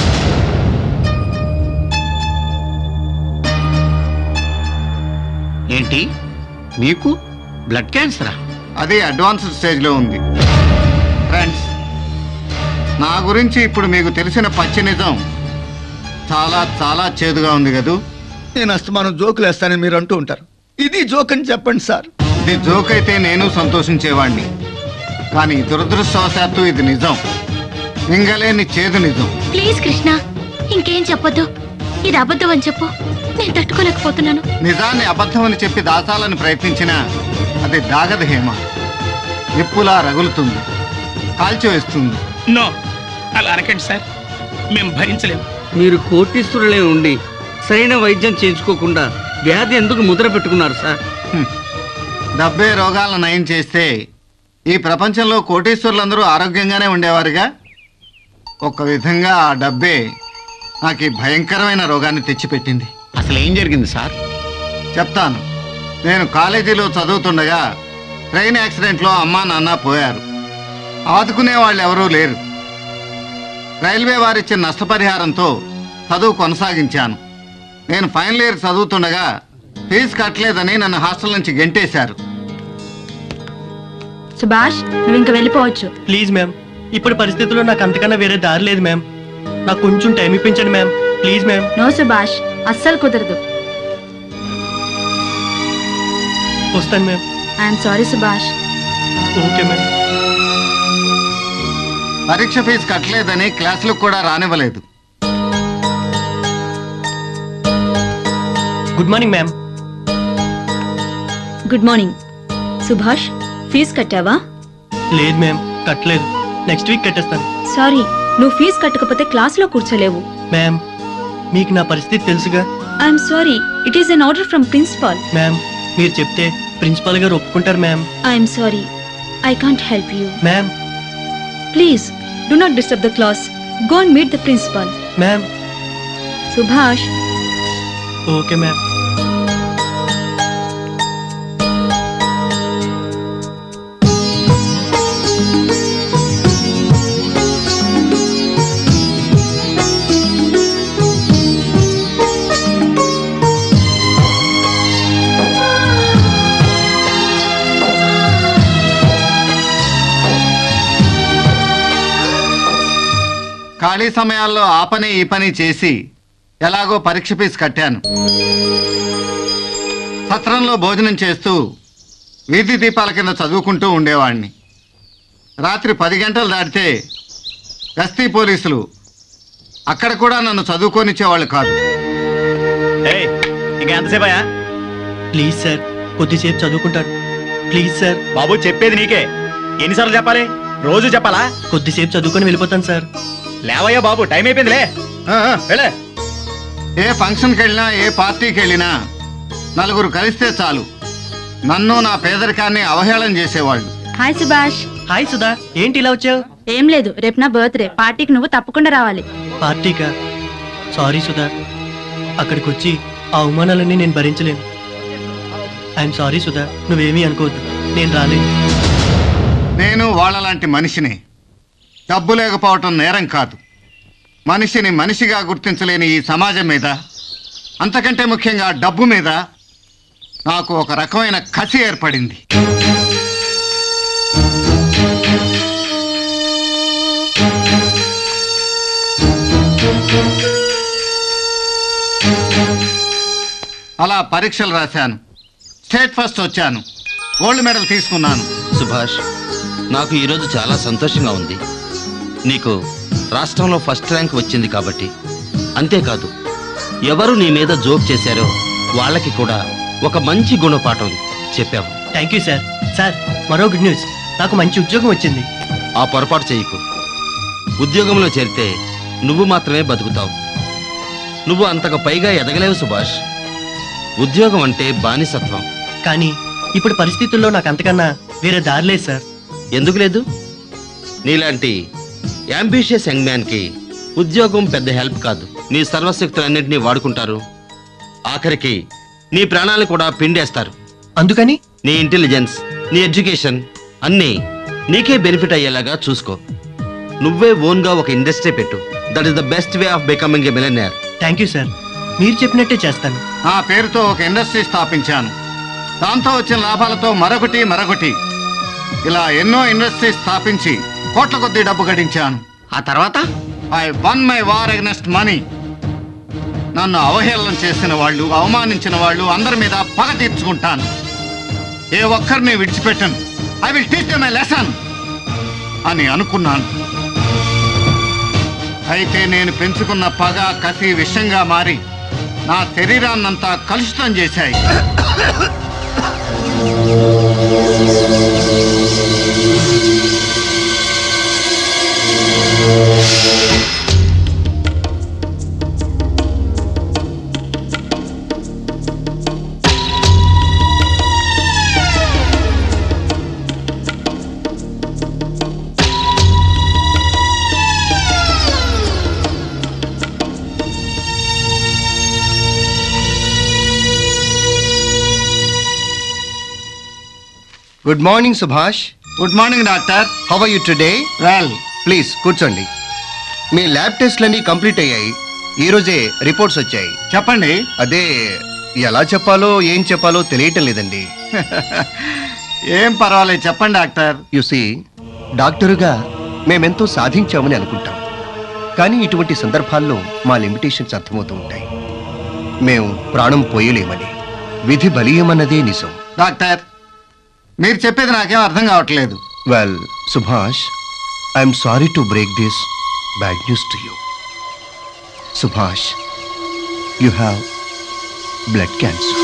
ఏంటి మీకు బ్లడ్ క్యాన్సరా? అది అడ్వాన్స్డ్ స్టేజ్లో ఉంది. ఫ్రెండ్స్, నా గురించి ఇప్పుడు మీకు తెలిసిన పచ్చి నిజం చాలా చాలా చేదుగా ఉంది కదూ. నేను అస్తమానం జోకులు వేస్తానని మీరు అంటూ ఉంటారు. ఇది జోక్ అని చెప్పండి సార్. ఇది జోక్ అయితే నేను సంతోషించేవాడిని, కానీ దురదృష్టవశాత్తు ఇది నిజం. మింగలేని చేదు నిజం. ప్లీజ్ కృష్ణ, ఇంకేం చెప్పొద్దు. ఇది అబద్ధం అని చెప్పు, నేను తట్టుకోలేకపోతున్నాను. నిజాన్ని అబద్ధమని చెప్పి దాచాలని ప్రయత్నించినా అది దాగదు హేమ. నిప్పులా రగులుతుంది, కాల్చివేస్తుంది. నో, అలా అనకండి సార్, మేము భరించలేము. మీరు కోటీశ్వరులే ఉండి సరైన వైద్యం చేయించుకోకుండా వ్యాధి ఎందుకు ముద్ర పెట్టుకున్నారు సార్? డబ్బే రోగాలను నయం చేస్తే ఈ ప్రపంచంలో కోటీశ్వరులందరూ ఆరోగ్యంగానే ఉండేవారుగా. ఒక విధంగా ఆ డబ్బే నాకు ఈ భయంకరమైన రోగాన్ని తెచ్చిపెట్టింది. అసలు ఏం జరిగింది సార్? చెప్తాను. నేను కాలేజీలో చదువుతుండగా ట్రైన్ యాక్సిడెంట్లో అమ్మా నాన్న పోయారు. ఆదుకునే వాళ్ళు ఎవరూ లేరు. రైల్వే వారిచ్చిన నష్టపరిహారంతో చదువు కొనసాగించాను. నేను ఫైనల్ ఇయర్ చదువుతుండగా ఫీజు కట్టలేదని నన్ను హాస్టల్ నుంచి గెంటేశారు. సుభాష్, నువ్వు ఇంకా వెళ్ళిపోవచ్చు. ప్లీజ్ మ్యామ్, ఇప్పుడు పరిస్థితుల్లో నాకు అంతకన్నా వేరే దారి లేదు మ్యామ్. నాకు కొంచెం టైం ఇప్పించండి ma'am, please ma'am. No Subhash, అస్సలు కుదరదు. వస్తాను ma'am. I'm sorry Subhash. Okay ma'am. పరీక్ష ఫీజు కట్టలేదని క్లాసులకు కూడా రానివ్వలేదు. Good morning ma'am. Good morning. Subhash, fee కట్టావా? లేదు మ్యామ్, కట్టలేదు. Next week కట్టేస్తాను. సారీ, నువ్వు ఫీజు కట్టకపోతే క్లాస్లో కూర్చోలేవు. మ్యామ్, మీకు నా పరిస్థితి తెలుసుగా. I'm sorry, it is an order from principal. Ma'am, మీరు చెప్తే ప్రిన్సిపాల్ గారు ఒప్పుకుంటారు ma'am. I'm sorry, I can't help you. Ma'am, please do not disturb the class. Go and meet the principal. Ma'am. Subhash. Okay, ma'am. ఖాళీ సమయాల్లో ఆ పని ఈ పని చేసి ఎలాగో పరీక్ష ఫీజు కట్టాను. సత్రంలో భోజనం చేస్తూ వీధి దీపాల కింద చదువుకుంటూ ఉండేవాడిని. రాత్రి 10 గంటలు దాటితే గస్తీ పోలీసులు అక్కడ కూడా నన్ను చదువుకోనిచ్చేవాళ్ళు కాదు. ఎంతసేపయా? ప్లీజ్ సార్, కొద్దిసేపు చదువుకుంటాను. Please sir. బాబు, చెప్పేది నీకే. ఎన్నిసార్లు చెప్పాలి? రోజు చెప్పాలా? కొద్దిసేపు చదువుకొని వెళ్ళిపోతాను సార్. లేవయ్యా బాబు, టైం అయిపోయిందిలే. వెళ్ళే. ఏ ఫంక్షన్కి వెళ్ళినా, ఏ పార్టీకి వెళ్ళినా నలుగురు కలిస్తే చాలు నన్ను నా పేదరికాన్ని అవహేళన చేసేవాళ్ళు. హాయ్ సుభాష్. హాయ్ సుధా, ఏంటి ఇలా వచ్చావు? ఏం లేదు, రేపు నా బర్త్డే పార్టీకి నువ్వు తప్పకుండా రావాలి. పార్టీకా? సారీ సుధా, అక్కడికి వచ్చి ఆ అవమానాలన్నీ నేను భరించలేను. ఐఎమ్ సారీ సుధా, నువ్వేమీ అనుకోవద్దు, నేను రాలేను. నేను వాళ్ళలాంటి మనిషిని. డబ్బు లేకపోవటం నేరం కాదు. మనిషిని మనిషిగా గుర్తించలేని ఈ సమాజం మీద, అంతకంటే ముఖ్యంగా డబ్బు మీద నాకు ఒక రకమైన కసి ఏర్పడింది. అలా పరీక్షలు రాశాను. స్టేట్ ఫస్ట్ వచ్చాను. గోల్డ్ మెడల్ తీసుకున్నాను. సుభాష్, నాకు ఈరోజు చాలా సంతోషంగా ఉంది. నీకు రాష్ట్రంలో ఫస్ట్ ర్యాంక్ వచ్చింది కాబట్టి. అంతేకాదు, ఎవరు నీ మీద జోక్ చేశారో వాళ్ళకి కూడా ఒక మంచి గుణపాఠం చెప్పావు. Thank you sir. సార్, మరో గుడ్ న్యూస్, నాకు మంచి ఉద్యోగం వచ్చింది. ఆ పొరపాటు చేయకు. ఉద్యోగంలో చేరితే నువ్వు మాత్రమే బతుకుతావు. నువ్వు అంతకు పైగా ఎదగలేవు సుభాష్. ఉద్యోగం అంటే బానిసత్వం. కానీ ఇప్పుడు పరిస్థితుల్లో నాకు అంతకన్నా వేరే దారి లేదు సార్. ఎందుకు లేదు? నీలాంటి యాంబిషియస్ యంగ్ మ్యాన్కి ఉద్యోగం పెద్ద హెల్ప్ కాదు. నీ సర్వశక్తులన్నింటినీ వాడుకుంటారు, ఆఖరికి నీ ప్రాణాలు కూడా పిండేస్తారు. అందుకని నీ ఇంటెలిజెన్స్, నీ ఎడ్యుకేషన్ అన్నీ నీకే బెనిఫిట్ అయ్యేలాగా చూసుకో. నువ్వే ఓన్గా ఒక ఇండస్ట్రీ పెట్టు. That is the best way of becoming a millionaire. Thank you sir, మీరు చెప్పినట్టే చేస్తాను. నా పేరుతో ఒక ఇండస్ట్రీ స్థాపించాను. దాంతో వచ్చిన లాభాలతో మరొకటి ఇలా ఎన్నో ఇండస్ట్రీ స్థాపించి కోట్ల కొద్దీ డబ్బు గడించాను. ఆ తర్వాత I won my war against money. నన్ను అవహేళన చేసిన వాళ్ళు, అవమానించిన వాళ్ళు అందరి మీద పగ తీర్చుకుంటాను. ఏ ఒక్కరిని విడిచిపెట్టను. I will teach them a lesson అని అనుకున్నాను. అయితే నేను పెంచుకున్న పగ, కసి విషంగా మారి నా శరీరాన్నంతా కలుషితం చేశాయి. Good morning Subhash. Good morning doctor. How are you today? Well. Please కూర్చోండి. మీ ల్యాబ్ టెస్ట్లన్నీ కంప్లీట్ అయ్యాయి. ఈ రోజే రిపోర్ట్స్ వచ్చాయి. చెప్పండి. అదే ఎలా చెప్పాలో ఏం చెప్పాలో తెలియటం లేదండి. ఏం పర్వాలేదు, చెప్పండి డాక్టర్. యు సీ, డాక్టరుగా మేమెంతో సాధించామని అనుకుంటాం. కానీ ఇటువంటి సందర్భాల్లో మా లిమిటేషన్స్ అర్థమవుతూ ఉంటాయి. మేము ప్రాణం పోయలేమని, విధి బలీయమన్నదే నిజం. డాక్టర్, మీరు చెప్పేది నాకేం అర్థం కావట్లేదు. Well Subhash, I'm sorry to break this bad news to you. Subhash, you have blood cancer.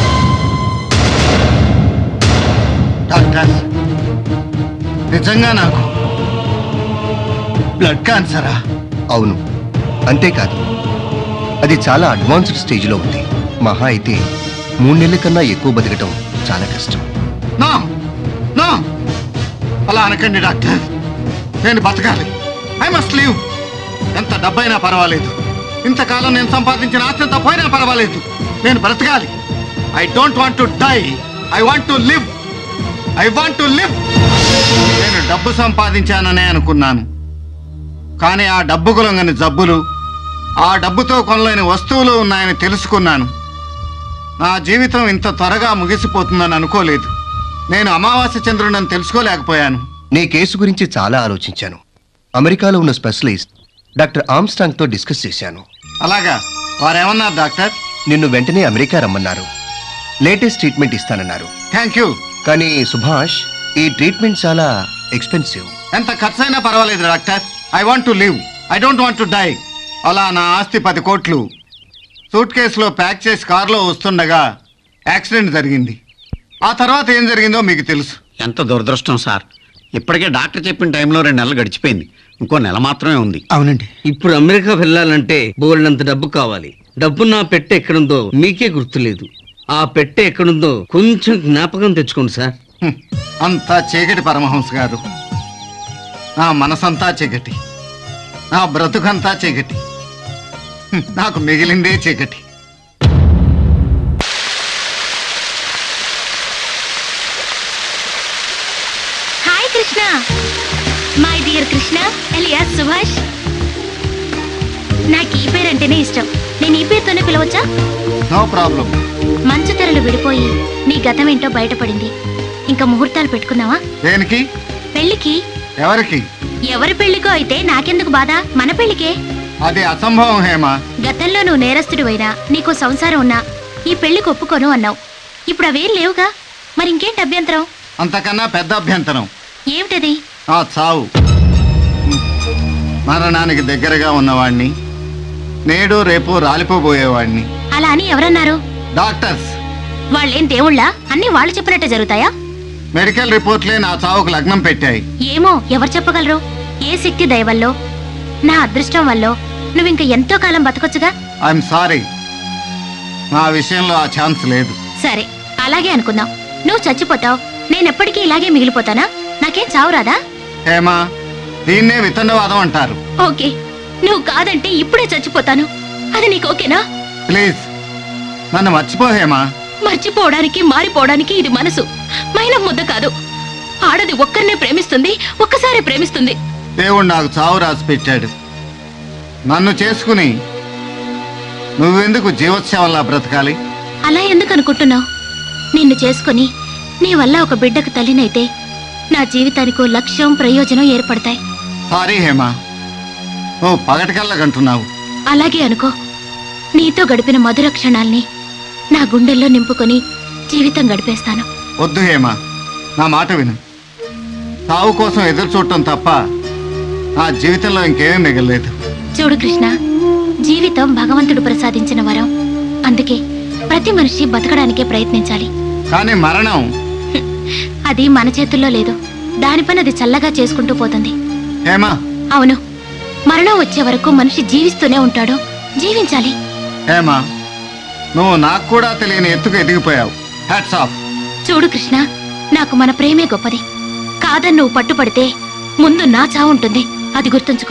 Doctor, నిజంగా నాకు బ్లడ్ క్యాన్సరా? అవును, అంతేకాదు అది చాలా అడ్వాన్స్డ్ స్టేజ్లో ఉంది. మహా అయితే 3 నెలల కన్నా ఎక్కువ బతకటం చాలా కష్టం. నో నో, అలా అనకండి డాక్టర్. నేను బతకాలి. I must live. ఎంత డబ్బైనా పర్వాలేదు. ఇంతకాలం నేను సంపాదించిన ఆస్తి ఎంత పోయినా పర్వాలేదు. నేను బ్రతకాలి. I don't want to die. I want to live. I want to live. నేను డబ్బు సంపాదించాననే అనుకున్నాను. కానీ ఆ డబ్బు కొలగని జబ్బులు, ఆ డబ్బుతో కొనలేని వస్తువులు ఉన్నాయని తెలుసుకున్నాను. నా జీవితం ఇంత త్వరగా ముగిసిపోతుందని అనుకోలేదు. నేను అమావాస్య చంద్రుడని తెలుసుకోలేకపోయాను. నీ కేసు గురించి చాలా ఆలోచించాను. అమెరికాలో ఉన్న స్పెషలిస్ట్ డాక్టర్ ఆమ్స్ట్రాంగ్తో డిస్కస్ చేశాను. అలాగా? వారేమన్నారు డాక్టర్? నిన్ను వెంటనే అమెరికా రమ్మన్నారు. లేటెస్ట్ ట్రీట్మెంట్ ఇస్తానన్నారు. Thank you. కానీ సుభాష్, ఈ ట్రీట్మెంట్ చాలా ఎక్స్పెన్సివ్. ఎంత ఖర్చైనా పర్వాలేదు doctor. I want to live. I don't want to die. అలా నా ఆస్తి 10 కోట్లు సూట్ కేసులో ప్యాక్ చేసి కారులో వస్తుండగా యాక్సిడెంట్ జరిగింది. ఆ తర్వాత ఏం జరిగిందో మీకు తెలుసు. ఎంత దురదృష్టం సార్. ఇప్పటికే డాక్టర్ చెప్పిన టైంలో 2 నెలలు గడిచిపోయింది. ఇంకో నెల మాత్రమే ఉంది. అవునండి. ఇప్పుడు అమెరికా వెళ్ళాలంటే బోల్డంత డబ్బు కావాలి. డబ్బు నా పెట్టె ఎక్కడుందో మీకే గుర్తులేదు. ఆ పెట్టె ఎక్కడుందో కొంచెం జ్ఞాపకం తెచ్చుకోండి సార్. అంతా చీకటి పరమహంస గారు. నా మనసంతా చీకటి, నా బ్రతుకంతా చీకటి, నాకు మిగిలిందే చీకటి. Hi Krishna, my dear Krishna alias Subhash. నాకు ఈ పేరంటేనే ఇష్టం. నేను ఈ పేరుతోనే పిలవచ్చా? No problem. మంచు తెరలు విడిపోయి నీ గతం ఏంటో బయటపడింది. ఇంకా ముహూర్తాలు పెట్టుకుందామా? దేనికి? పెళ్లికి. ఎవరికి? ఎవరి పెళ్లికో అయితే నాకెందుకు బాధ? మన పెళ్లికే. అది అసంభవం హేమా. గతంలో నువ్వు నేరస్తుడివైనా, నీకు సంసారం ఉన్నా ఈ పెళ్లికి ఒప్పుకోను అన్నావు. ఇప్పుడు అవేం లేవుగా, మరి ఇంకేంటి అభ్యంతరం? అంతకన్నా పెద్ద అభ్యంతరం. ఏమిటది? ఆ చావు. మరణానికి దగ్గరగా ఉన్నవాణ్ణి, నేడు రేపు రాలిపోబోయేవాణ్ణి. అలా అని ఎవరన్నారు? డాక్టర్స్. వాళ్ళేం దేవుళ్ళా? అన్ని వాళ్ళు చెప్పినట్టే జరుగుతాయా? మెడికల్ రిపోర్ట్లే నా చావుకు లగ్నం పెట్టాయి. ఏమో, ఎవరు చెప్పగలరు? ఏ శక్తి దయవల్లో, నా అదృష్టం వల్లో నువ్వింక ఎంతో కాలం బతకొచ్చుగా. ఐఎమ్ సారీ, నా విషయంలో ఆ ఛాన్స్ లేదు. సరే, అలాగే అనుకుందాం. నువ్వు చచ్చిపోతావు, నేనెప్పటికీ ఇలాగే మిగిలిపోతానా? నాకేం చావు రాదా? హేమా, దీన్నే వితండవాదం అంటారు. ఓకే, నువ్వు కాదంటే ఇప్పుడే చచ్చిపోతాను. అది నీకు ఓకేనా? ప్లీజ్ నన్ను మర్చిపో హేమా. మర్చిపోవడానికి మారిపోవడానికి ఇది మనసు, మైనం ముద్ద కాదు. ఆడది ఒక్కరినే ప్రేమిస్తుంది, ఒక్కసారి ప్రేమిస్తుంది. దేవుడు నాకు చావు రాసి పెట్టాడు. నన్ను చేసుకుని నువ్వెందుకు జీవోత్సవంలా బ్రతకాలి? అలా ఎందుకు అనుకుంటున్నావు? నిన్ను చేసుకుని నీ వల్ల ఒక బిడ్డకు తల్లినైతే నా జీవితానికి లక్ష్యం, ప్రయోజనం ఏర్పడతాయి. సారీ హేమ, నువ్వు పగటికల్లగంటున్నావు. అలాగే అనుకో. నీతో గడిపిన మధుర క్షణాల్ని నా గుండెల్లో నింపుకొని జీవితం గడిపేస్తాను. వద్దు హేమ, నా మాట విను. చావు కోసం ఎదురు చూడటం తప్ప నా జీవితంలో ఇంకేమీ మిగలలేదు. చూడు కృష్ణ, జీవితం భగవంతుడు ప్రసాదించిన వరం. అందుకే ప్రతి మనిషి బతకడానికే ప్రయత్నించాలి. కానీ మరణం అది మన చేతుల్లో లేదు. దాని పని అది చల్లగా చేసుకుంటూ పోతుంది. హేమా, అవును, మరణం వచ్చే వరకు మనిషి జీవిస్తూనే ఉంటాడు. జీవించాలి. హేమా, నువ్వు నాకు కూడా తెలియని ఎత్తుకు ఎదిగిపోయావు. Hats off. చూడు కృష్ణ, నాకు మన ప్రేమే గొప్పది. కాదని నువ్వు పట్టుపడితే ముందు నా చావు ఉంటుంది. అది గుర్తుంచుకో.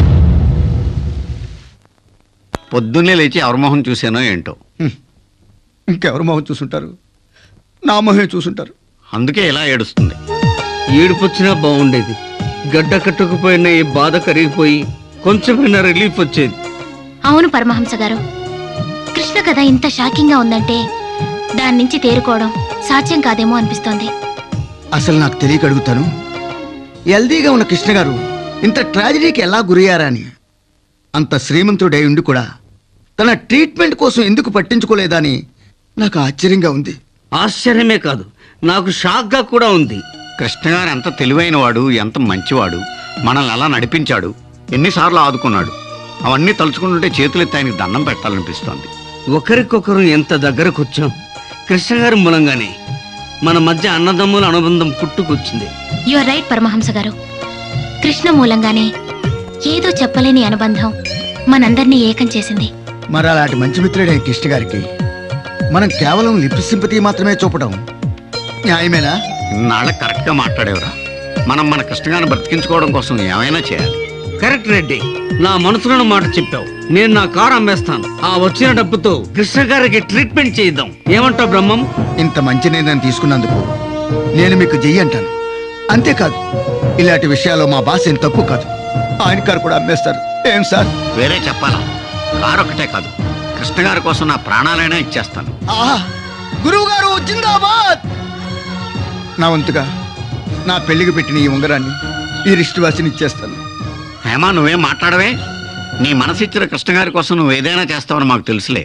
పొద్దున్నే లేచి ఎవరి మొహం చూసానో ఏంటో. ఇంకెవరు మొహం చూసుంటారు? నా మొహం చూసుంటారు. అందుకే ఇలా ఏడుస్తుంది. ఏడుపొచ్చినా బాగుండేది. గడ్డ కట్టుకుపోయిన ఈ బాధ కరిగిపోయి కొంచెమైనా రిలీఫ్ వచ్చేది. అవును పరమహంస గారు, కృష్ణ కథ ఇంత షాకింగ్ గా ఉందంటే దాని నుంచి తేరుకోవడం సాధ్యం కాదేమో అనిపిస్తోంది. అసలు నాకు తెలియక అడుగుతాను, హెల్దీగా ఉన్న కృష్ణ గారు ఇంత ట్రాజడీకి ఎలా గురయ్యారా అని. అంత శ్రీమంతుడై ఉండి కూడా తన ట్రీట్మెంట్ కోసం ఎందుకు పట్టించుకోలేదా అని నాకు ఆశ్చర్యంగా ఉంది. ఆశ్చర్యమే కాదు, నాకు షాక్ గా కూడా ఉంది. కృష్ణ గారు ఎంత తెలివైన వాడు, ఎంత మంచివాడు, మనల్ని అలా నడిపించాడు, ఎన్నిసార్లు ఆదుకున్నాడు. అవన్నీ తలుచుకుంటుంటే చేతులెత్తి ఆయనకి దండం పెట్టాలనిపిస్తోంది. ఒకరికొకరు ఎంత దగ్గరకొచ్చాం. కృష్ణ గారి మూలంగానే మన మధ్య అన్నదమ్ముల అనుబంధం పుట్టుకొచ్చింది. యు ఆర్ రైట్ పరమహంస గారు. కృష్ణ మూలంగానే ఏదో చెప్పలేని అనుబంధం మనందరినీ ఏకం చేసింది. మరి అలాంటి మంచి మిత్రుడే కృష్ణ గారికి మనం కేవలం లిప్ సింపతి మాత్రమే చూపడం న్యాయమేనా? నాళ్ళ కరెక్ట్ గా మాట్లాడేవరా. మనం మన కృష్ణ గారిని బ్రతికించుకోవడం కోసం ఏమైనా చేయాలి. కరెక్ట్ రెడ్డి, నా మనసులోని మాట చెప్పావు. నేను నా కారు అమ్మేస్తాను. ఆ వచ్చిన డబ్బుతో కృష్ణ గారికి ట్రీట్మెంట్ చేద్దాం. ఏమంటావు బ్రహ్మం? ఇంత మంచి నిర్ణయం తీసుకున్నందుకు నేను మీకు జై అంటాను. అంతేకాదు, ఇలాంటి విషయాల్లో మా బాస్ ఏం తప్పు కాదు. ఆయన కారు కూడా అమ్మేస్తారు. ఏం సార్? వేరే చెప్పాలా? కారు ఒక్కటే కాదు, కృష్ణ గారి కోసం నా ప్రాణాలైనా ఇచ్చేస్తాను. గురువు గారు జిందాబాద్! నా వంతుగా నా పెళ్లికి పెట్టిన ఈ ఉంగరాన్ని, ఈ రిస్ట్ వాసిని ఇచ్చేస్తాను. హేమా, నువ్వేం మాట్లాడవే? నీ మనసిచ్చిన కృష్ణ గారి కోసం నువ్వు ఏదైనా చేస్తావని మాకు తెలుసులే.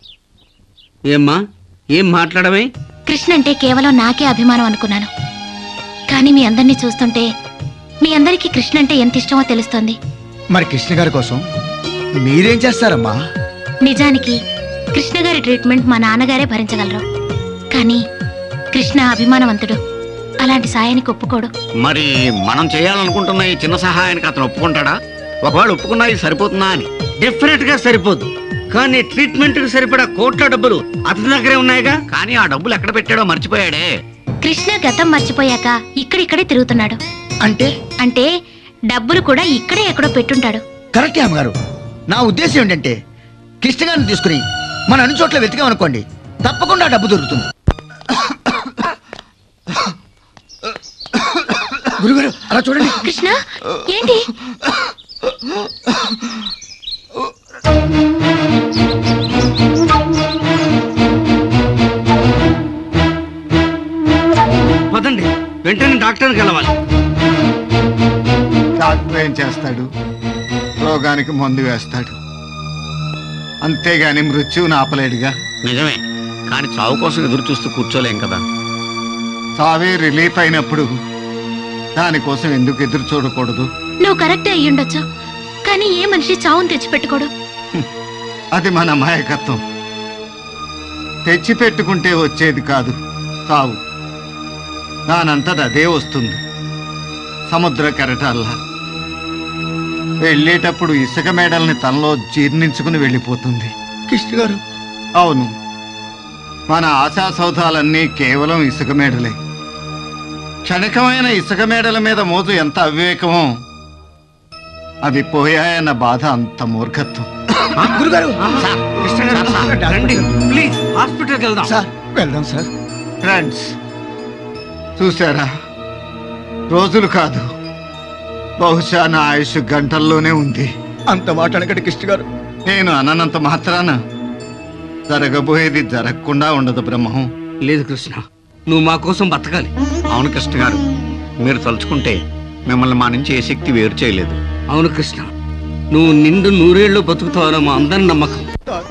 ఏమ్మా, ఏం మాట్లాడవే? కృష్ణ అంటే కేవలం నాకే అభిమానం అనుకున్నాను. కానీ మీ అందరినీ చూస్తుంటే మీ అందరికీ కృష్ణ అంటే ఎంత ఇష్టమో తెలుస్తోంది. మరి కృష్ణ గారి కోసం మీరేం చేస్తారమ్మా? నిజానికి కృష్ణ గారి ట్రీట్మెంట్ మా నాన్నగారే భరించగలరు. కానీ కృష్ణ అభిమానవంతుడు, అలాంటి సాయానికి ఒప్పుకోడు. మరి మనం చేయాలనుకుంటున్న ఈ చిన్న సహాయానికి అతను ఒప్పుకుంటాడా? ఒకవేళ ఒప్పుకున్నా ఇది సరిపోతుందా అని? డెఫినెట్ గా సరిపోదు. కానీ ట్రీట్మెంట్ కు సరిపడా కోట్ల డబ్బులు అతని దగ్గరే ఉన్నాయిగా. కానీ ఆ డబ్బులు ఎక్కడ పెట్టాడో మర్చిపోయాడే. కృష్ణ గతం మర్చిపోయాక ఇక్కడిక్కడే తిరుగుతున్నాడు. అంటే డబ్బులు కూడా ఇక్కడే ఎక్కడో పెట్టుంటాడు. కరెక్టే అమ్మగారు. నా ఉద్దేశం ఏంటంటే కృష్ణ గారిని తీసుకుని మన అన్ని చోట్ల వెతికామనుకోండి, తప్పకుండా డబ్బు దొరుకుతుంది. గురుగారు అలా చూడండి. కృష్ణ ఏంటి? పదండి, వెంటనే డాక్టర్ని కలవాలి. డాక్టర్ ఏం చేస్తాడు? రోగానికి మందు వేస్తాడు, అంతేగాని మృత్యువుని ఆపలేడుగా. నిజమే, కానీ చావు కోసం ఎదురు చూస్తూ కూర్చోలేం కదా. చావే రిలీఫ్ అయినప్పుడు దానికోసం ఎందుకు ఎదురు చూడకూడదు? నువ్వు కరెక్టే అయ్యుండొచ్చు, కానీ ఏ మనిషి చావును తెచ్చిపెట్టుకోడు. అది మన మాయకత్వం. తెచ్చిపెట్టుకుంటే వచ్చేది కాదు చావు, దానంతట అదే వస్తుంది. సముద్ర కెరటాల్లా వెళ్ళేటప్పుడు ఇసుక మేడల్ని తనలో జీర్ణించుకుని వెళ్ళిపోతుంది. కృష్ణ గారు, అవును, మన ఆశా సౌధాలన్నీ కేవలం ఇసుక మేడలే. క్షణికమైన ఇసుక మేడల మీద మోజు ఎంత అవివేకమో, అవి పోయాయన్న బాధ అంత మూర్ఖత్వం. గురుగారు, ప్లీజ్ హాస్పిటల్కి వెళ్దాం. సార్ వెళ్దాం సార్. ఫ్రెండ్స్, చూసారా, రోజులు కాదు, బహుశా నా ఆయుష్ గంటల్లోనే ఉంది. అంత మాట అనకండి కృష్ణ గారు. నేను అననంత మాత్రాన జరగబోయేది జరగకుండా ఉండదు బ్రహ్మం. లేదు కృష్ణ, నువ్వు మా కోసం బతకాలి. అవును కృష్ణ గారు, మీరు తలుచుకుంటే మిమ్మల్ని మా నుంచి ఏ శక్తి వేరు చేయలేదు. అవును కృష్ణ, నువ్వు నిండు నూరేళ్ళు బతుకుతావని మా అందరి నమ్మకం.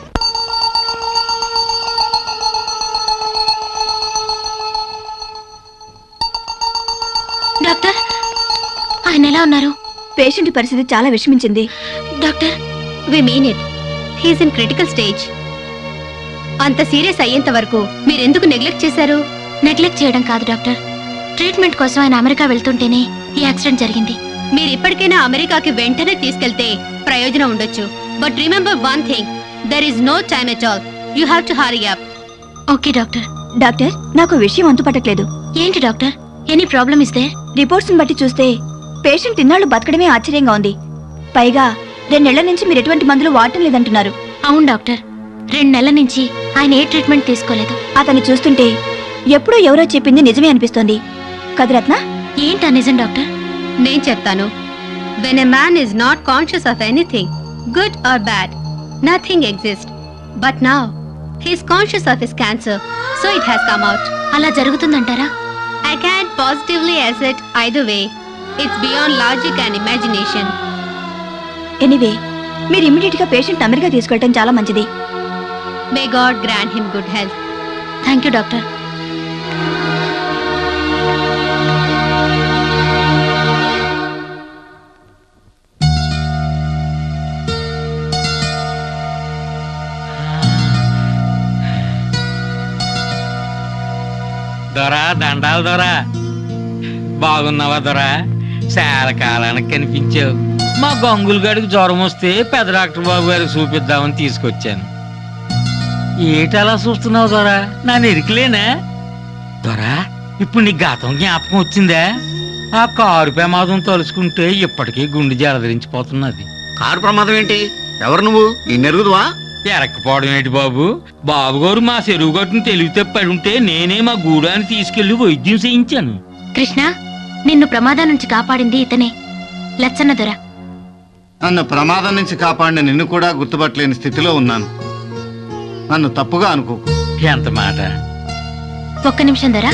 డాక్టర్, ఆయన ఎలా ఉన్నారు? పేషెంట్ పరిస్థితి చాలా విషమించింది. Doctor, we mean it, he's in critical stage. అంత సీరియస్ అయ్యేంత వరకు మీరెందుకు నెగ్లెక్ట్ చేశారు? నెగ్లెక్ట్ చేయడం కాదు డాక్టర్, ట్రీట్మెంట్ కోసం ఆయన అమెరికా వెళ్తుంటేనే ఈ యాక్సిడెంట్ జరిగింది. మీరు ఇప్పటికైనా అమెరికాకి వెంటనే తీసుకెళ్తే ప్రయోజనం ఉండొచ్చు. But remember one thing, there is no time at all. You have to hurry up. Okay doctor. Doctor, నాకు విషయం అంతుపట్టట్లేదు. ఏంటి doctor, any problem is there? Reports బట్టి చూస్తే పేషెంట్ ఇన్నాళ్ళు బతకడమే ఆశ్చర్యంగా ఉంది. పైగా 2 నెలల నుంచి మీరు ఎటువంటి మందులు వాడటం లేదంటున్నారు. అవును డాక్టర్, 2 నెలల నుంచి ఆయన ఏ ట్రీట్మెంట్ తీసుకోలేదు. అతన్ని చూస్తుంటే ఎప్పుడో ఎవరో చెప్పింది నిజమే అనిపిస్తోంది. కదరత్న, ఏంటా నిజం డాక్టర్? నేను చెప్తాను. When a man is not conscious of anything, good or bad, nothing exist. But now he's conscious of his cancer, so it has come out. అలా జరుగుతుందంటారా? I can't positively assert either way. It's beyond logic and imagination. Anyway, మీరు immediate గా patient America తీసుకెళ్ళటం చాలా మంచిది. May God grant him good health. Thank you doctor. దొరా, దండాలు దొరా. బాగున్నావా దొరా? చాలా కాలానికి కనిపించావు. మా గంగులు గడికి జ్వరం వస్తే పెద్ద డాక్టర్ బాబు గారికి చూపిద్దామని తీసుకొచ్చాను. ఏటలా చూస్తున్నావు దొరా? నా ఎరికలేనా దొరా? ఇప్పుడు నీ గతం జ్ఞాపకం వచ్చిందా? ఆ కారు ప్రమాదం తలుచుకుంటే ఇప్పటికీ గుండె జలధరించిపోతున్నది. కారు ప్రమాదం ఏంటి? ఎవరు నువ్వు? ఈ నెరుగుదువా? ఎరక్కపోవడం ఏంటి బాబు? బాబుగారు మా చెరువు గట్టును తెలివితే పడుంటే నేనే మా గూడాన్ని తీసుకెళ్లి వైద్యం చేయించాను. కృష్ణ, నిన్ను ప్రమాదం నుంచి కాపాడింది ఇతనే, లచ్చన్న దొర. నన్ను ప్రమాదం నుంచి కాపాడిన నిన్ను కూడా గుర్తుపట్టలేని స్థితిలో ఉన్నాను. నన్ను తప్పుగా అనుకో. ఎంత మాట? ఒక్క నిమిషం దొర.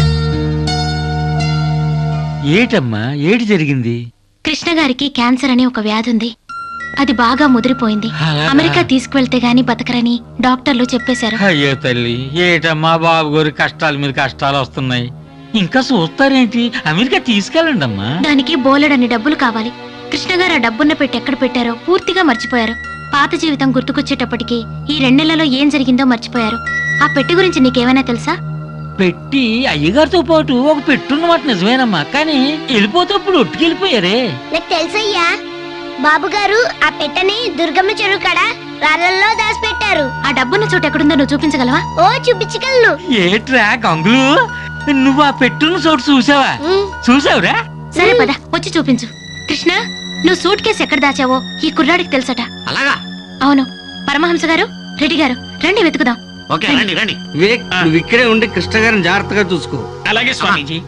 ఏటమ్మా, ఏటి జరిగింది? కృష్ణ గారికి క్యాన్సర్ అనే ఒక వ్యాధి ఉంది. అది బాగా ముదిరిపోయింది. అమెరికా తీసుకువెళ్తే గాని బతకరని డాక్టర్లు చెప్పేశారు. అయ్యో తల్లి, ఏటమ్మా బాబు గారు కష్టాల మీద కష్టాలు వస్తున్నాయి. ఇంకా చూస్తారేంటి? అమెరికా తీసుకెళ్ళండి అమ్మా. దానికి బోలెడన్ని డబ్బులు కావాలి. కృష్ణ గారు ఆ డబ్బున్న పెట్టి ఎక్కడ పెట్టారో పూర్తిగా మర్చిపోయారు. పాత జీవితం గుర్తుకొచ్చేటప్పటికి ఈ 2 నెలల్లో ఏం జరిగిందో మర్చిపోయారు. ఆ పెట్టి గురించి నీకేమైనా తెలుసా? పెట్టి అయ్యగారితో పాటు ఒక పెట్టున్నమాట నిజమేనమ్మా, కానీ వెళ్ళిపోతప్పుడు ఒట్టుకెళ్ళిపోయారే. నాకు తెలుసయ్యా, బాబు గారు ఆ పెట్టని దుర్గమ్మ చెరువు కాడ రాళ్ళల్లో దాచిపెట్టారు. ఆ డబ్బున్న చోటు ఎక్కడుందో నువ్వు చూపించగలవా? ఓ, చూపించగలను. ఏట్రా గంగులు, నువ్వు ఆ పెట్టున్న చోటు చూసావా? చూసావురా? సరే పద, వచ్చి చూపించు. కృష్ణ, నువ్వు సూట్ కేసు ఎక్కడ దాచావో ఈ కుర్రాడికి తెలుసట. అలాగా? అవును. పరమహంస గారు, రెడ్డి గారు, రండి వెతుకుదాం. ఓకే, రండి రండి. వివేక్, నువ్వు ఇక్కడే ఉండి కృష్ణ గారిని జాగ్రత్తగా చూసుకో. అలాగే స్వామీజీ.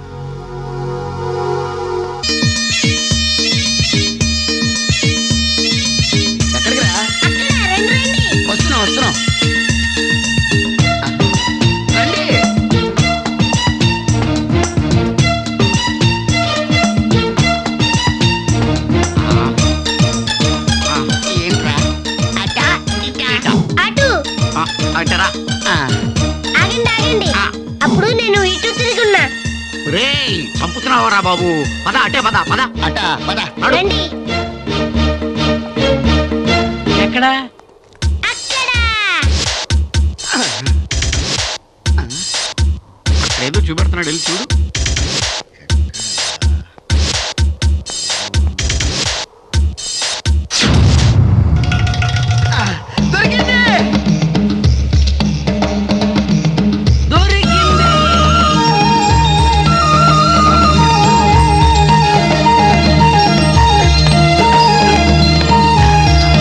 వస్తున్నాం వస్తున్నాం. అటు ఆగండి ఆగండి. అప్పుడు నేను ఇటు తిరుగున్నా. రేయ్, చంపుతున్నావరా బాబు? పద, అటే పద పద. అట పద. రండి. ఎక్కడా? ఏదో చూపెడుతున్నాడు, వెళ్ళి చూడు.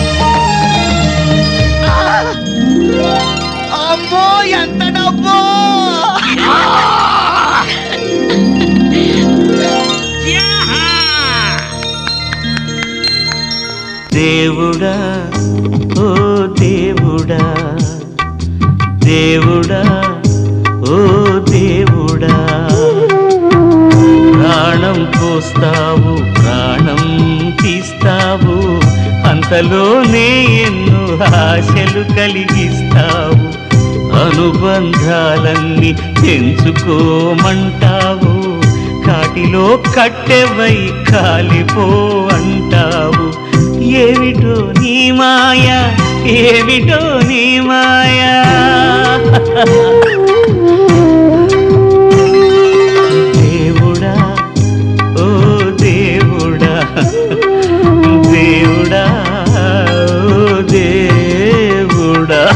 అమ్మో, ఎంత డబ్బు! దేవుడా దేవుడా ఓ దేవుడా ప్రాణం పోస్తావు ప్రాణం తీస్తావు అంతలోనే ఎన్నో ఆశలు కలిగిస్తావు అనుబంధాలన్నీ తెంచుకోమంటావు కాటిలో కట్టెవై కాలిపో అంటావు ఏమిటో నీ మాయా ఏమిటో నీ మాయా దేవుడా ఓ దేవుడా దేవుడా ఓ దేవుడా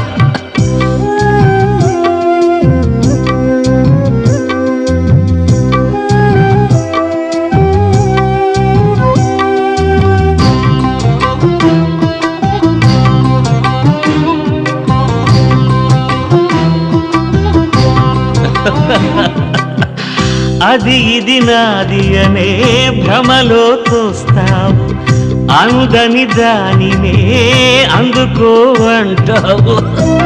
అది ఇది నాది అనే భ్రమలో తోస్తావు అందని దానినే అందుకోవంటావు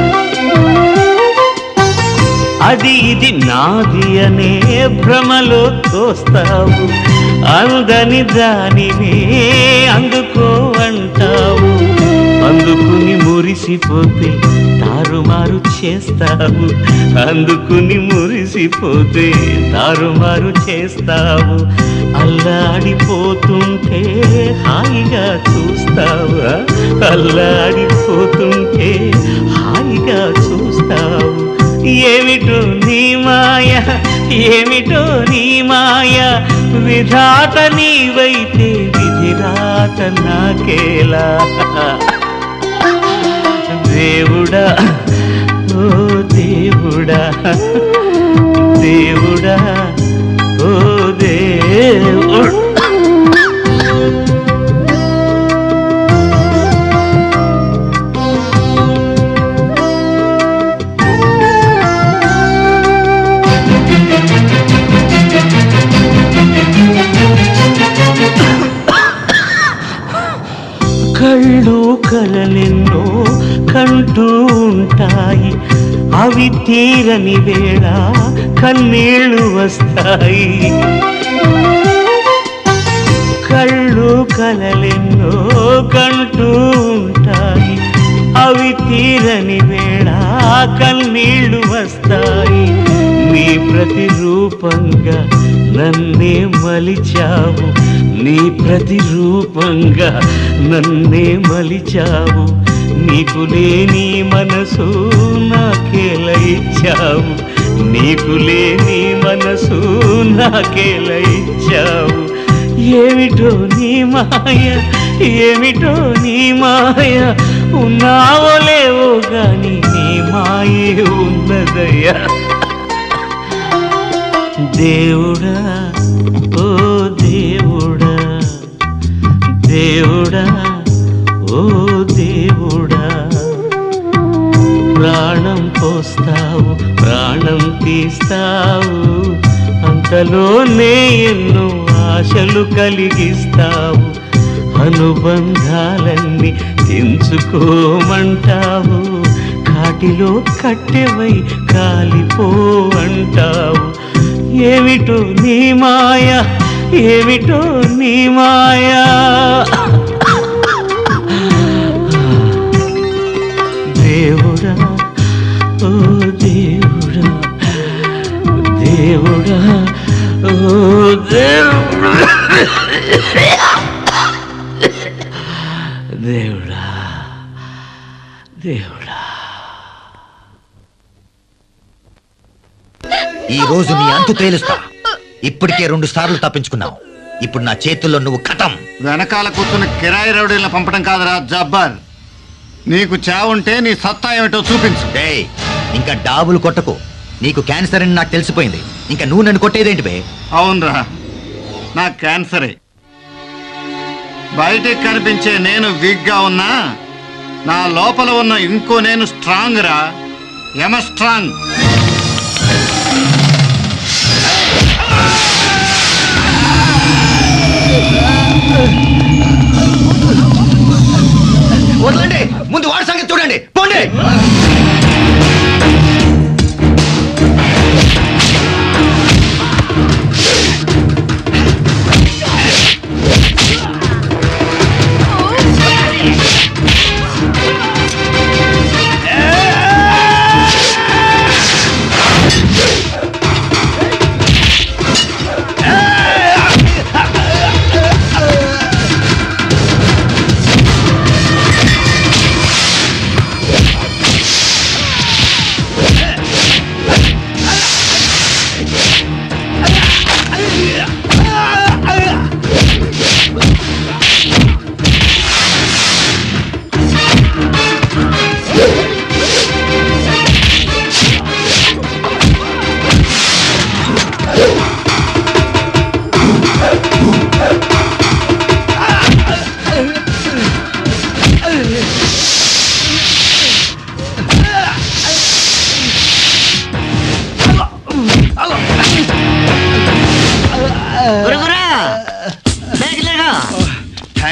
అది ఇది నాది అనే భ్రమలో తోస్తావు అందని దానినే అందుకోవంటావు అందుకుని మురిసిపోతే తారుమారు చేస్తావు అందుకుని మురిసిపోతే తారుమారు చేస్తావు అల్లాడిపోతుంటే హాయిగా చూస్తావు అల్లాడిపోతుంటే హాయిగా చూస్తావు ఏమిటో నీ మాయ ఏమిటో నీ మాయ విధాత నీవైతే విధిరాత నాకేలా దేవుడా ఓ దేవుడా దేవుడా ఓ దేవుడా కళ్ళు కలలెన్నో కంటూ ఉంటాయి అవి తీరని వేళ కన్నీళ్ళు వస్తాయి కళ్ళు కలలెన్నో కంటూ ఉంటాయి అవి తీరని వేళ కన్నీళ్ళు వస్తాయి నీ ప్రతిరూపంగా నన్నే మలిచావు నీ ప్రతిరూపంగా నన్నే మలిచావు నీకు లేని మనసు నాకేలా ఇచ్చావు నీకు లేని మనసు నాకేలా ఇచ్చావు ఏమిటో నీ మాయ ఏమిటో నీ మాయ ఉన్నావో లేవో గాని నీ మాయే ఉన్నదయ్యా దేవుడా ఓ దేవుడా దేవుడా ఓ దేవుడా ప్రాణం పోస్తావు ప్రాణం తీస్తావు అంతలోనే ఎన్నో ఆశలు కలిగిస్తావు అనుబంధాలన్నీ తెంచుకోమంటావు కాటిలో కట్టెవై కాలిపో అంటావు ఏమిటో నీ మాయా ఏమిటో నీ మాయా దేవుడా ఓ దేవుడా దేవుడా ఓ దేవుడా దేవుడా దేవుడా ఈ రోజు నీ అంతు తేలుస్తా ఇప్పటికే 2 సార్లు తప్పించుకున్నావు ఇప్పుడు నా చేతుల్లో నువ్వు కథం వెనకాల కూర్చున్న కిరాయి రౌడీలను పంపడం కాదురా జబ్బర్ నీకు చావుంటే నీ సత్తా ఏమిటో చూపించు ఇంకా డాబులు కొట్టకు నీకు క్యాన్సర్ అని నాకు తెలిసిపోయింది ఇంకా నువ్వు నన్ను కొట్టేదేంటి బే అవునరా నాకు క్యాన్సరే బయటికి కనిపించే నేను వీక్ గా ఉన్నా నా లోపల ఉన్న ఇంకో నేను స్ట్రాంగ్ రా ఎమ స్ట్రాంగ్ వదలండి ముందు వాడి సంగతి చూడండి పోండి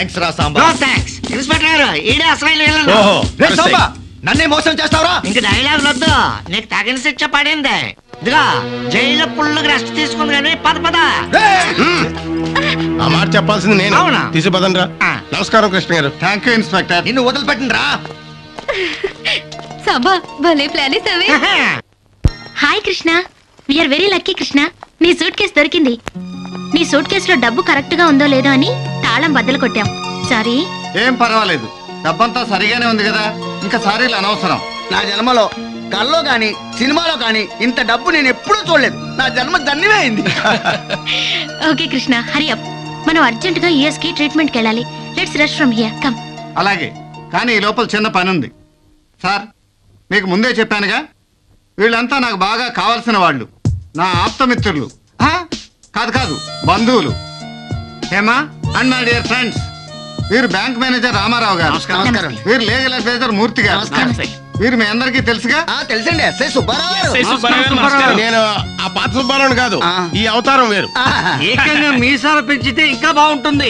థ్యాంక్స్ రా సాంబా. No thanks. ఇన్స్పెక్టర్ గారు ఈడే అసలు ఓహో, రే సాంబా, నన్నే మోసం చేస్తావురా? ఇంక డైలాగ్ వద్దు, నీకు తగిన శిక్ష పడింది. ఇదిగా జైల్లో పుల్లుగా రెస్ట్ తీసుకుంది కానీ పద పద. ఆ మాట చెప్పాల్సింది నేను. తీసి పదండ్రా. నమస్కారం కృష్ణ గారు. Thank you inspector. నిన్ను వదిలిపెట్టండి రా. సభ భలే ప్లాన్ ఇస్తావే. Hi Krishna, we're very lucky Krishna. నీ సూట్ కేసు దొరికింది. నీ సూట్ కేసులో డబ్బు కరెక్ట్ గా ఉందో లేదో అని తాళం బద్దలు కొట్టాం. సారీ. ఏం పర్వాలేదు, డబ్బంతా సరిగానే ఉంది కదా, ఇంకా సారీలు అనవసరం. నా జన్మలో కల్లో గాని సినిమాలో గాని ఇంత డబ్బు నేను ఎప్పుడూ చూడలేదు. నా జన్మ ధన్యమే అయింది. Okay Krishna, hurry up. మనం అర్జెంట్ గా యుఎస్ కి ట్రీట్మెంట్ కి వెళ్ళాలి. Let's rush from here. Come. అలాగే, కానీ ఈ లోపల చిన్న పని ఉంది. సార్, మీకు ముందే చెప్పానుగా, వీళ్ళంతా నాకు బాగా కావాల్సిన వాళ్ళు, నా ఆప్తమిత్రులు. కాదు కాదు, బంధువులు. Hema and my dear friends, వీరు బ్యాంక్ మేనేజర్ రామారావు గారు. వీరు లీగల్ అడ్వైజర్ మూర్తి గారు. వీరు మీ అందరికీ తెలుసుగా? తెలుసండి, ఎస్ఐ సుబ్బారావు. నేను ఆ పాత సుబ్బారావు కాదు, ఈ అవతారం వేరు. ఏకంగా మీసాలు పెంచితే ఇంకా బాగుంటుంది.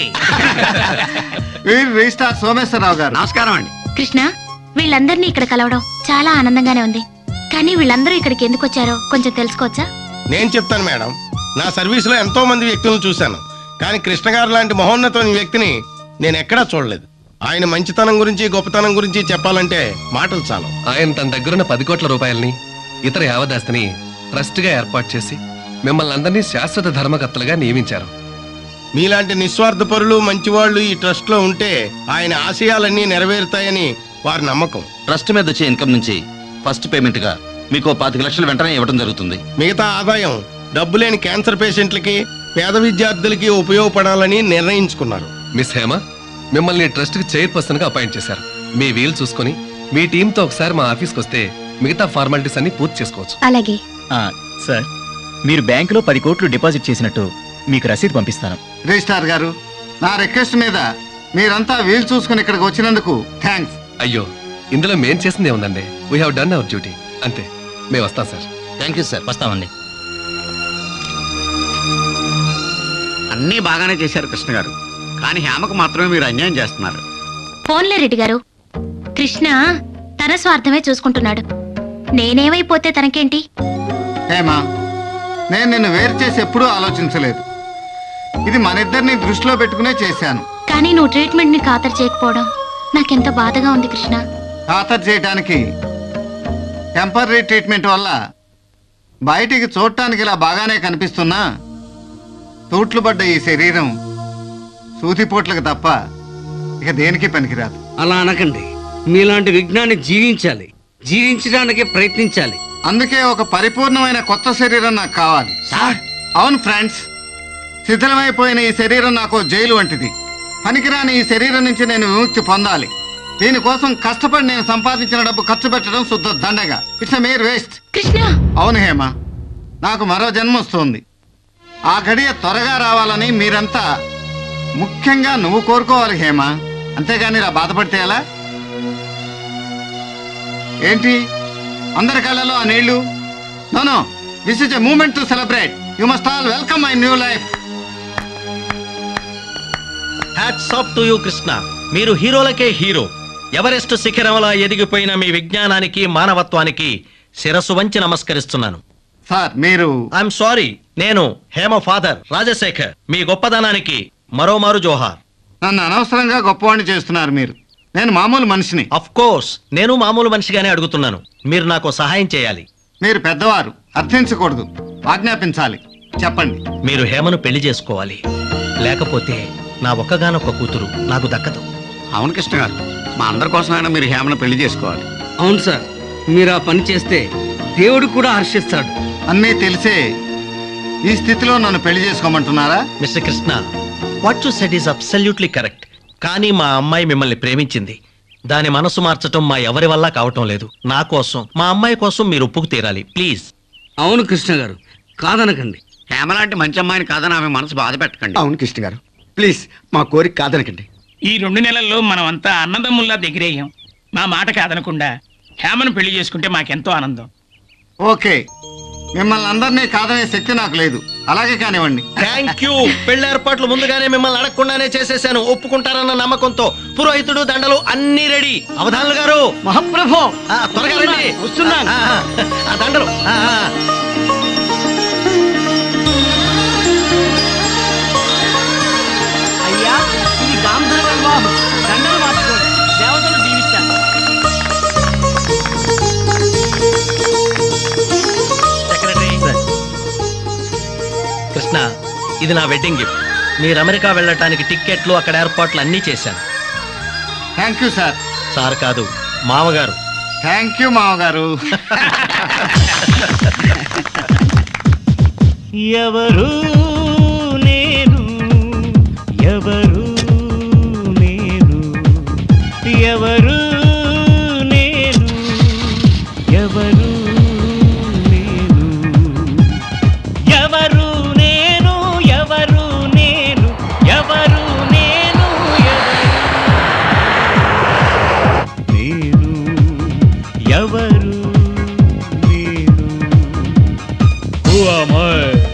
వీరు రిజిస్ట్రార్ సోమేశ్వరరావు గారు. నమస్కారం అండి. కృష్ణ, వీళ్ళందరినీ ఇక్కడ కలవడం చాలా ఆనందంగానే ఉంది. కానీ వీళ్ళందరూ ఇక్కడికి ఎందుకు వచ్చారో కొంచెం తెలుసుకోవచ్చా? నేను చెప్తాను మేడం. నా సర్వీస్ లో ఎంతో మంది వ్యక్తులను చూశాను, కానీ కృష్ణ గారు లాంటి మహోన్నతమైన వ్యక్తిని నేను ఎక్కడా చూడలేదు. ఆయన మంచితనం గురించి గొప్పతనం గురించి చెప్పాలంటే మాటలు చాలు. ఆయన తన దగ్గరున్న 10 కోట్ల రూపాయలని ఇతర యావదాస్తిని ట్రస్ట్ గా ఏర్పాటు చేసి మిమ్మల్ని అందరినీ శాశ్వత ధర్మకర్తలుగా నియమించారు. మీలాంటి నిస్వార్థపరులు మంచివాళ్లు ఈ ట్రస్ట్ లో ఉంటే ఆయన ఆశయాలన్నీ నెరవేరుతాయని వారి నమ్మకం. ట్రస్ట్ మీద వచ్చే ఇన్కమ్ నుంచి ఫస్ట్ పేమెంట్ గా మీకు 25 లక్షలు వెంటనే ఇవ్వడం జరుగుతుంది. మిగతా ఆదాయం డబ్బు లేని క్యాన్సర్ పేషెంట్లకి, పేద విద్యార్థులకి ఉపయోగపడాలని నిర్ణయించుకున్నారు. మిస్ హేమ, మిమ్మల్ని ట్రస్ట్ కి చైర్పర్సన్ గా అపాయింట్ చేశారు. మీ వీలు చూసుకొని మీ టీంతో ఒకసారి మా ఆఫీస్కి వస్తే మిగతా ఫార్మాలిటీస్ అన్ని పూర్తి చేసుకోవచ్చు. అలాగే సార్, మీరు బ్యాంకులో 10 కోట్లు డిపాజిట్ చేసినట్టు మీకు రసీదు పంపిస్తాను. రిజిస్ట్రార్ గారు, నా రిక్వెస్ట్ మీద మీరంతా వీలు చూసుకుని ఇక్కడికి వచ్చినందుకు థ్యాంక్స్. అయ్యో, ఇందులో మేం చేసింది ఏముందండి. We have done our duty. అంతే. మేము వస్తాం సార్. Thank you sir. వస్తామండి. అన్నీ బాగానే చేశారు కృష్ణ గారు, కానీ హేమకు మాత్రమే మీరు అన్యాయం చేస్తున్నారు. ఫోన్లే రెడ్డి గారు, కృష్ణ తన స్వార్థమే చూసుకుంటున్నాడు. నేనేమైపోతే తనకేంటి? హేమా, నేను నిన్ను వేరు చేసి ఎప్పుడూ ఆలోచించలేదు. ఇది మనిద్దరిని దృష్టిలో పెట్టుకునే చేశాను. కానీ నువ్వు ట్రీట్మెంట్ ని ఖాతరు చేయకపోవడం నాకెంత బాధగా ఉంది కృష్ణ. ఖాతరు చేయడానికి టెంపరీ ట్రీట్మెంట్ వల్ల బయటికి చూడటానికి ఇలా బాగానే కనిపిస్తున్నా తూట్లు పడ్డ ఈ శరీరం సూతిపోట్లకు తప్ప ఇక దేనికి పనికిరాదు. అలా అనకండి. మీలాంటి విజ్ఞాన్ని జీవించాలి, జీవించడానికి ప్రయత్నించాలి. అందుకే ఒక పరిపూర్ణమైన కొత్త శరీరం నాకు కావాలి. అవును ఫ్రెండ్స్, శిథిలమైపోయిన ఈ శరీరం నాకు జైలు వంటిది. పనికిరాని ఈ శరీరం నుంచి నేను విముక్తి పొందాలి. దీనికోసం కష్టపడి నేను సంపాదించిన డబ్బు ఖర్చు పెట్టడం శుద్ధ దండగా. It's mere waste. అవును హేమ, నాకు మరో జన్మ వస్తుంది. ఆ గడియ త్వరగా రావాలని మీరంతా, ముఖ్యంగా నువ్వు కోరుకోవాలి హేమ. అంతేగాని ఇలా బాధపడితే ఎలా? ఏంటి అందరి కళ్ళలో ఆ నీళ్లు? No, this is a moment to celebrate. You must all welcome my new life. Hats off to you Krishna. మీరు హీరోలకే హీరో. ఎవరెస్ట్ శిఖరంలా ఎదిగిపోయిన మీ విజ్ఞానానికి, మానవత్వానికి శిరస్సు వంచి నమస్కరిస్తున్నాను. సార్ మీరు... ఐఎమ్ సారీ. నేను హేమ ఫాదర్ రాజశేఖర్. మీ గొప్పదనానికి మరోమారు జోహార్. నన్ను అనవసరంగా గొప్పవాడిని చేస్తున్నారు మీరు. నేను మామూలు మనిషిని. అఫ్ కోర్స్, నేను మామూలు మనిషిగానే అడుగుతున్నాను. మీరు నాకు సహాయం చేయాలి. మీరు పెద్దవారు, అర్థించకూడదు, ఆజ్ఞాపించాలి. చెప్పండి. మీరు హేమను పెళ్లి చేసుకోవాలి, లేకపోతే నా ఒక్కగానొక్క కూతురు నాకు దక్కదు. అవును కృష్ణ గారు, మా అందరి కోసమైనా మీరు హేమను పెళ్లి చేసుకోవాలి. అవును సార్, మీరు ఆ పని చేస్తే దేవుడు కూడా హర్షిస్తాడు. అన్నీ తెలిసే ఈ స్థితిలో నన్ను పెళ్లి చేసుకోమంటున్నారా? Mister Krishna, what you said is absolutely correct. కానీ మా అమ్మాయి మిమ్మల్ని ప్రేమించింది. దాని మనసు మార్చటం మా ఎవరి వల్ల కావటం లేదు. నా కోసం, మా అమ్మాయి కోసం మీరు ఒప్పుకు తీరాలి ప్లీజ్. అవును కృష్ణ గారు, కాదనకండి. హేమలాంటి మంచి అమ్మాయిని కాదని ఆమె మనసు బాధ పెట్టకండి. అవును కృష్ణ గారు, ప్లీజ్ మా కోరిక కాదనకండి. ఈ 2 నెలల్లో మనం అంతా అన్నదమ్ముల్లా దగ్గరయ్యాం. మా మాట కాదనకుండా హేమను పెళ్లి చేసుకుంటే మాకెంతో ఆనందం. ఓకే, మిమ్మల్ని అందరినీ కాదనే శక్తి నాకు లేదు. అలాగే కానివ్వండి. Thank you. పెళ్లి ఏర్పాట్లు ముందుగానే మిమ్మల్ని అడగకుండానే చేసేసాను. ఒప్పుకుంటారన్న నమ్మకంతో పురోహితుడు దండలు అన్ని రెడీ. అవధానులు గారు, మహాప్రభు త్వరగా రండి. వస్తున్నాను. ఆ దండలు అయ్యా, ఇది గాంధర్వ వివాహం. దండలు మార్చుకోండి, దేవతలు దీవిస్తారు. సెక్రటరీ కృష్ణ, ఇది నా వెడ్డింగ్ గిఫ్ట్. మీరు అమెరికా వెళ్ళటానికి టిక్కెట్లు, అక్కడ ఏర్పాట్లు అన్నీ చేశాను. Thank you sir. సార్ కాదు, మామగారు. థ్యాంక్ యూ మామగారు. ఎవరు నేను, ఎవరు నేను, ఎవరు నేను, ఎవరు నేను, ఎవరు నేను, ఎవరు నేను, ఎవరు నేను, ఎవరు నేను. Who am I?